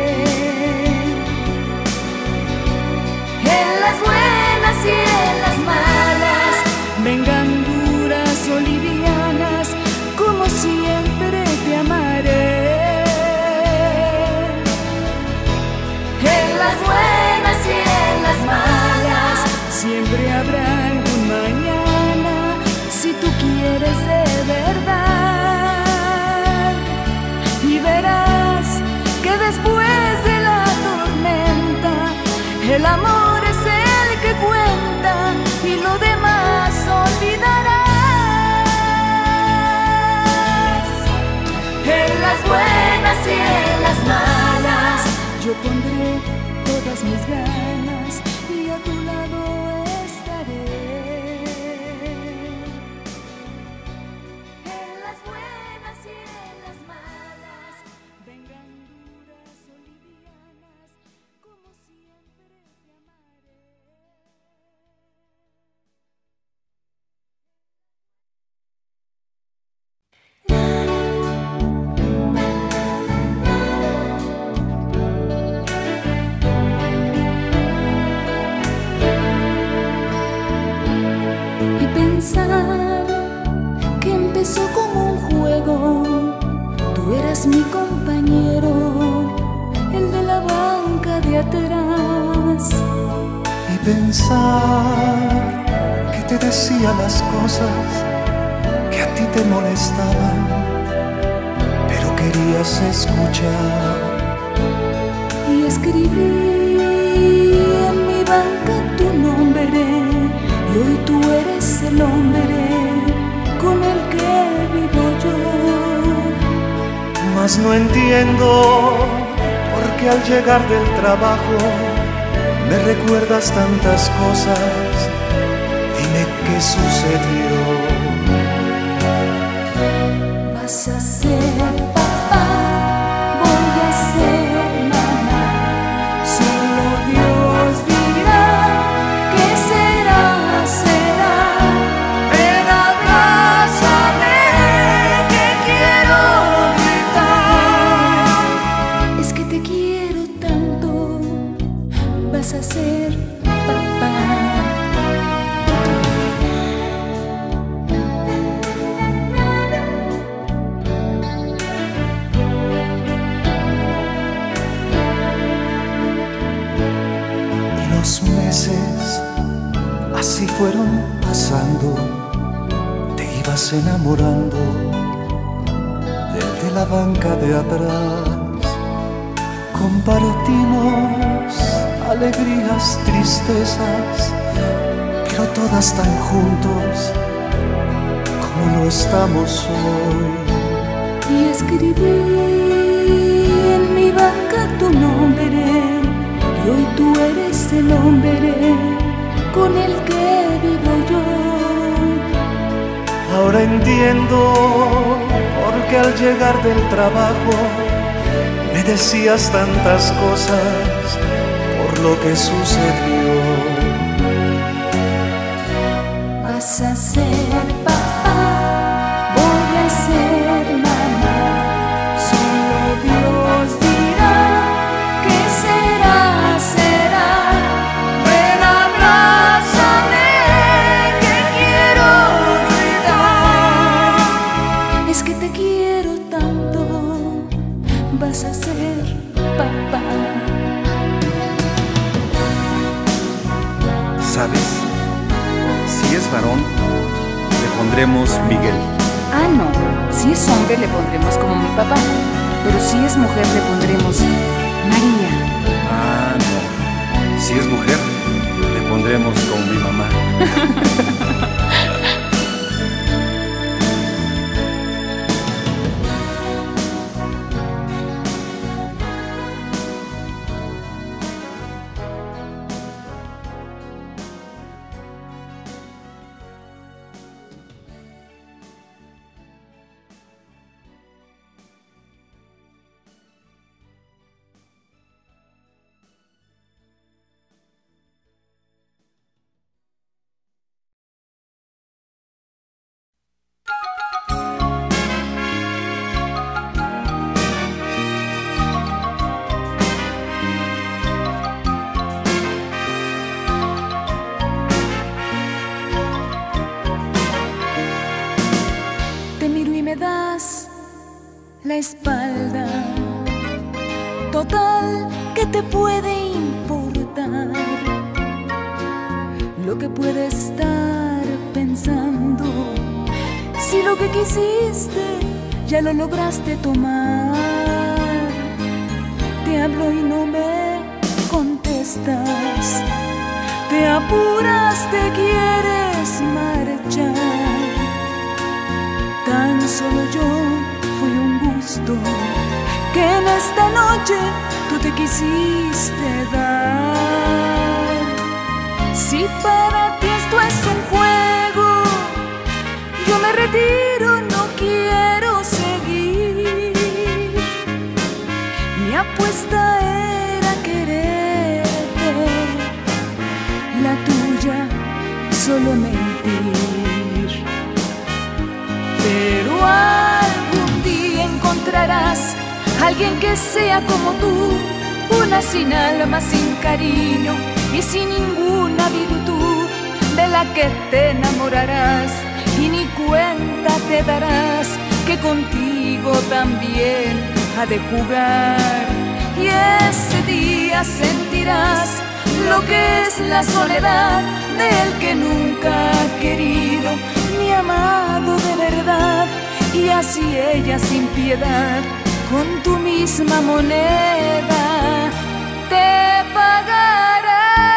En las buenas y en las malas, vengan duras o livianas, como siempre te amaré. En las buenas y en las malas, siempre habrá algún mañana, si tú quieres de verdad. Y verás que después de la tormenta, el amor es el que cuenta y lo demás olvidarás. En las buenas y en las malas, yo pondré todas mis ganas y a tu lado estaré. En las buenas y en las malas, vengan duras o livianas, como siempre te amaré. Y pensar que empezó como un juego, tú eras mi compañero, el de la banca de atrás. Y pensar que te decía las cosas que a ti te molestaban, pero querías escuchar. Y escribí en mi banca tu nombre, y hoy tú eres el hombre con el que vivo yo. Mas no entiendo por qué al llegar del trabajo me recuerdas tantas cosas. Dime qué sucedió. Vas a ser papá, voy a meses así fueron pasando, te ibas enamorando del de la banca de atrás. Compartimos alegrías, tristezas, pero todas tan juntos como lo estamos hoy. Y escribí en mi banca tu nombre, y hoy tú eres el hombre con el que vivo yo. Ahora entiendo por qué al llegar del trabajo me decías tantas cosas por lo que sucedió. Vas a ser papá, voy a ser mamá, solo Dios dirá qué será, será. Ven, abrázame, que quiero olvidar. Es que te quiero tanto, vas a ser papá. ¿Sabes? Si es varón, le pondremos Miguel. Ah, no. Si es hombre, le pondremos como mi papá. Pero si es mujer, le pondremos María. Ah, no. Si es mujer, le pondremos como mi mamá. La espalda, total, ¿qué te puede importar? Lo que puede estar pensando, si lo que quisiste ya lo lograste tomar. Te hablo y no me contestas, te apuras, te quieres marchar. Tan solo yo fui un gusto que en esta noche tú te quisiste dar. Si para ti esto es un juego, yo me retiro, no quiero seguir. Mi apuesta era quererte, la tuya solo mentir. Pero algún día encontrarás alguien que sea como tú, una sin alma, sin cariño y sin ninguna virtud, de la que te enamorarás y ni cuenta te darás que contigo también ha de jugar. Y ese día sentirás lo que es la soledad del que nunca ha querido, mi amado de verdad. Y así ella sin piedad, con tu misma moneda, te pagará.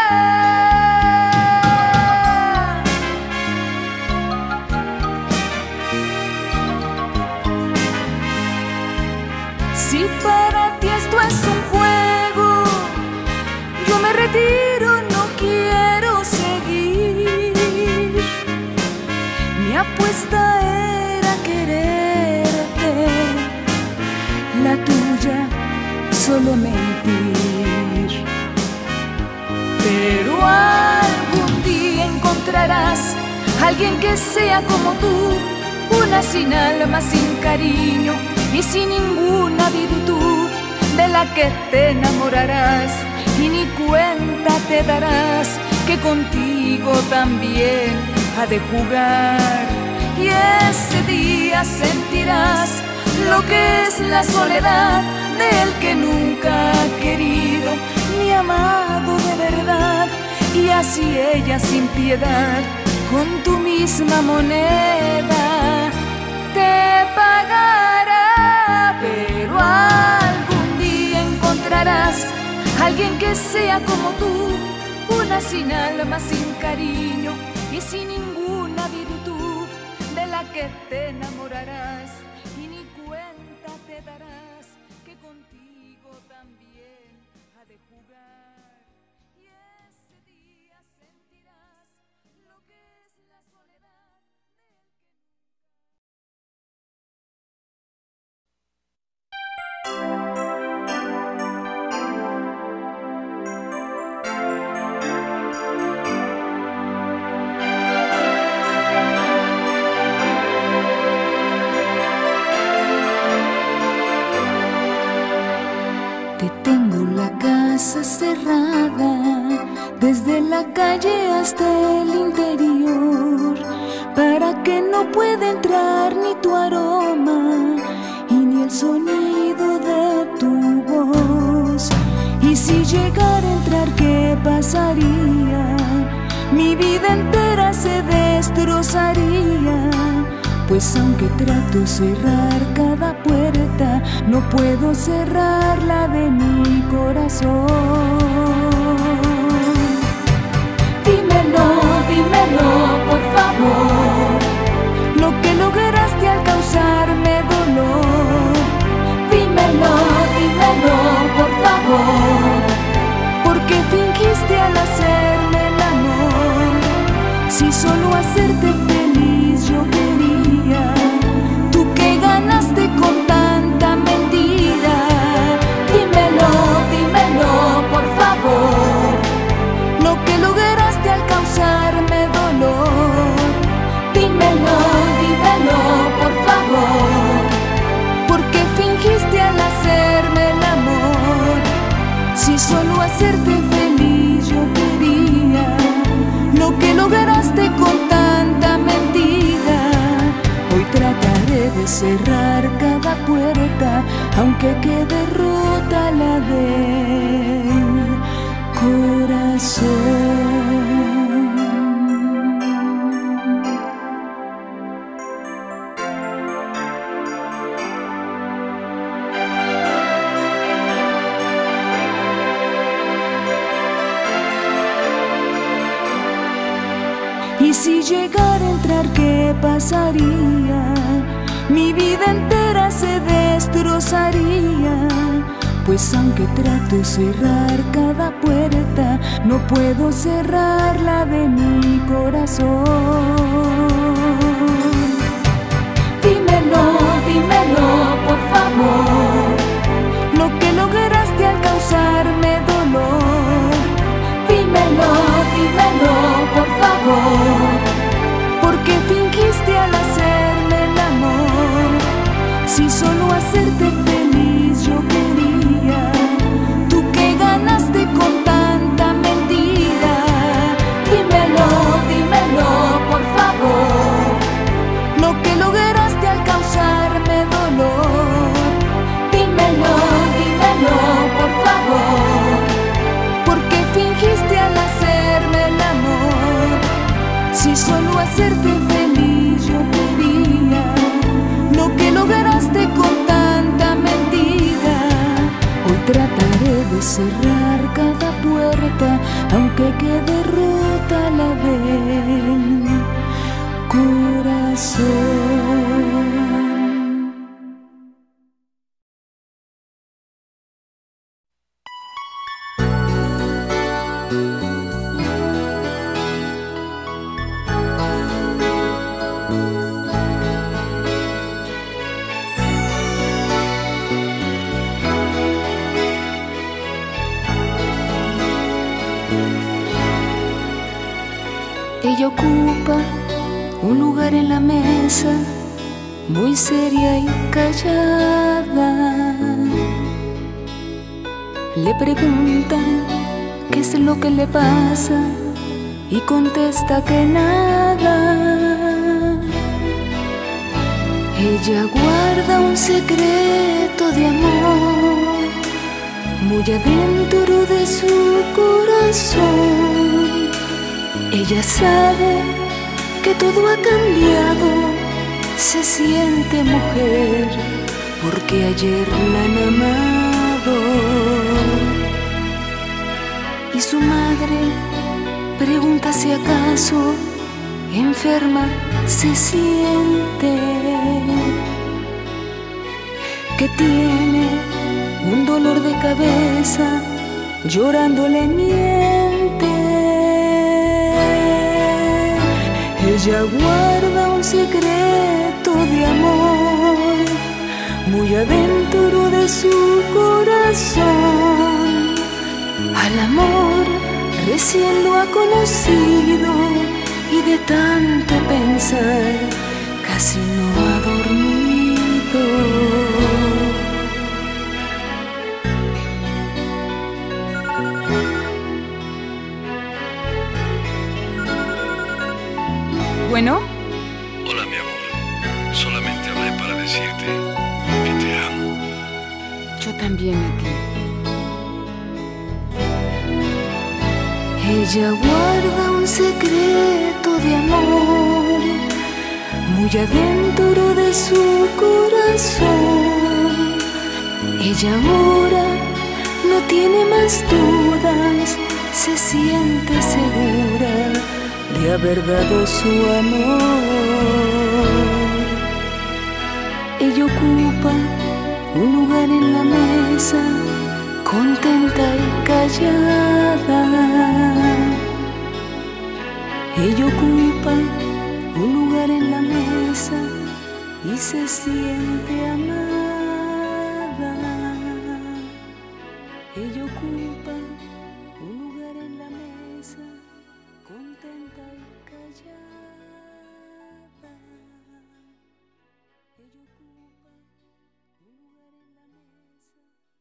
Si para ti esto es un juego, yo me retiro, no quiero seguir. Mi apuesta era quererte, la tuya solo mentir. Pero algún día encontrarás alguien que sea como tú, una sin alma, sin cariño y sin ninguna virtud, de la que te enamorarás y ni cuenta te darás que contigo también ha de jugar. Y ese día sentirás lo que es la soledad del que nunca ha querido, mi amado de verdad. Y días y ella sin piedad, con tu misma moneda te pagará. Pero algún día encontrarás alguien que sea como tú, una sin alma, sin cariño y sin ninguna virtud, de la que te enamorarás y ni cuenta te darás que contigo también ha de jugar. Y ese día sentirás lo que es la soledad del Tengo la casa cerrada, desde la calle hasta el interior, para que no pueda entrar ni tu aroma y ni el sonido de tu voz. Y si llegara a entrar, ¿qué pasaría? Mi vida entera se destrozaría. Pues aunque trato cerrar cada puerta, no puedo cerrar la de mi corazón. Dímelo, dímelo, por favor, lo que lograste al causarme dolor. Dímelo, dímelo, por favor, porque fingiste al hacerme el amor, si solo hacerte feliz yo quería. Tú que ganaste con tanta mentira. Dímelo, dímelo, por favor, lo que lograste al causarme dolor. Dímelo, dímelo, por favor, porque fingiste al hacerme el amor, si solo hacerte feliz yo quería. Lo que lograste con tanta mentira. Hoy trataré de cerrar cada puerta, aunque quede rota la del corazón. Y si llegara a entrar, ¿qué pasaría? Mi vida entera se destrozaría. Pues aunque trato cerrar cada puerta, no puedo cerrar la de mi corazón. Dímelo, dímelo, por favor, lo que lograste al causarme dolor. Dímelo, dímelo, por favor, porque fingiste al hacerme el amor, si solo hacerte feliz yo quería. Tú que ganaste con tanta mentira. Dímelo, dímelo, por favor, lo que lograste al causarme dolor. Dímelo, dímelo, por favor, porque fingiste al hacerme el amor, si solo hacerte feliz yo quería. Lo que lograste con tanta mentira. Hoy trataré de cerrar cada puerta, aunque quede rota la del corazón. Ella ocupa un lugar en la mesa, muy seria y callada. Le preguntan qué es lo que le pasa y contesta que nada. Ella guarda un secreto de amor muy adentro de su corazón. Ella sabe que todo ha cambiado, se siente mujer porque ayer la han amado. Y su madre pregunta si acaso enferma se siente, que tiene un dolor de cabeza, llorando le miente. Ella guarda un secreto de amor muy adentro de su corazón. Al amor recién lo ha conocido y de tanto pensar casi no ha dormido. Bueno. Hola, mi amor. Solamente hablé para decirte que te amo. Yo también a ti. Ella guarda un secreto de amor muy adentro de su corazón. Ella ahora no tiene más dudas, se siente segura de haber dado su amor. Ella ocupa un lugar en la mesa, contenta y callada. Ella ocupa un lugar en la mesa y se siente amada. Ella ocupa un lugar en la mesa, contenta y callada. Ella ocupa un lugar en la mesa.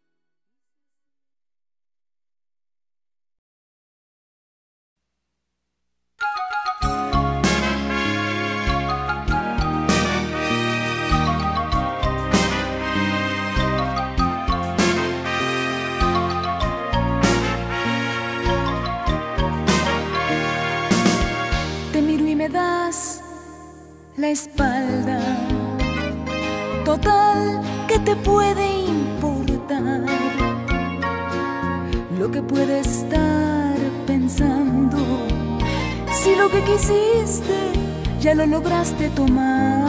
Te miro y me das la espalda. Total, ¿qué te puede importar lo que puede estar pensando? Si lo que quisiste ya lo lograste tomar.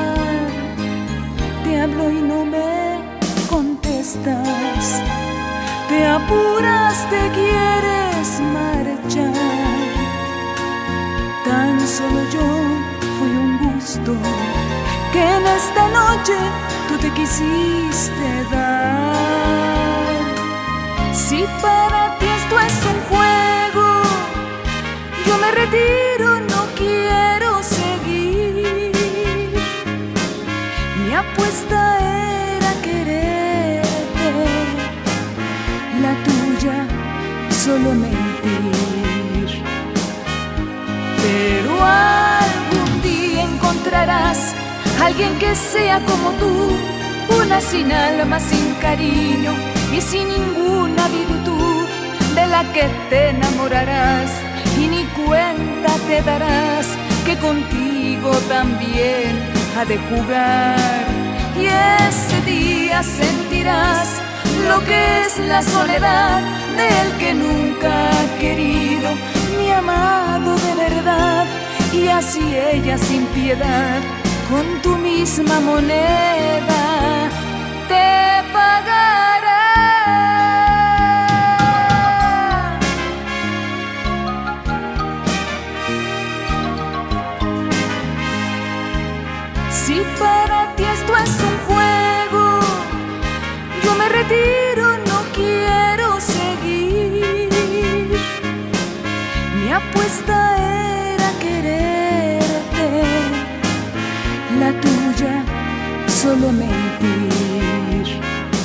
Te hablo y no me contestas. Te apuras, te quieres marchar. Tan solo yo fui un gusto que en esta noche tú te quisiste dar. Si para ti esto es un juego, yo me retiro, no quiero seguir. Mi apuesta era quererte, la tuya solo mentir. Pero algún día encontrarás alguien que sea como tú, una sin alma, sin cariño y sin ninguna virtud, de la que te enamorarás y ni cuenta te darás que contigo también ha de jugar. Y ese día sentirás lo que es la soledad del que nunca ha querido, mi amado de verdad. Y así ella sin piedad, con tu misma moneda, te pagará. Si para ti esto es un juego, yo me retiro, no quiero seguir. Mi apuesta era quererte, la tuya solo mentir.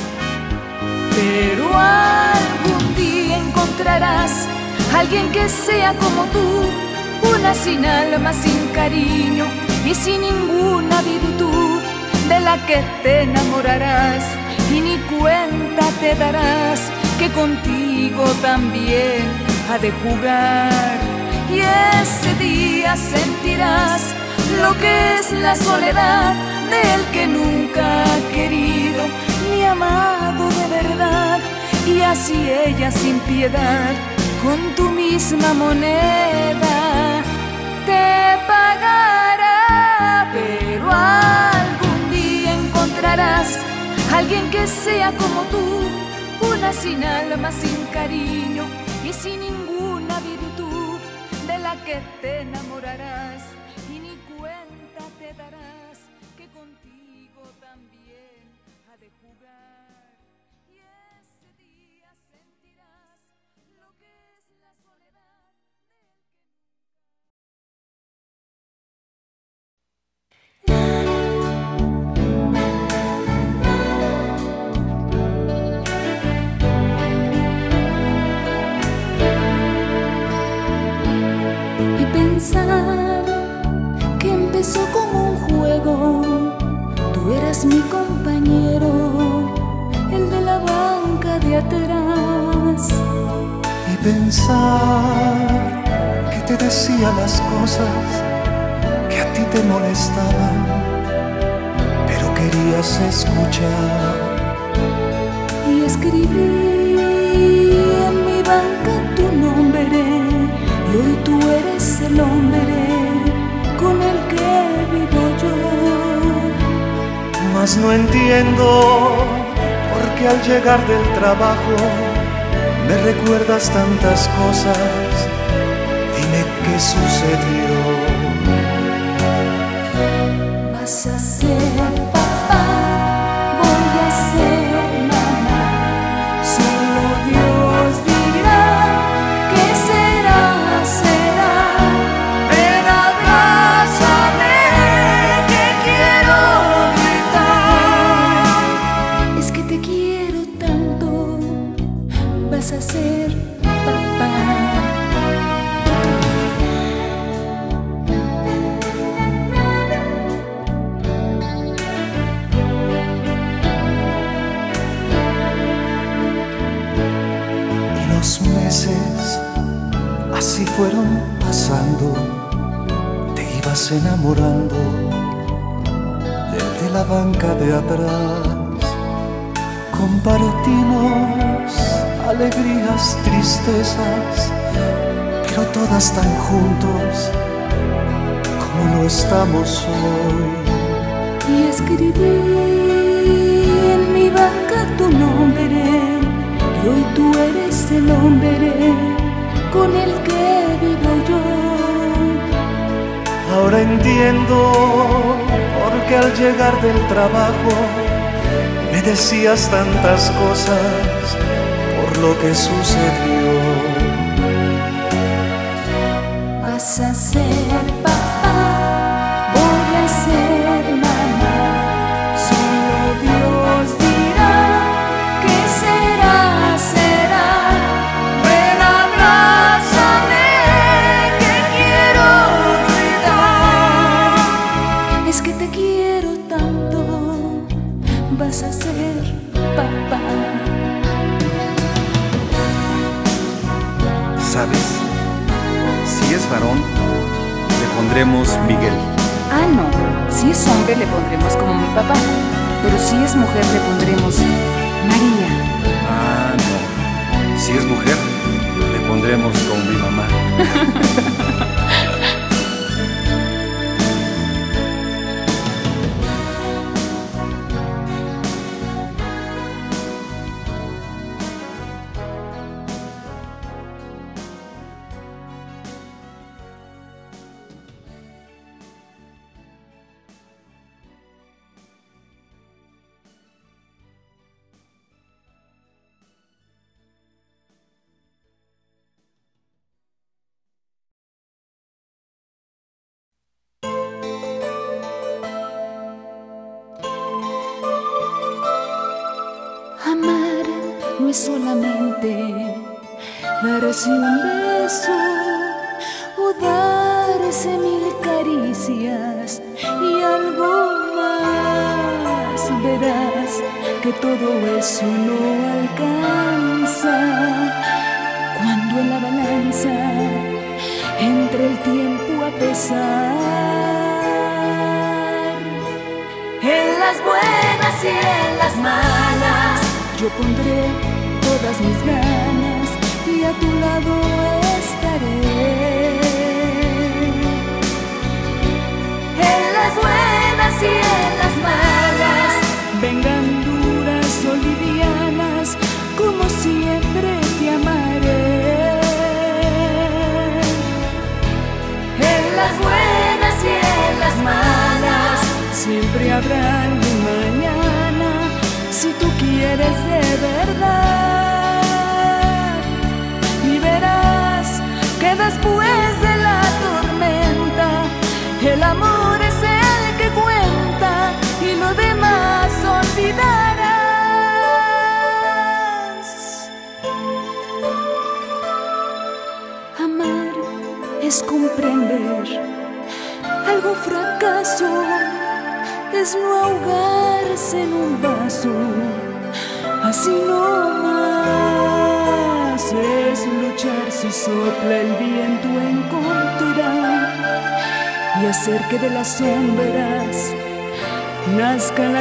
Pero algún día encontrarás alguien que sea como tú, una sin alma, sin cariño y sin ninguna virtud, de la que te enamorarás y ni cuenta te darás que contigo también ha de jugar. y ese día sentirás lo que es la soledad del que nunca ha querido ni amado de verdad. Y así ella sin piedad con tu misma moneda te pagará, pero algún día encontrarás alguien que sea como tú, una sin alma, sin cariño y sin ninguna virtud, de la que te enamorarás y ni cuenta te darás que contigo también ha de jugar. Y ese día sentirás lo que es la soledad del Y pensar que empezó como un juego, tú eras mi compañero, el de la banca de atrás. Y pensar que te decía las cosas que a ti te molestaban, pero querías escuchar. Y escribí en mi banca tu nombre, y hoy tú eres el hombre con el que vivo yo. Mas no entiendo por qué al llegar del trabajo me recuerdas tantas cosas. Dime qué sucedió. Vas a ser papá, voy a ser mamá. Solo Dios dirá qué será, será. Ven, abrázame, que quiero gritar. Es que te quiero tanto, vas a ser papá. Los meses así fueron pasando, te ibas enamorando del de la banca de atrás. Compartimos alegrías, tristezas, pero todas tan juntos como lo estamos hoy. Y escribí en mi banca tu nombre, y hoy tú eres el hombre con el que vivo yo. Ahora entiendo por qué al llegar del trabajo me decías tantas cosas por lo que sucedió. Vas a ser papá, voy a ser mamá. Solo Dios dirá qué será, será. Ven, abrázame, que quiero gritar. Es que te quiero tanto, vas a ser papá. ¿Sabes? Si es varón, le pondremos Miguel. Ah, no. Si es hombre, le pondremos como mi papá. Pero si es mujer, le pondremos María. Ah, no. Si es mujer, le pondremos como mi mamá. Amar no es solamente darse un beso o darse mil caricias y algo más. Verás que todo eso no alcanza cuando en la balanza entre el tiempo a pesar. En las buenas y en las malas, yo pondré todas mis ganas y a tu lado estaré. en las buenas y en las malas, Vengan duras o livianas, como siempre te amaré. en las buenas y en las malas, Siempre habrá un mañana, si tú quieres de verdad. Y verás que después de la tormenta, el amor es el que cuenta y lo demás olvidarás. Amar es comprender algún fracaso, es no ahogarse en un vaso, así no más. Es luchar si sopla el viento en contra y hacer que de las sombras nazca la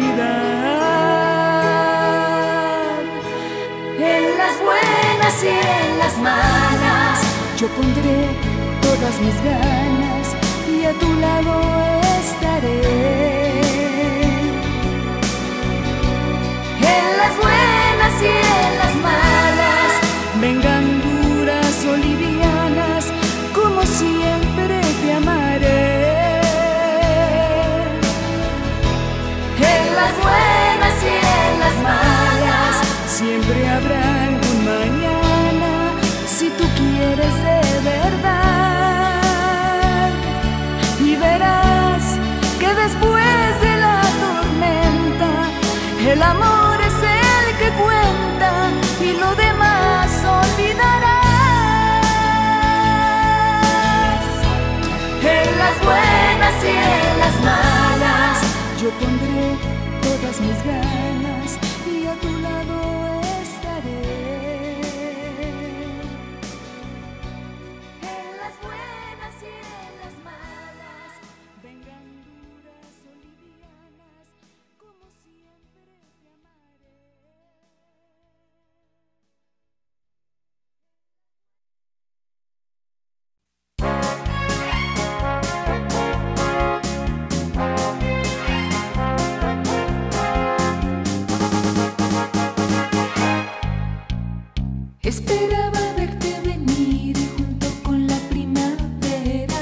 claridad. en las buenas y en las malas, Yo pondré todas mis ganas y a tu lado estaré. en las buenas y en las malas, Vengan duras o livianas, como siempre te amaré. en las buenas y en las malas, Siempre habrá un mañana, si tú quieres de verdad. Y verás que después de la tormenta, el amor es el que cuenta y lo demás olvidarás. en las buenas y en las malas, Yo pondré todas mis ganas y a tu lado estaré. en las buenas y en las malas, Vengan duras o livianas, como siempre te amaré. Esperaba verte venir junto con la primavera.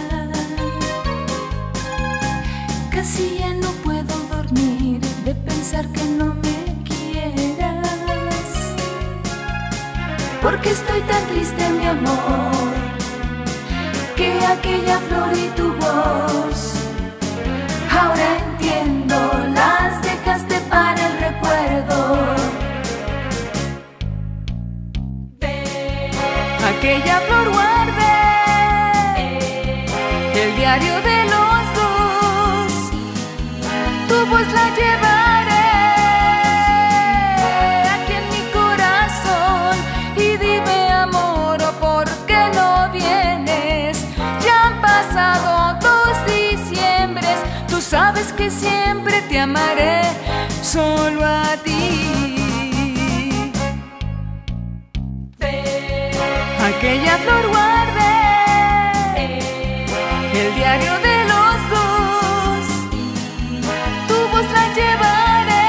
Casi ya no puedo dormir de pensar que no me quieras. Porque estoy tan triste, mi amor, que aquella flor y tu voz, ahora entiendo, las dejaste para el recuerdo. Aquella flor guardé, el diario de los dos, tu voz la llevaré aquí en mi corazón. Y dime, amor, ¿por qué no vienes? Ya han pasado 2 diciembres, tú sabes que siempre te amaré, solo a ti. Aquella flor guardé, el diario de los dos, tu voz la llevaré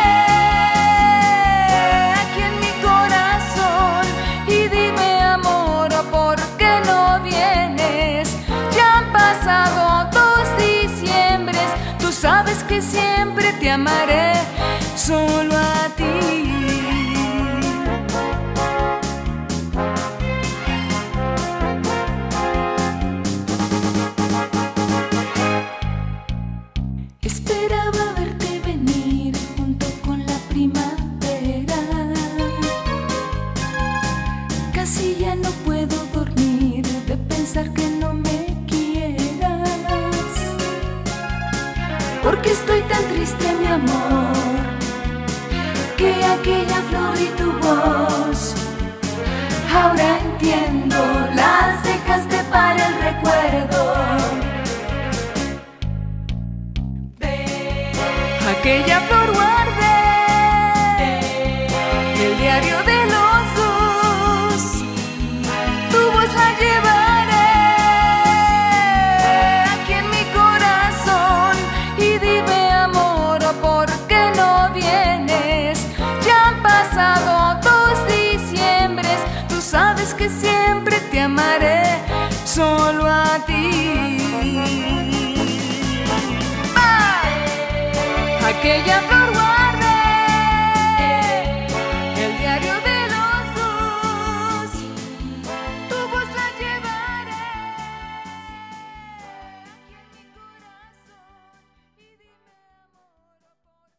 aquí en mi corazón. Y dime, amor, ¿por qué no vienes? Ya han pasado 2 diciembres, tú sabes que siempre te amaré, solo a ti. Esperaba verte venir junto con la primavera. Casi ya no puedo dormir de pensar que no me quieras. Porque estoy tan triste, mi amor, que aquella flor y tu voz, ahora entiendo, las dejaste para el recuerdo. el diario de los dos. Tu voz la llevaré aquí en mi corazón. Y dime, amor, ¿por qué no vienes? Ya han pasado 2 diciembres. Tú sabes que siempre te amaré, solo a ti. Aquella flor guardé, el diario de los dos. Tu voz la llevaré aquí en mi corazón. Y dime, amor, ¿por qué no?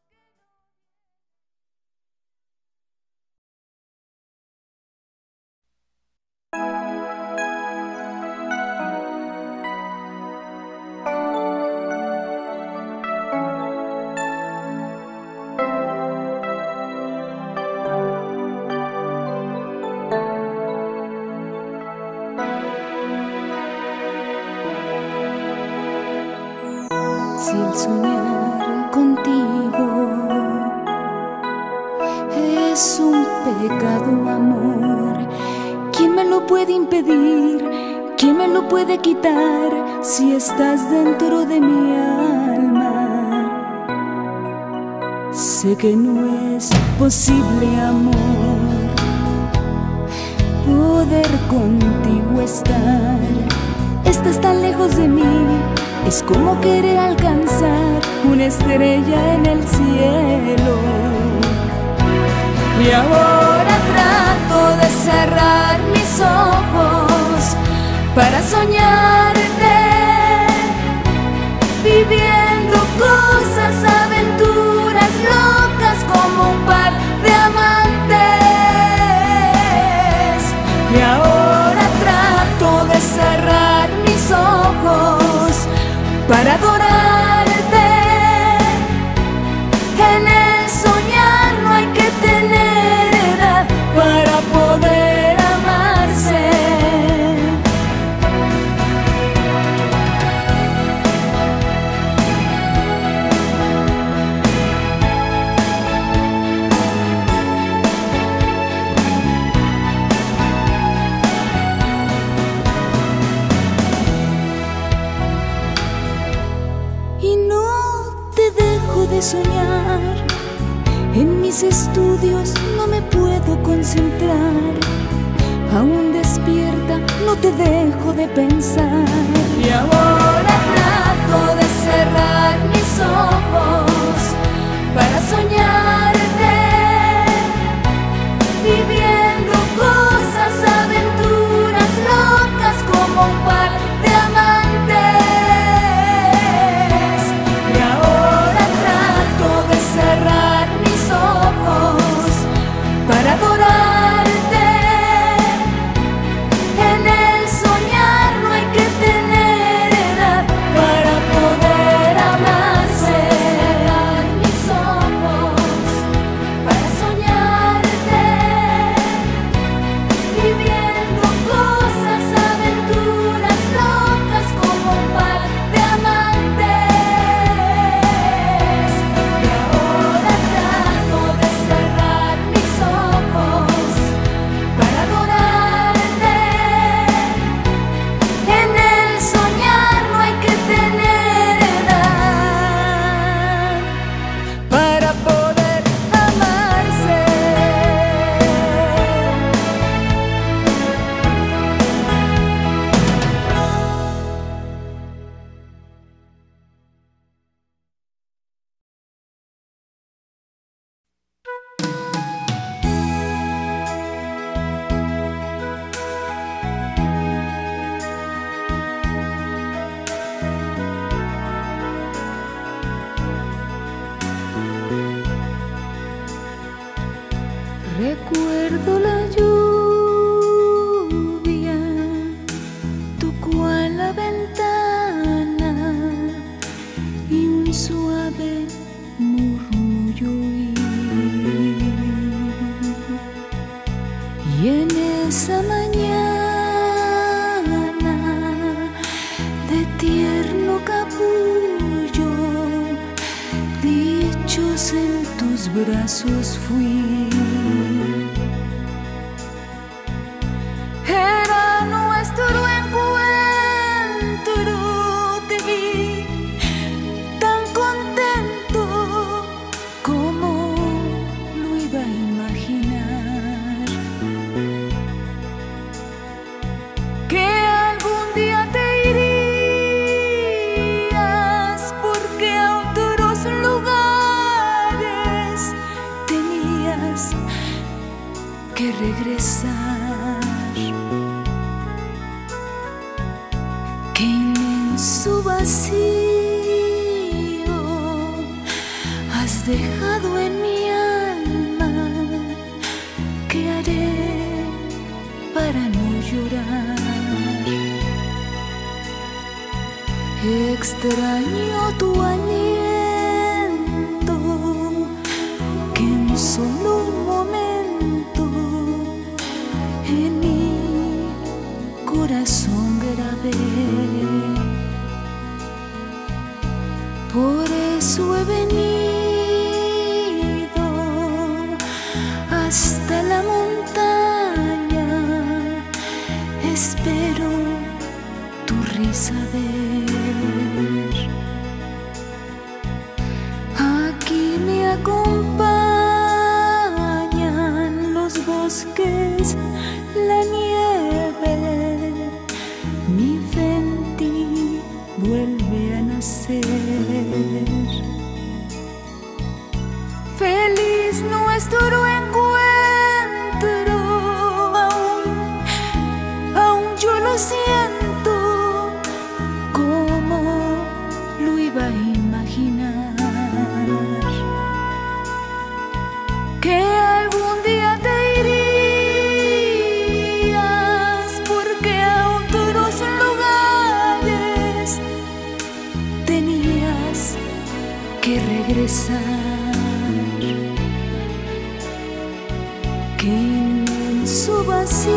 Si el soñar contigo es un pecado, amor, ¿quién me lo puede impedir? ¿Quién me lo puede quitar si estás dentro de mi alma? Sé que no es posible, amor, poder contigo estar. Estás tan lejos de mí, es como querer alcanzar una estrella en el cielo. Y ahora trato de cerrar mis ojos para soñarte, viviendo cosas, aventuras locas como un par de amantes. Y ahora trato de cerrar mis ojos para adorarte. En el soñar no hay que tener edad para poder amarse. Y no te dejo de soñar. En mis estudios no me puedo concentrar. Aún despierta no te dejo de pensar. Y ahora trato de cerrar mis ojos para soñarte, viviendo cosas, aventuras locas como un par de amantes. Y ahora trato de cerrar mis ojos para adorarte. En el soñar no hay que tener edad para poder amarse. Cerrar mis ojos para soñarte, viviendo cosas, aventuras locas como un par de amantes. Y ahora trato de cerrar mis ojos para adorarte. En el soñar no hay que tener edad para poder amarse. Recuerdo la lluvia, tocó a la ventana y un suave murmullo oí. Y en esa mañana de tierno capullo, dichos en tus brazos fui. que regresar. Qué inmenso vacío has dejado en mi alma. ¿Qué haré para no llorar? Extraño tu aliento que en solo un momento en mi corazón grabé. Por eso he venido hasta la montaña, espero tu risa ver. Aquí me acompañan los bosques, la nieve, mi fe en ti vuelve a nacer. Feliz nuestro encuentro, aún yo lo siento, como lo iba a imaginar. Que algún día te irías, porque a otros lugares tenías que regresar. Qué inmenso vacío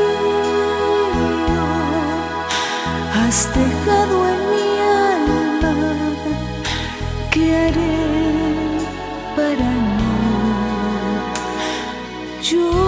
has dejado en mi alma. ¿Qué haré para no llorar?